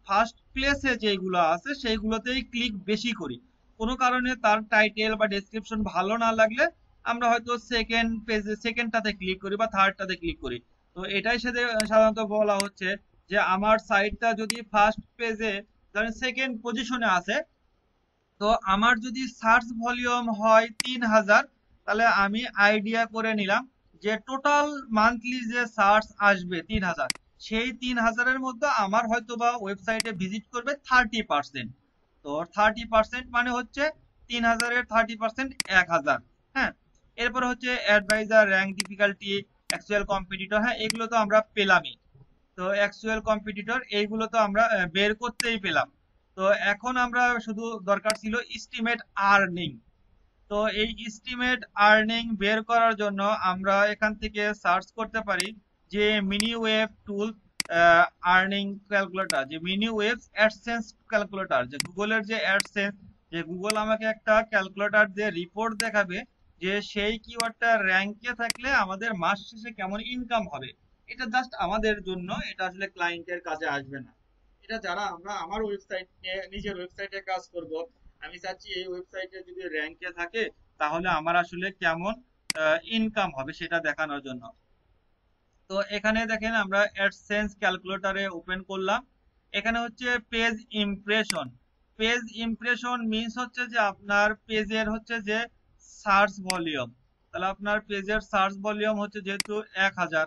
প্লেসে যেগুলো আছে সেইগুলোতেই ক্লিক বেশি করি। কোনো কারণে তার টাইটেল বা ডেসক্রিপশন ভালো না লাগলে আমরা হয়তো সেকেন্ড পেজে সেকেন্ডটাতে ক্লিক করি বা থার্ডটাতে ক্লিক করি। তো এটাই সাথে সাধারণত বলা হচ্ছে যে আমার সাইটটা যদি ফার্স্ট পেজে ধরেন সেকেন্ড পজিশনে আছে, তো আমার যদি সার্চ ভলিউম হয় তিন হাজার, তাহলে আমি আইডিয়া করে নিলাম যে টোটাল মান্থলি যে সার্চ আসবে তিন হাজার, সেই তিন হাজারের মধ্যে আমার হয়তো বা ওয়েবসাইটে ভিজিট করবে থার্টি পার্সেন্ট। তো থার্টি পার্সেন্ট মানে হচ্ছে তিন হাজারের থার্টি পার্সেন্ট, এক হাজার। হ্যাঁ, এরপরে হচ্ছে advisor, rank difficulty, actual competitor, হ্যাঁ এগুলো তো আমরা পেলামই। তো অ্যাকচুয়াল কম্পিটিটর এইগুলো তো আমরা আহ, বের করতেই পেলাম। তো এখন আমরা শুধু দরকার ছিল এস্টিমেট আর্নিং। তো এই এস্টিমেট আর্নিং বের করার জন্য আমরা এখান থেকে সার্চ করতে পারি যে mini web tool earning calculator, যে মিনি ওয়েব অ্যাডসেন্স ক্যালকুলেটর, যে গুগলের যে অ্যাডসেন্স, যে গুগল আমাকে একটা ক্যালকুলেটর দিয়ে রিপোর্ট দেখাবে যে সেই কিওয়ার্ডটা র্যাঙ্কে থাকলে আমাদের মাস শেষে কেমন ইনকাম হবে। এটা জাস্ট আমাদের জন্য, এটা আসলে ক্লায়েন্টের কাজে আসবে না। এটা যারা আমরা আমার ওয়েবসাইট নিয়ে নিজের ওয়েবসাইটে কাজ করব, আমি চাচ্ছি এই ওয়েবসাইটে যদি র্যাঙ্কে থাকে তাহলে আমার আসলে কেমন ইনকাম হবে সেটা দেখানোর জন্য। তো এখানে দেখেন আমরা অ্যাডসেন্স ক্যালকুলেটরে ওপেন করলাম। এখানে হচ্ছে page impression. Page impression means হচ্ছে যে আপনার পেজের হচ্ছে যে সার্চ ভলিউম। তাহলে আপনার পেজের সার্চ ভলিউম হচ্ছে যেহেতু এক হাজার,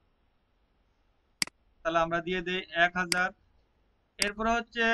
তাহলে আমরা দিয়ে দিই এক হাজার। এরপরে হচ্ছে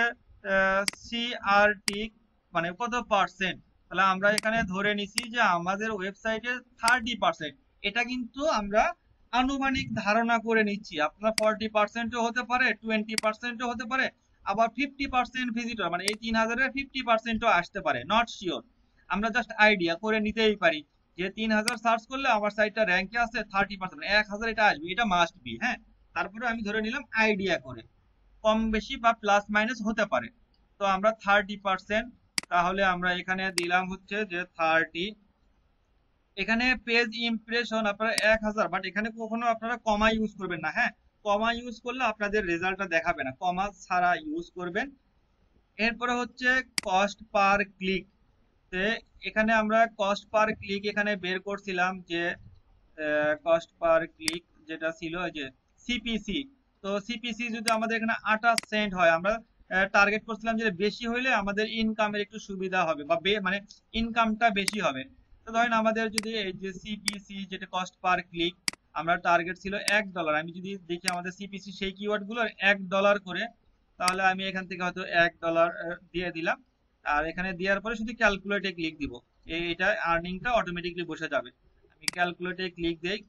সিআরটি মানে কত পার্সেন্ট, তাহলে আমরা এখানে ধরে নিছি যে আমাদের ওয়েবসাইটে থার্টি পার্সেন্ট। এটা কিন্তু আমরা আনুমানিক ধারণা করে নিচ্ছি, আপনার ফর্টি পার্সেন্টও হতে পারে, টোয়েন্টি পার্সেন্টও হতে পারে, আবার ফিফটি পার্সেন্ট ভিজিটর মানে এই তিন হাজারের ফিফটি পার্সেন্টও আসতে পারে, নট শিওর। আমরা জাস্ট আইডিয়া করে নিতেই পারি যে তিন হাজার সার্চ করলে আমার সাইটটা র্যাঙ্কে আছে থার্টি পার্সেন্ট, এক হাজার এটা আসবে, এটা মাস্ট বি। হ্যাঁ, তারপরে আমি ধরে নিলাম আইডিয়া করে, কম বেশি বা প্লাস মাইনাস হতে পারে। তো আমরা থার্টি পার্সেন্ট, তাহলে আমরা এখানে দিলাম হচ্ছে যে থার্টি। এখানে পেজ ইমপ্রেশন আপনারা এক হাজার, বাট এখানে কখনো আপনারা কমা ইউজ করবেন না। হ্যাঁ, কমা ইউজ করলে আপনাদের রেজাল্টটা দেখাবে না, কমা ছাড়া ইউজ করবেন। এরপরে হচ্ছে কস্ট পার ক্লিক। এখানে আমরা কস্ট পার ক্লিক এখানে বের করছিলাম যে কস্ট পার ক্লিক যেটা ছিল ওই যে সিপিসি। তো সিপিসি যদি আমাদের এখানে আঠাশ সেন্ট হয়, আমরা টার্গেট করছিলাম যে বেশি হইলে আমাদের ইনকামের একটু সুবিধা হবে বা বে- মানে ইনকামটা বেশি হবে। তো ধরেন আমাদের যদি এই যে সিপিসি যেটা কস্ট পার ক্লিক, আমরা টার্গেট ছিল এক ডলার, আমি যদি দেখি আমাদের সিপিসি সেই কিওয়ার্ড গুলো এক ডলার করে, তাহলে আমি এখান থেকে হয়তো এক ডলার দিয়ে দিলাম। আর এখানে দেওয়ার পরে শুধু ক্যালকুলেটে ক্লিক দিব, এই- এটা আর্নিংটা অটোমেটিকলি বসে যাবে। আমি ক্যালকুলেটে ক্লিক দেই।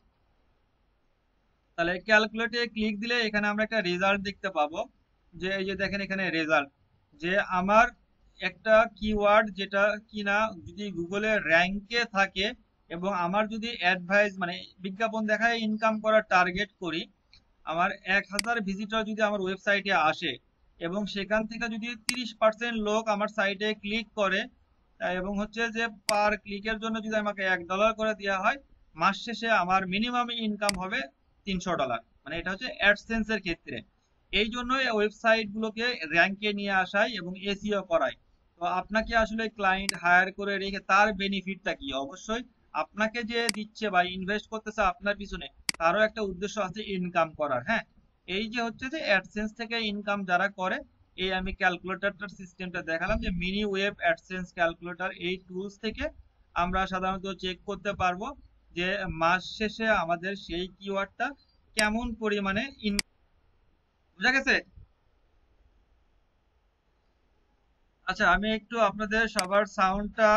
তাহলে ক্যালকুলেটে ক্লিক দিলে এখানে আমরা একটা রেজাল্ট দেখতে পাবো, যে এই যে দেখেন এখানে রেজাল্ট, যে আমার একটা কিওয়ার্ড যেটা কিনা যদি গুগলে র্যাঙ্কে থাকে এবং আমার যদি অ্যাডভাইস মানে বিজ্ঞাপন দেখায় ইনকাম করার টার্গেট করি, আমার এক হাজার ভিজিটর যদি আমার ওয়েবসাইটে আসে এবং সেখান থেকে যদি তিরিশ পার্সেন্ট লোক আমার সাইটে ক্লিক করে, আহ, এবং হচ্ছে যে পার ক্লিকের জন্য যদি আমাকে এক ডলার করে দেওয়া হয়, মাস শেষে আমার মিনিমাম ইনকাম হবে তিনশো ডলার। মানে এটা হচ্ছে অ্যাডসেন্স এর ক্ষেত্রে। এই জন্যই ওয়েবসাইট গুলোকে র্যাঙ্কে নিয়ে আসায় এবং এসইও করায়। তো আপনাকে আসলে ক্লায়েন্ট হায়ার করে রেখে তার বেনিফিটটা কি? অবশ্যই আপনাকে যে দিচ্ছে বা ইনভেস্ট করতেছে আপনার পিছনে, তারও একটা উদ্দেশ্য আছে ইনকাম করার। হ্যাঁ, এই যে হচ্ছে যে অ্যাডসেন্স থেকে ইনকাম যারা করে, এই আমি ক্যালকুলেটরটার সিস্টেমটা দেখালাম যে মিনি ওয়েব অ্যাডসেন্স ক্যালকুলেটর, এই টুলস থেকে আমরা সাধারণত চেক করতে পারবো যে মাস শেষে আমাদের সেই কিওয়ার্ডটা কেমন পরিমাণে ইন, বুঝা গেছে? আচ্ছা, আমি একটু আপনাদের সবার সাউন্ডটা,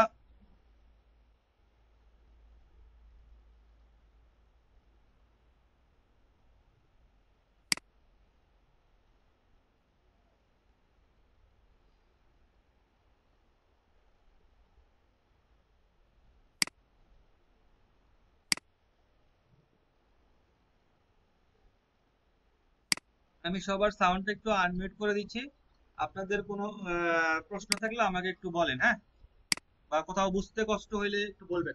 আমি সবার সাউন্ডটা একটু আনমিউট করে দিচ্ছি। আপনাদের কোনো আহ, প্রশ্ন থাকলে আমাকে একটু বলেন, হ্যাঁ, বা কোথাও বুঝতে কষ্ট হইলে একটু বলবেন।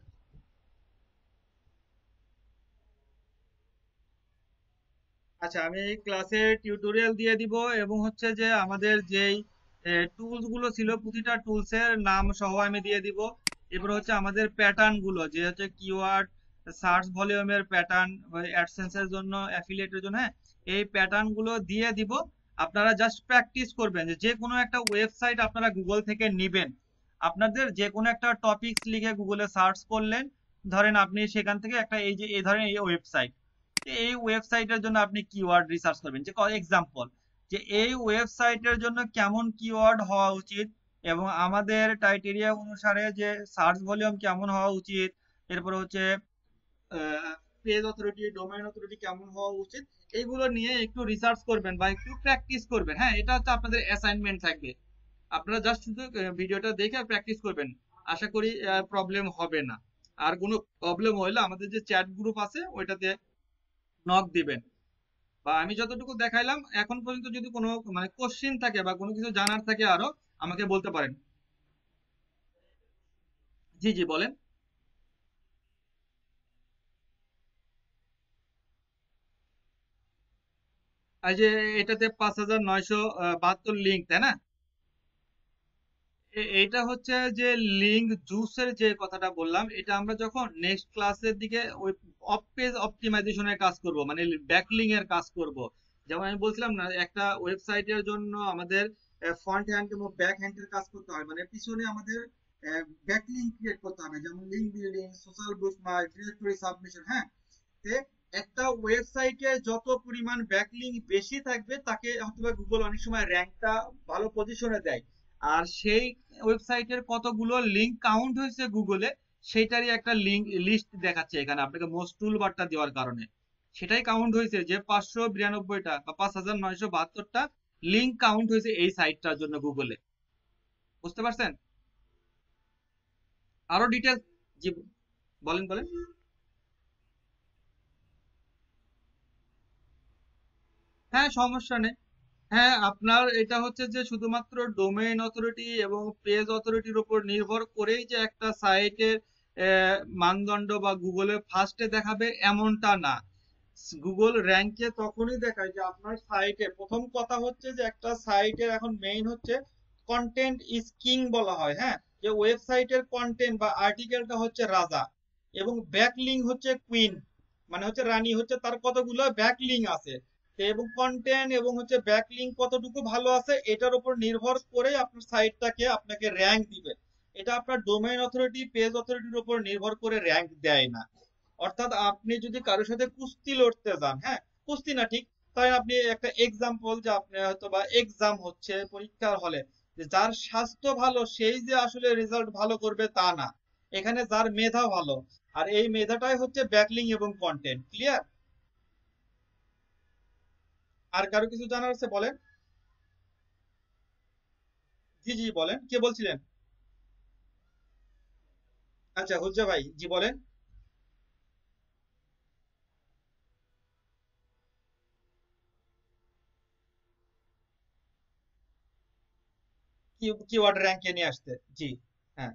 আচ্ছা, আমি এই ক্লাসে টিউটোরিয়াল দিয়ে দিব এবং হচ্ছে যে আমাদের যেই টুলস গুলো ছিল প্রতিটা টুলস এর নাম সহ আমি দিয়ে দিব। এরপর হচ্ছে আমাদের প্যাটার্ন গুলো যে হচ্ছে কিওয়ার্ড সার্চ ভলিউমের প্যাটার্ন অ্যাডসেন্স এর জন্য অ্যাফিলিয়েটের জন্য, হ্যাঁ, এই প্যাটার্ন গুলো দিয়ে দিব। আপনারা জাস্ট প্র্যাকটিস করবেন যে যে কোনো একটা ওয়েবসাইট আপনারা গুগল থেকে নিবেন, আপনাদের যে কোনো একটা টপিকস লিখে গুগলে সার্চ করলেন, ধরেন আপনি সেখান থেকে একটা এই যে এই ধরেন এই ওয়েবসাইট, এই ওয়েবসাইটের জন্য আপনি কিওয়ার্ড রিসার্চ করবেন, যে এক্সাম্পল যে এই ওয়েবসাইটের জন্য কেমন কিওয়ার্ড হওয়া উচিত এবং আমাদের ক্রাইটেরিয়া অনুসারে যে সার্চ ভলিউম কেমন হওয়া উচিত, এরপর হচ্ছে পেজ অথরিটি ডোমেইন অথরিটি কেমন হওয়া উচিত, এইগুলো নিয়ে একটু রিসার্চ করবেন বা একটু প্র্যাকটিস করবেন। হ্যাঁ, এটা হচ্ছে আপনাদের অ্যাসাইনমেন্ট থাকবে। আপনারা জাস্ট শুধু ভিডিওটা দেখে প্র্যাকটিস করবেন, আশা করি প্রবলেম হবে না। আর কোনো প্রবলেম হলে আমাদের যে চ্যাট গ্রুপ আছে ওইটাতে নক দিবেন। বা আমি যতটুকু দেখাইলাম এখন পর্যন্ত যদি কোনো মানে কোশ্চিন থাকে বা কোনো কিছু জানার থাকে আরো, আমাকে বলতে পারেন। জি জি বলেন। এই যে এটাতে পাঁচ হাজার নয়শো বাহাত্তর লিঙ্ক, তাই না? এ- এটা হচ্ছে যে লিঙ্ক জুসের যে কথাটা বললাম, এটা আমরা যখন নেক্সট ক্লাসের দিকে ওই অফ পেজ অপটিমাইজেশনের কাজ করব, মানে ব্যাকলিং এর কাজ করব। যেমন আমি বলছিলাম না, একটা ওয়েবসাইটের জন্য আমাদের ফ্রন্ট হ্যান্ড এবং ব্যাক হ্যান্ডের কাজ করতে হয়, মানে পিছনে আমাদের ব্যাকলিং ক্রিয়েট করতে হবে, যেমন link building, social bookmark, directory submission. হ্যাঁ, তে একটা ওয়েবসাইটে যত পরিমাণ ব্যাকলিং বেশি থাকবে তাকে হয়তো গুগল অনেক সময় র্যাঙ্কটা ভালো পজিশনে দেয়। আর সেই ওয়েবসাইটের কতগুলো লিঙ্ক কাউন্ট হয়েছে গুগলে, সেটারই একটা লিঙ্ক লিস্ট দেখাচ্ছে এখানে আপনাকে মোস্ট টুল বারটা দেওয়ার কারণে। সেটাই কাউন্ট হয়েছে যে পাঁচশো বিরানব্বইটা বা পাঁচ হাজার নয়শো বাহাত্তরটা লিঙ্ক কাউন্ট হয়েছে এই সাইটটার জন্য গুগলে। বুঝতে পারছেন? আরো ডিটেলস। জি, বলেন বলেন। হ্যাঁ, সমস্যা নেই। হ্যাঁ, আপনার এটা হচ্ছে যে শুধুমাত্র ডোমেইন অথরিটি এবং পেজ অথরিটির উপর নির্ভর করেই যে একটা সাইটের মানদণ্ড বা গুগলে ফার্স্টে দেখাবে এমনটা না। গুগল র্যাঙ্কে তখনই দেখায় যে আপনার সাইটে প্রথম কথা হচ্ছে যে একটা সাইটের এখন মেইন হচ্ছে কন্টেন্ট ইজ কিং বলা হয়। হ্যাঁ, যে ওয়েবসাইটের কন্টেন্ট বা আর্টিকেলটা হচ্ছে রাজা এবং ব্যাকলিং হচ্ছে কুইন, মানে হচ্ছে রানী, হচ্ছে তার কতগুলো ব্যাকলিং আছে। তো এবং কন্টেন্ট এবং হচ্ছে ব্যাকলিং কতটুকু ভালো আছে এটার উপর নির্ভর করে আপনার সাইটটাকে আপনাকে র্যাঙ্ক দিবে। এটা আপনার ডোমেইন অথরিটি পেজ অথরিটির উপর নির্ভর করে র্যাঙ্ক দেয় না। অর্থাৎ আপনি যদি কারোর সাথে কুস্তি লড়তে যান, হ্যাঁ, কুস্তি না ঠিক, তাই আপনি একটা এক্সাম্পল যে আপনি হয়তো বা এক্সাম হচ্ছে পরীক্ষার হলে, যে যার স্বাস্থ্য ভালো সেই যে আসলে রেজাল্ট ভালো করবে তা না, এখানে যার মেধা ভালো, আর এই মেধাটাই হচ্ছে ব্যাকলিং এবং কন্টেন্ট। ক্লিয়ার? আর কারো কিছু জানার আছে বলেন। জি জি বলেন, কে বলছিলেন? আচ্ছা, হুজ্জা ভাই, জি বলেন। কি কিওয়ার্ড র্যাঙ্কে নিয়ে আসতে? জি। হ্যাঁ।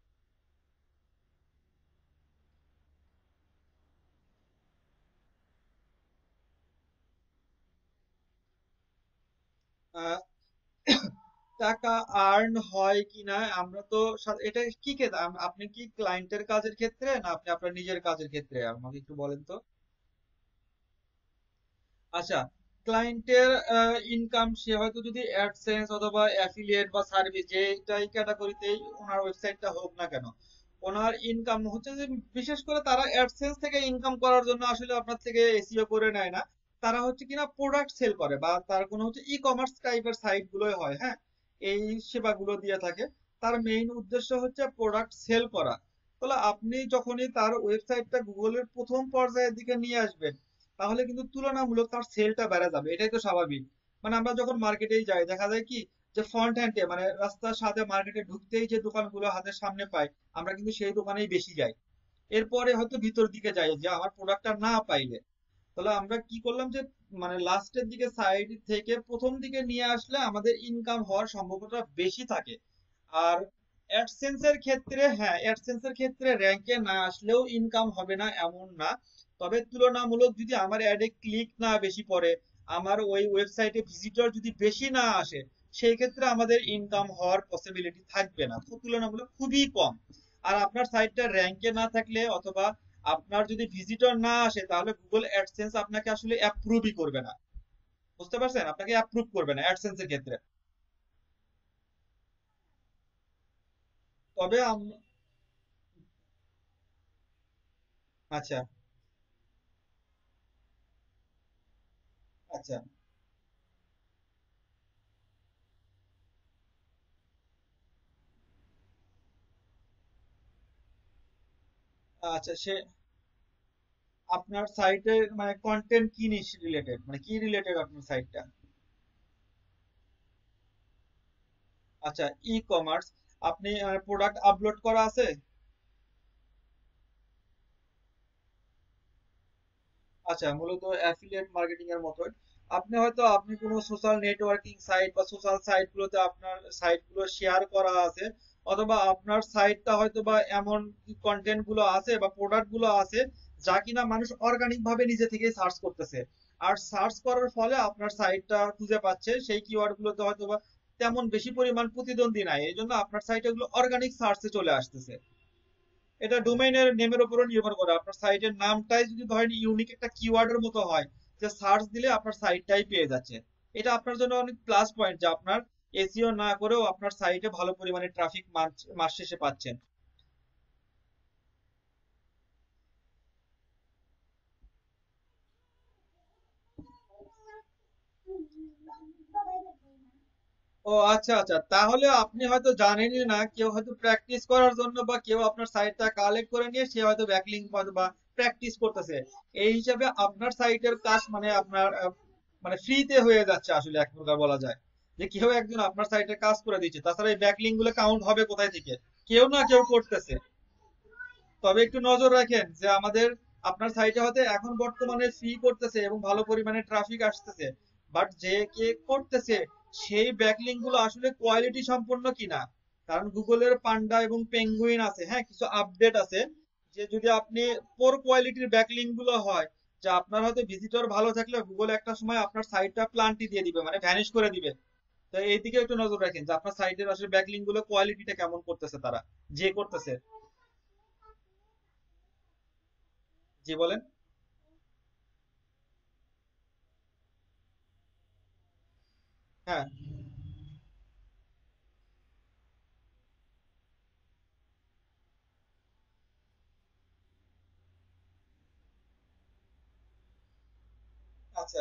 আহ, টাকা আর্ন হয় কিনা আমরা তো সা- এটা কি ক্ষেত্রে আম- আপনি কি ক্লায়েন্টের কাজের ক্ষেত্রে না আপনি আপনার নিজের কাজের ক্ষেত্রে আমাকে একটু বলেন তো। আচ্ছা, ক্লায়েন্টের ইনকাম সে হয়তো যদি অ্যাডসেন্স অথবা অ্যাফিলিয়েট বা সার্ভিস যেটাই ক্যাটাগরিতেই ওনার ওয়েবসাইটটা হোক না কেন, ওনার ইনকাম হচ্ছে যে বিশেষ করে তারা অ্যাডসেন্স থেকে ইনকাম করার জন্য আসলে আপনার থেকে এসইও করে নেয় না। তারা হচ্ছে কিনা প্রোডাক্ট সেল করে বা তার কোনো হচ্ছে ই কমার্স টাইপের সাইট গুলোই হয়। হ্যাঁ, এই সেবাগুলো দিয়ে থাকে। তার মেইন উদ্দেশ্য হচ্ছে প্রোডাক্ট সেল করা। তাহলে আপনি যখনই তার ওয়েবসাইটটা গুগলের প্রথম পর্যায়ের দিকে নিয়ে আসবেন, তাহলে কিন্তু তুলনামূলক তার সেলটা বেড়ে যাবে, এটাই তো স্বাভাবিক। মানে আমরা যখন মার্কেটেই যাই দেখা যায় কি, যে ফ্রন্ট হ্যান্ডে মানে রাস্তার সাথে মার্কেটে ঢুকতেই যে দোকানগুলো হাতের সামনে পাই, আমরা কিন্তু সেই দোকানেই বেশি যাই। এরপরে হয়তো ভিতর দিকে যাই যে আমার প্রোডাক্টটা না পাইলে, তাহলে আমরা কি করলাম যে মানে লাস্টের দিকে সাইড থেকে প্রথম দিকে নিয়ে আসলে আমাদের ইনকাম হওয়ার সম্ভাবনা বেশি থাকে। আর অ্যাডসেন্সের ক্ষেত্রে, হ্যাঁ অ্যাডসেন্সের ক্ষেত্রে র্যাঙ্কে না আসলেও ইনকাম হবে না এমন না। তবে তুলনামূলক যদি আমার অ্যাডে ক্লিক না বেশি পড়ে, আমার ওই ওয়েবসাইটে ভিজিটর যদি বেশি না আসে, সেই ক্ষেত্রে আমাদের ইনকাম হওয়ার পসিবিলিটি থাকবে না, তো তুলনামূলক খুবই কম। আর আপনার সাইটটা র্যাঙ্কে না থাকলে অথবা আপনার যদি ভিজিটর না আসে, তাহলে গুগল অ্যাডসেন্স আপনাকে আসলে অ্যাপ্রুভই করবে না। বুঝতে পারছেন, আপনাকে অ্যাপ্রুভ করবে না অ্যাডসেন্সের ক্ষেত্রে। তবে আম- আচ্ছা, আচ্ছা, আচ্ছা। সে আপনার সাইটের মানে কন্টেন্ট কি নিশ রিলেটেড, মানে কি রিলেটেড আপনার সাইটটা? আচ্ছা, ই কমার্স। আপনি প্রোডাক্ট আপলোড করা আছে? আচ্ছা, মূলত অ্যাফিলিয়েট মার্কেটিং এর মতোই। আপনি হয়তো আপনি কোনো সোশ্যাল নেটওয়ার্কিং সাইট বা সোশ্যাল সাইট গুলোতে আপনার সাইট গুলো শেয়ার করা আছে, অথবা আপনার সাইটটা হয়তো বা এমন কন্টেন্ট গুলো আছে বা প্রোডাক্ট গুলো আছে যা কিনা মানুষ অর্গানিক ভাবে নিজে থেকে সার্চ করতেছে। আর সার্চ করার ফলে আপনার সাইটটা খুঁজে পাচ্ছে, সেই কিওয়ার্ড গুলোতে হয়তো বা তেমন বেশি পরিমাণ প্রতিদ্বন্দ্বী নাই, এই জন্য আপনার সাইটে গুলো অর্গানিক সার্চে চলে আসতেছে। এটা ডোমেইনের নেমের উপরও নির্ভর করে। আপনার সাইটের নামটাই যদি ধরেন ইউনিক একটা কিওয়ার্ডের মতো হয়, যে সার্চ দিলে আপনার সাইটটাই পেয়ে যাচ্ছে, এটা আপনার জন্য অনেক প্লাস পয়েন্ট, যে আপনার এসইও না করেও আপনার সাইটে ভালো পরিমাণে ট্রাফিক মাস শেষে পাচ্ছেন। ও আচ্ছা, আচ্ছা, তাহলে আপনি হয়তো জানেনই না, কেউ হয়তো প্র্যাকটিস করার জন্য বা কেউ আপনার সাইটটা কালেক্ট করে নিয়ে সে হয়তো ব্যাকলিংক বা প্র্যাকটিস করতেছে। এই হিসাবে আপনার সাইটের কাজ মানে আপনার আহ, মানে ফ্রিতে হয়ে যাচ্ছে আসলে, এক প্রকার বলা যায় যে কেউ একজন আপনার সাইটে কাজ করে দিচ্ছে। তাছাড়া এই ব্যাকলিংক গুলো কাউন্ট হবে কোথায় থেকে? কেউ না কেউ করতেছে। তবে একটু নজর রাখেন যে আমাদের আপনার সাইটে হয়তো এখন বর্তমানে ফ্রি করতেছে এবং ভালো পরিমাণে ট্রাফিক আসতেছে, বাট যে কে করতেছে সেই ব্যাকলিংক গুলো আসলে কোয়ালিটি সম্পন্ন কিনা। কারণ গুগলের পান্ডা এবং পেঙ্গুইন আছে, হ্যাঁ কিছু আপডেট আছে, যে যদি আপনি পোর কোয়ালিটির ব্যাকলিংক গুলো হয়, যে আপনার হয়তো ভিজিটর ভালো থাকলে গুগল একটা সময় আপনার সাইটটা প্লান্টি দিয়ে দিবে, মানে ভ্যানিশ করে দিবে। তো এই দিকে একটু নজর রাখেন যে আপনার সাইটের আসলে ব্যাকলিংক গুলো কোয়ালিটিটা কেমন করতেছে তারা, যে করতেছে। জি বলেন। হ্যাঁ, আচ্ছা,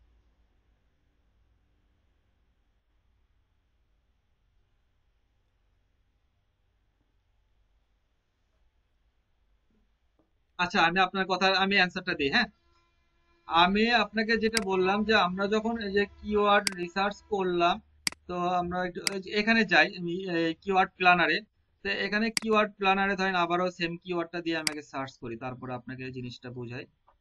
আচ্ছা, আমি আপনার কথার আমি অ্যান্সারটা দিই, হ্যাঁ। আমি আপনাকে যেটা বললাম যে আমরা যখন এই যে কিওয়ার্ড রিসার্চ করলাম, তো আমরা একটু এই যে এখানে যাই আমি কিওয়ার্ড প্ল্যানারে। তো এখানে কিওয়ার্ড প্ল্যানারে ধরেন আবারও সেম কিওয়ার্ডটা দিয়ে আমাকে সার্চ করি, তারপরে আপনাকে এই জিনিসটা বোঝাই।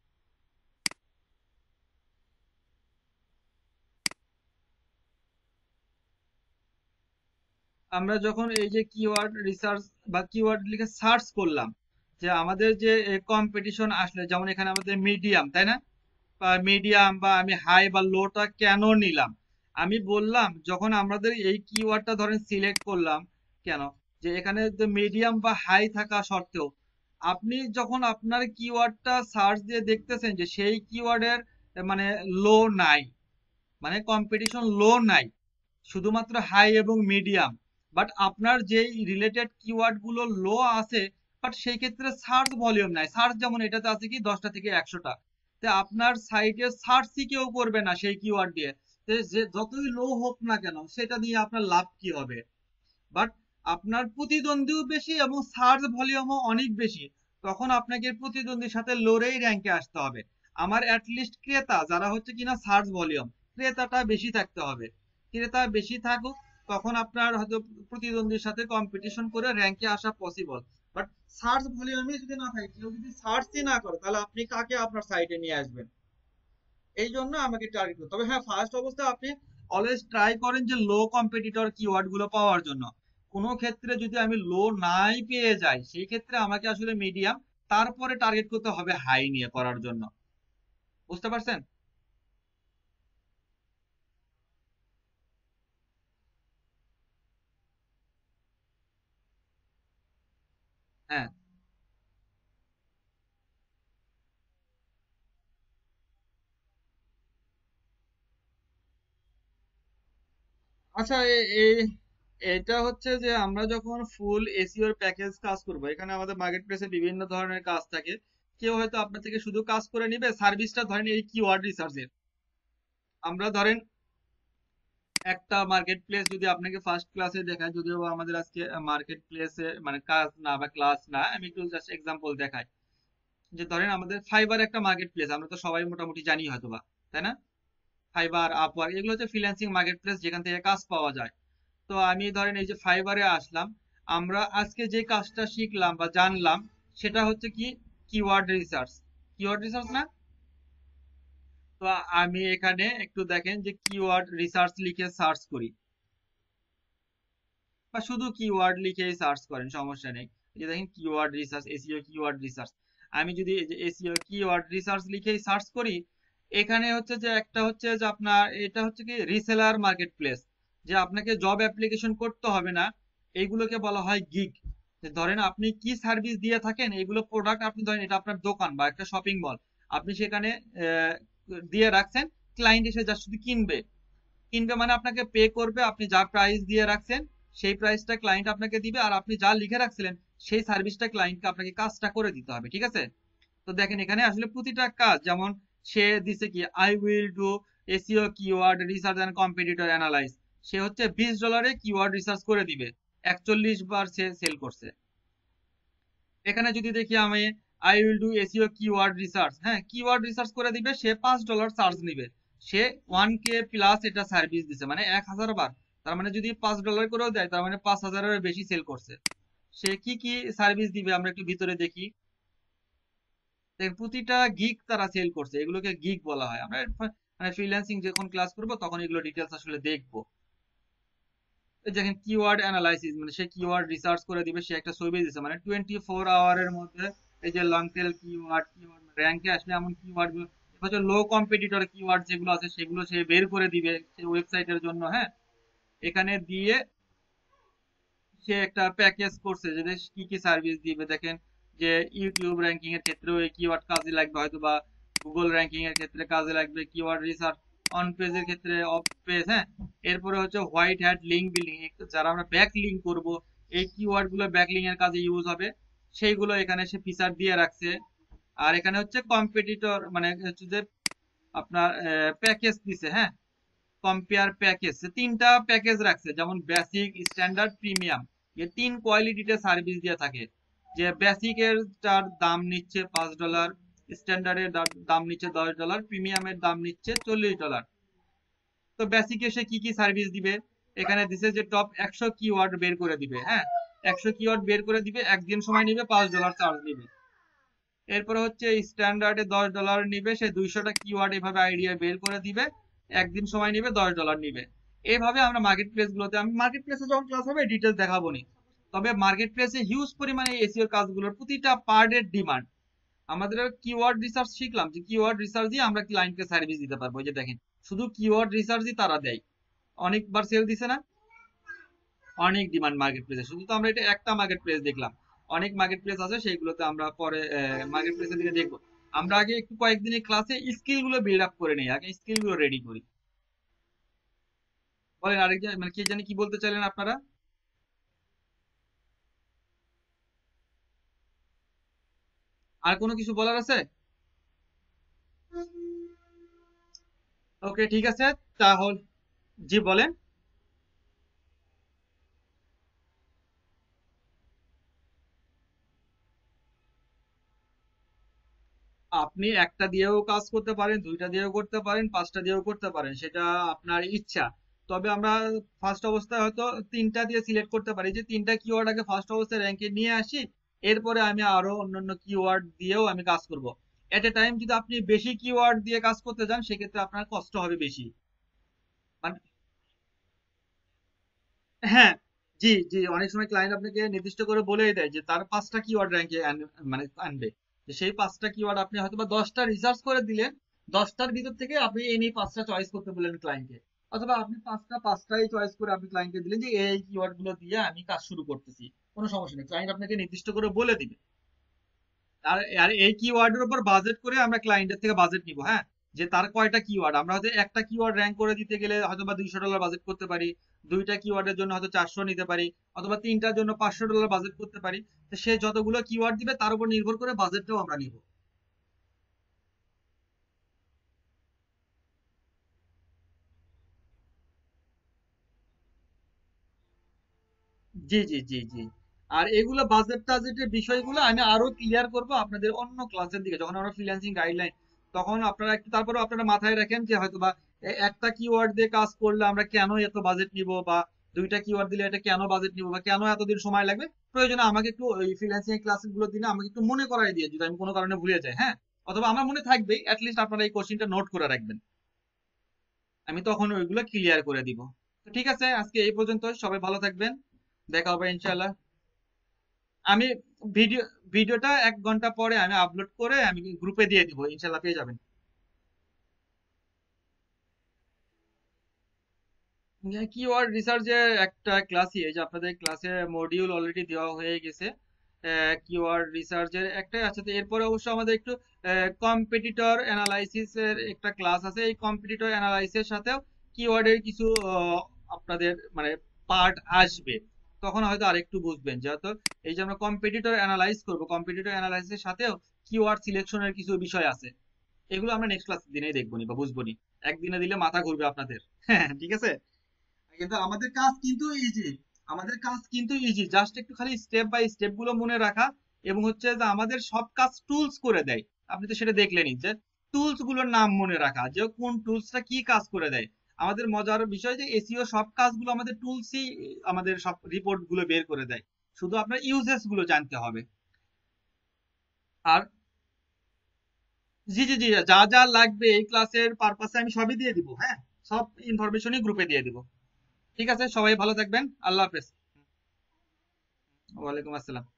আমরা যখন এই যে কিওয়ার্ড রিসার্চ বা কিওয়ার্ড লিখে সার্চ করলাম, যে আমাদের যে কম্পিটিশন আসলে, যেমন এখানে আমাদের মিডিয়াম, তাই না? বা মিডিয়াম বা আমি হাই বা লোটা কেন নিলাম? আমি বললাম যখন আমাদের এই কিওয়ার্ডটা ধরেন সিলেক্ট করলাম, কেন যে এখানে মিডিয়াম বা হাই থাকা সত্ত্বেও আপনি যখন আপনার কিওয়ার্ডটা সার্চ দিয়ে দেখতেছেন যে সেই কিওয়ার্ডের মানে লো নাই, মানে কম্পিটিশন লো নাই, শুধুমাত্র হাই এবং মিডিয়াম, বাট আপনার যেই রিলেটেড কিওয়ার্ড গুলো লো আছে, বাট সেই ক্ষেত্রে সার্চ ভলিউম নাই। সার্চ যেমন এটাতে আছে কি দশটা থেকে একশোটা, তো আপনার সাইটে সার্চই কেউ করবে না সেই কিওয়ার্ড দিয়ে। তো যে যতই লো হোক না কেন, সেটা দিয়ে আপনার লাভ কি হবে? বাট আপনার প্রতিদ্বন্দ্বীও বেশি এবং সার্চ ভলিউমও অনেক বেশি, তখন আপনাকে প্রতিদ্বন্দ্বীর সাথে লড়েই র্যাঙ্কে আসতে হবে। আমার অ্যাটলিস্ট ক্রেতা যারা হচ্ছে কিনা সার্চ ভলিউম, ক্রেতাটা বেশি থাকতে হবে। ক্রেতা বেশি থাকুক, তখন আপনার হয়তো প্রতিদ্বন্দ্বীর সাথে কম্পিটিশন করে র্যাঙ্কে আসা পসিবল। বাট সার্চ ভলিউমে যদি না থাকে, কেউ যদি সার্চই না করে, তাহলে আপনি কাকে আপনার সাইটে নিয়ে আসবেন? এই জন্য আমাকে টার্গেট করতে হবে। হ্যাঁ, ফার্স্ট অবস্থায় আপনি অলওয়েজ ট্রাই করেন যে লো কম্পিটিটর কিওয়ার্ড গুলো পাওয়ার জন্য। কোনো ক্ষেত্রে যদি আমি লো নাই পেয়ে যাই সেই ক্ষেত্রে আমাকে আসলে মিডিয়াম তারপরে টার্গেট করতে হবে হাই নিয়ে করার জন্য। বুঝতে পারছেন? হ্যাঁ, আচ্ছা এ- এ- এটা হচ্ছে যে আমরা যখন ফুল এসিওর প্যাকেজ কাজ করব, এখানে আমাদের মার্কেট প্লেসে বিভিন্ন ধরনের কাজ থাকে। কেউ হয়তো আপনার থেকে শুধু কাজ করে নিবে, সার্ভিসটা ধরেন এই কিওয়ার্ড রিসার্চের। আমরা ধরেন একটা মার্কেট প্লেস যদি আপনাকে ফার্স্ট ক্লাসে দেখায়, যদিও বা আমাদের আজকে মার্কেট প্লেসে মানে কাজ না বা ক্লাস না, আমি একটু জাস্ট এক্সাম্পল দেখাই। যে ধরেন আমাদের ফাইবার একটা মার্কেট প্লেস, আমরা তো সবাই মোটামুটি জানি হয়তো বা, তাই না? ফাইবার, আপওয়ার্ক এগুলো হচ্ছে ফ্রিল্যান্সিং মার্কেট প্লেস যেখান থেকে কাজ পাওয়া যায়। তো আমি ধরেন এই যে ফাইবারে আসলাম, আমরা আজকে যে কাজটা শিখলাম বা জানলাম সেটা হচ্ছে কি কিওয়ার্ড রিসার্চ। কিওয়ার্ড রিসার্চ না? তো আমি এখানে একটু দেখেন যে কিওয়ার্ড রিসার্চ লিখে সার্চ করি, বা শুধু কিওয়ার্ড লিখেই সার্চ করেন, সমস্যা নেই। এই যে দেখেন keyword research, SEO keyword research. আমি যদি এই যে এসইও কিওয়ার্ড রিসার্চ লিখেই সার্চ করি, এখানে হচ্ছে যে একটা হচ্ছে যে আপনার এটা হচ্ছে কি রিসেলার মার্কেট প্লেস, যে আপনাকে জব অ্যাপ্লিকেশন করতে হবে না। এইগুলোকে বলা হয় গিগ। ধরেন আপনি কি সার্ভিস দিয়ে থাকেন, এগুলো প্রোডাক্ট আপনি ধরেন এটা আপনার দোকান বা একটা শপিং মল, আপনি সেখানে আহ, দিয়ে রাখছেন, ক্লায়েন্ট এসে যা শুধু কিনবে। কিনবে মানে আপনাকে পে করবে, আপনি যা প্রাইস দিয়ে রাখছেন সেই প্রাইসটা ক্লায়েন্ট আপনাকে দিবে, আর আপনি যা লিখে রাখছিলেন সেই সার্ভিসটা ক্লায়েন্টকে আপনাকে কাজটা করে দিতে হবে, ঠিক আছে? তো দেখেন এখানে আসলে প্রতিটা কাজ, যেমন সে দিছে কি I will do SEO keyword research and competitor analyze, সে হচ্ছে বিশ ডলারে কিওয়ার্ড রিসার্চ করে দিবে, একচল্লিশ বার সে সেল করছে। এখানে যদি দেখি আমি I will do SEO keyword research, হ্যাঁ কিওয়ার্ড রিসার্চ করে দিবে, সে পাঁচ ডলার চার্জ নিবে। সে ওয়ান কে প্লাস এটা সার্ভিস দিছে, মানে এক হাজার বার। তার মানে যদি পাঁচ ডলার করেও দেয় তার মানে পাঁচ হাজারের বেশি সেল করছে। সে কি কি সার্ভিস দিবে আমরা একটু ভিতরে দেখি। দেখেন প্রতিটা গিগ তারা সেল করছে, এগুলোকে গিগ বলা হয়। আমরা মানে ফ্রিল্যান্সিং যখন ক্লাস করব তখন এগুলো ডিটেলস আসলে দেখবো। এই দেখেন কিওয়ার্ড অ্যানালাইসিস, মানে সে কিওয়ার্ড রিসার্চ করে দিবে, সে একটা ছবি দিছে মানে টোয়েন্টি ফোর আওয়ারের মধ্যে এই যে লং টেল কিওয়ার্ড, কিওয়ার্ড র্যাঙ্কে আসলে এমন কিওয়ার্ড গুলো, হচ্ছে লো কম্পিটিটর কিওয়ার্ড যেগুলো আছে সেগুলো সে বের করে দিবে সেই ওয়েবসাইটের জন্য, হ্যাঁ। এখানে দিয়ে সে একটা প্যাকেজ করছে যে বেশ কি কি সার্ভিস দিবে। দেখেন যে ইউটিউব র্যাঙ্কিং এর ক্ষেত্রেও এই কিওয়ার্ড কাজে লাগবে, হয়তো বা গুগল র্যাঙ্কিং এর ক্ষেত্রে কাজে লাগবে, কিওয়ার্ড রিসার্চ অন পেজের ক্ষেত্রে অফ পেজ, হ্যাঁ। এরপরে হচ্ছে হোয়াইট হ্যাট লিঙ্ক বিল্ডিং, যারা আমরা ব্যাক লিঙ্ক করব, এই কিওয়ার্ড গুলো ব্যাক লিঙ্ক এর কাজে ইউজ হবে, সেইগুলো এখানে সে ফিচার দিয়ে রাখছে। আর এখানে হচ্ছে কম্পিটিটর মানে হচ্ছে যে আপনার প্যাকেজ দিছে, হ্যাঁ। কম্পেয়ার প্যাকেজ, তিনটা প্যাকেজ রাখছে, যেমন বেসিক, স্ট্যান্ডার্ড, প্রিমিয়াম। এই তিন কোয়ালিটিতে সার্ভিস দিয়ে থাকে। যে বেসিক এর তার দাম নিচ্ছে পাঁচ ডলার, স্ট্যান্ডার্ডের দাম নিচ্ছে দশ ডলার, প্রিমিয়ামের দাম নিচ্ছে চল্লিশ ডলার। তো বেসিক এ সে কি কি সার্ভিস দিবে, এখানে দিছে যে টপ একশো কিওয়ার্ড বের করে দিবে, হ্যাঁ। একশো কিওয়ার্ড বের করে দিবে, একদিন সময় নিবে, পাঁচ ডলার চার্জ নিবে। এরপরে হচ্ছে স্ট্যান্ডার্ডে দশ ডলার নিবে, সে দুইশোটা কিওয়ার্ড এভাবে আইডিয়া বের করে দিবে, একদিন সময় নিবে, দশ ডলার নিবে। এইভাবে আমরা মার্কেট প্লেস গুলোতে, আমি মার্কেট প্লেসে যখন ক্লাস হবে ডিটেলস দেখাবো নি। তবে মার্কেট প্লেসে হিউজ পরিমাণে এসিও কাজগুলোর প্রতিটা পার ডে ডিমান্ড। আমাদের কিওয়ার্ড রিসার্চ শিখলাম যে কিওয়ার্ড রিসার্চ দিয়ে আমরা ক্লায়েন্টকে সার্ভিস দিতে পারবো। এই যে দেখেন শুধু কিওয়ার্ড রিসার্চই তারা দেয়, অনেকবার সেল দিছে না, অনেক ডিমান্ড মার্কেট প্লেসে। শুধু তো আমরা এটা একটা মার্কেট প্লেস দেখলাম, অনেক মার্কেট প্লেস আছে, সেইগুলোতে আমরা পরে মার্কেট প্লেসের দিকে দেখবো। আমরা আগে একটু কয়েকদিনের ক্লাসে স্কিল গুলো বিল্ড আপ করে নেই, আগে স্কিল গুলো রেডি করি। বলেন আরেকজন মানে কে জানি কি বলতে চাইলেন আপনারা? আর কোনো কিছু বলার আছে? ওকে ঠিক আছে, তাহলে জি বলেন। আপনি একটা দিয়েও কাজ করতে পারেন, দুইটা দিয়েও করতে পারেন, পাঁচটা দিয়েও করতে পারেন, সেটা আপনার ইচ্ছা। তবে আমরা ফার্স্ট অবস্থায় হয়তো তিনটা দিয়ে সিলেক্ট করতে পারি, যে তিনটা কিওয়ার্ড আগে ফার্স্ট অবস্থায় র্যাঙ্কে নিয়ে আসি, এরপরে আমি আরো অন্যান্য কিওয়ার্ড দিয়েও আমি কাজ করব। এট এ টাইম যদি আপনি বেশি কিওয়ার্ড দিয়ে কাজ করতে যান সেক্ষেত্রে আপনার কষ্ট হবে বেশি। মানে হ্যাঁ, জি জি, অনেক সময় ক্লায়েন্ট আপনাকে নির্দিষ্ট করে বলেই দেয় যে তার পাঁচটা কিওয়ার্ড র্যাঙ্কে মানে আনবে। যে সেই পাঁচটা কিওয়ার্ড আপনি হয়তো বা দশটা রিসার্চ করে দিলেন, দশটার ভিতর থেকে আপনি এই নিয়ে পাঁচটা চয়েস করতে বললেন ক্লায়েন্টকে, অথবা আপনি পাঁচটা পাঁচটাই চয়েস করে আপনি ক্লায়েন্টকে দিলেন যে এই কিওয়ার্ড গুলো দিয়ে আমি কাজ শুরু করতেছি। কোনো সমস্যা নেই, ক্লায়েন্ট আপনাকে নির্দিষ্ট করে বলে দিবে। আর আর এই কিওয়ার্ডের উপর বাজেট করে আমরা ক্লায়েন্টের থেকে বাজেট নিব, হ্যাঁ, যে তার কয়টা কিওয়ার্ড, আমরা হয়তো একটা কিওয়ার্ড র্যাঙ্ক করে দিতে গেলে হয়তো বা দুইশো ডলার বাজেট করতে পারি, দুইটা কিওয়ার্ডের জন্য হয়তো চারশো নিতে পারি, অথবা তিনটার জন্য পাঁচশো ডলার বাজেট করতে পারি। তো সে যতগুলো কিওয়ার্ড দিবে তার উপর নির্ভর করে বাজেটটাও আমরা নিব। জি জি জি জি। আর এগুলো বাজেট টাজেটের বিষয়গুলো আমি আরো ক্লিয়ার করব আপনাদের অন্য ক্লাসের দিকে, যখন আমরা ফ্রিল্যান্সিং গাইডলাইন, তখন আপনারা একটু তারপরে আপনারা মাথায় রাখেন যে হয়তো বা এ- একটা কিওয়ার্ড দিয়ে কাজ করলে আমরা কেন এত বাজেট নিব, বা দুইটা কিওয়ার্ড দিলে এটা কেন বাজেট নিব, বা কেন এতদিন সময় লাগবে। প্রয়োজনে আমাকে একটু ওই ফ্রিল্যান্সিং ক্লাসগুলোর দিনে আমাকে একটু মনে করাই দিয়ে, যদি আমি কোনো কারণে ভুলে যাই, হ্যাঁ, অথবা আমার মনে থাকবে, অ্যাটলিস্ট আপনারা এই কোশ্চেনটা নোট করে রাখবেন, আমি তখন ওইগুলো ক্লিয়ার করে দিব। তো ঠিক আছে, আজকে এই পর্যন্ত, সবাই ভালো থাকবেন, দেখা হবে ইনশাল্লাহ। আমি ভিডিও ভিডিওটা এক ঘন্টা পরে আমি আপলোড করে আমি গ্রুপে দিয়ে দিব, ইনশাল্লাহ পেয়ে যাবেন। কিওয়ার্ড রিসার্চের একটা ক্লাসই, এই যে আপনাদের ক্লাসে মডিউল অলরেডি দেওয়া হয়ে গেছে, কিওয়ার্ড রিসার্চের একটাই আছে। তো এরপরে অবশ্য আমাদের একটু কম্পিটিটর অ্যানালাইসিস এর একটা ক্লাস আছে, এই কম্পিটিটর অ্যানালাইসিসের সাথেও কিওয়ার্ডের কিছু আহ, আপনাদের মানে পার্ট আসবে, তখন হয়তো আরেকটু বুঝবেন, যেহেতু এই যে আমরা কম্পিটিটর অ্যানালাইজ করব, কম্পিটিটর অ্যানালাইসিসের সাথেও কিওয়ার্ড সিলেকশনের কিছু বিষয় আছে, এগুলো আমরা নেক্সট ক্লাস দিনেই দেখবো নি বা বুঝবো নি, একদিনে দিলে মাথা ঘুরবে আপনাদের। হ্যাঁ ঠিক আছে। কিন্তু আমাদের কাজ কিন্তু ইজি, আমাদের কাজ কিন্তু ইজি, জাস্ট একটু খালি স্টেপ বাই স্টেপ গুলো মনে রাখা, এবং হচ্ছে যে আমাদের সব কাজ টুলস করে দেয়। আপনি তো সেটা দেখলেনই যে টুলস গুলোর নাম মনে রাখা, যে কোন টুলসটা কি কাজ করে দেয়। আমাদের মজার বিষয় যে এসিও সব কাজগুলো আমাদের টুলসই আমাদের সব রিপোর্ট গুলো বের করে দেয়, শুধু আপনার ইউজেস গুলো জানতে হবে। আর জি জি জি, যা যা লাগবে এই ক্লাসের পারপাসে আমি সবই দিয়ে দিব, হ্যাঁ, সব ইনফরমেশনই গ্রুপে দিয়ে দিব। ঠিক আছে, সবাই ভালো থাকবেন, আল্লাহ হাফেজ। ওয়ালাইকুম আসসালাম।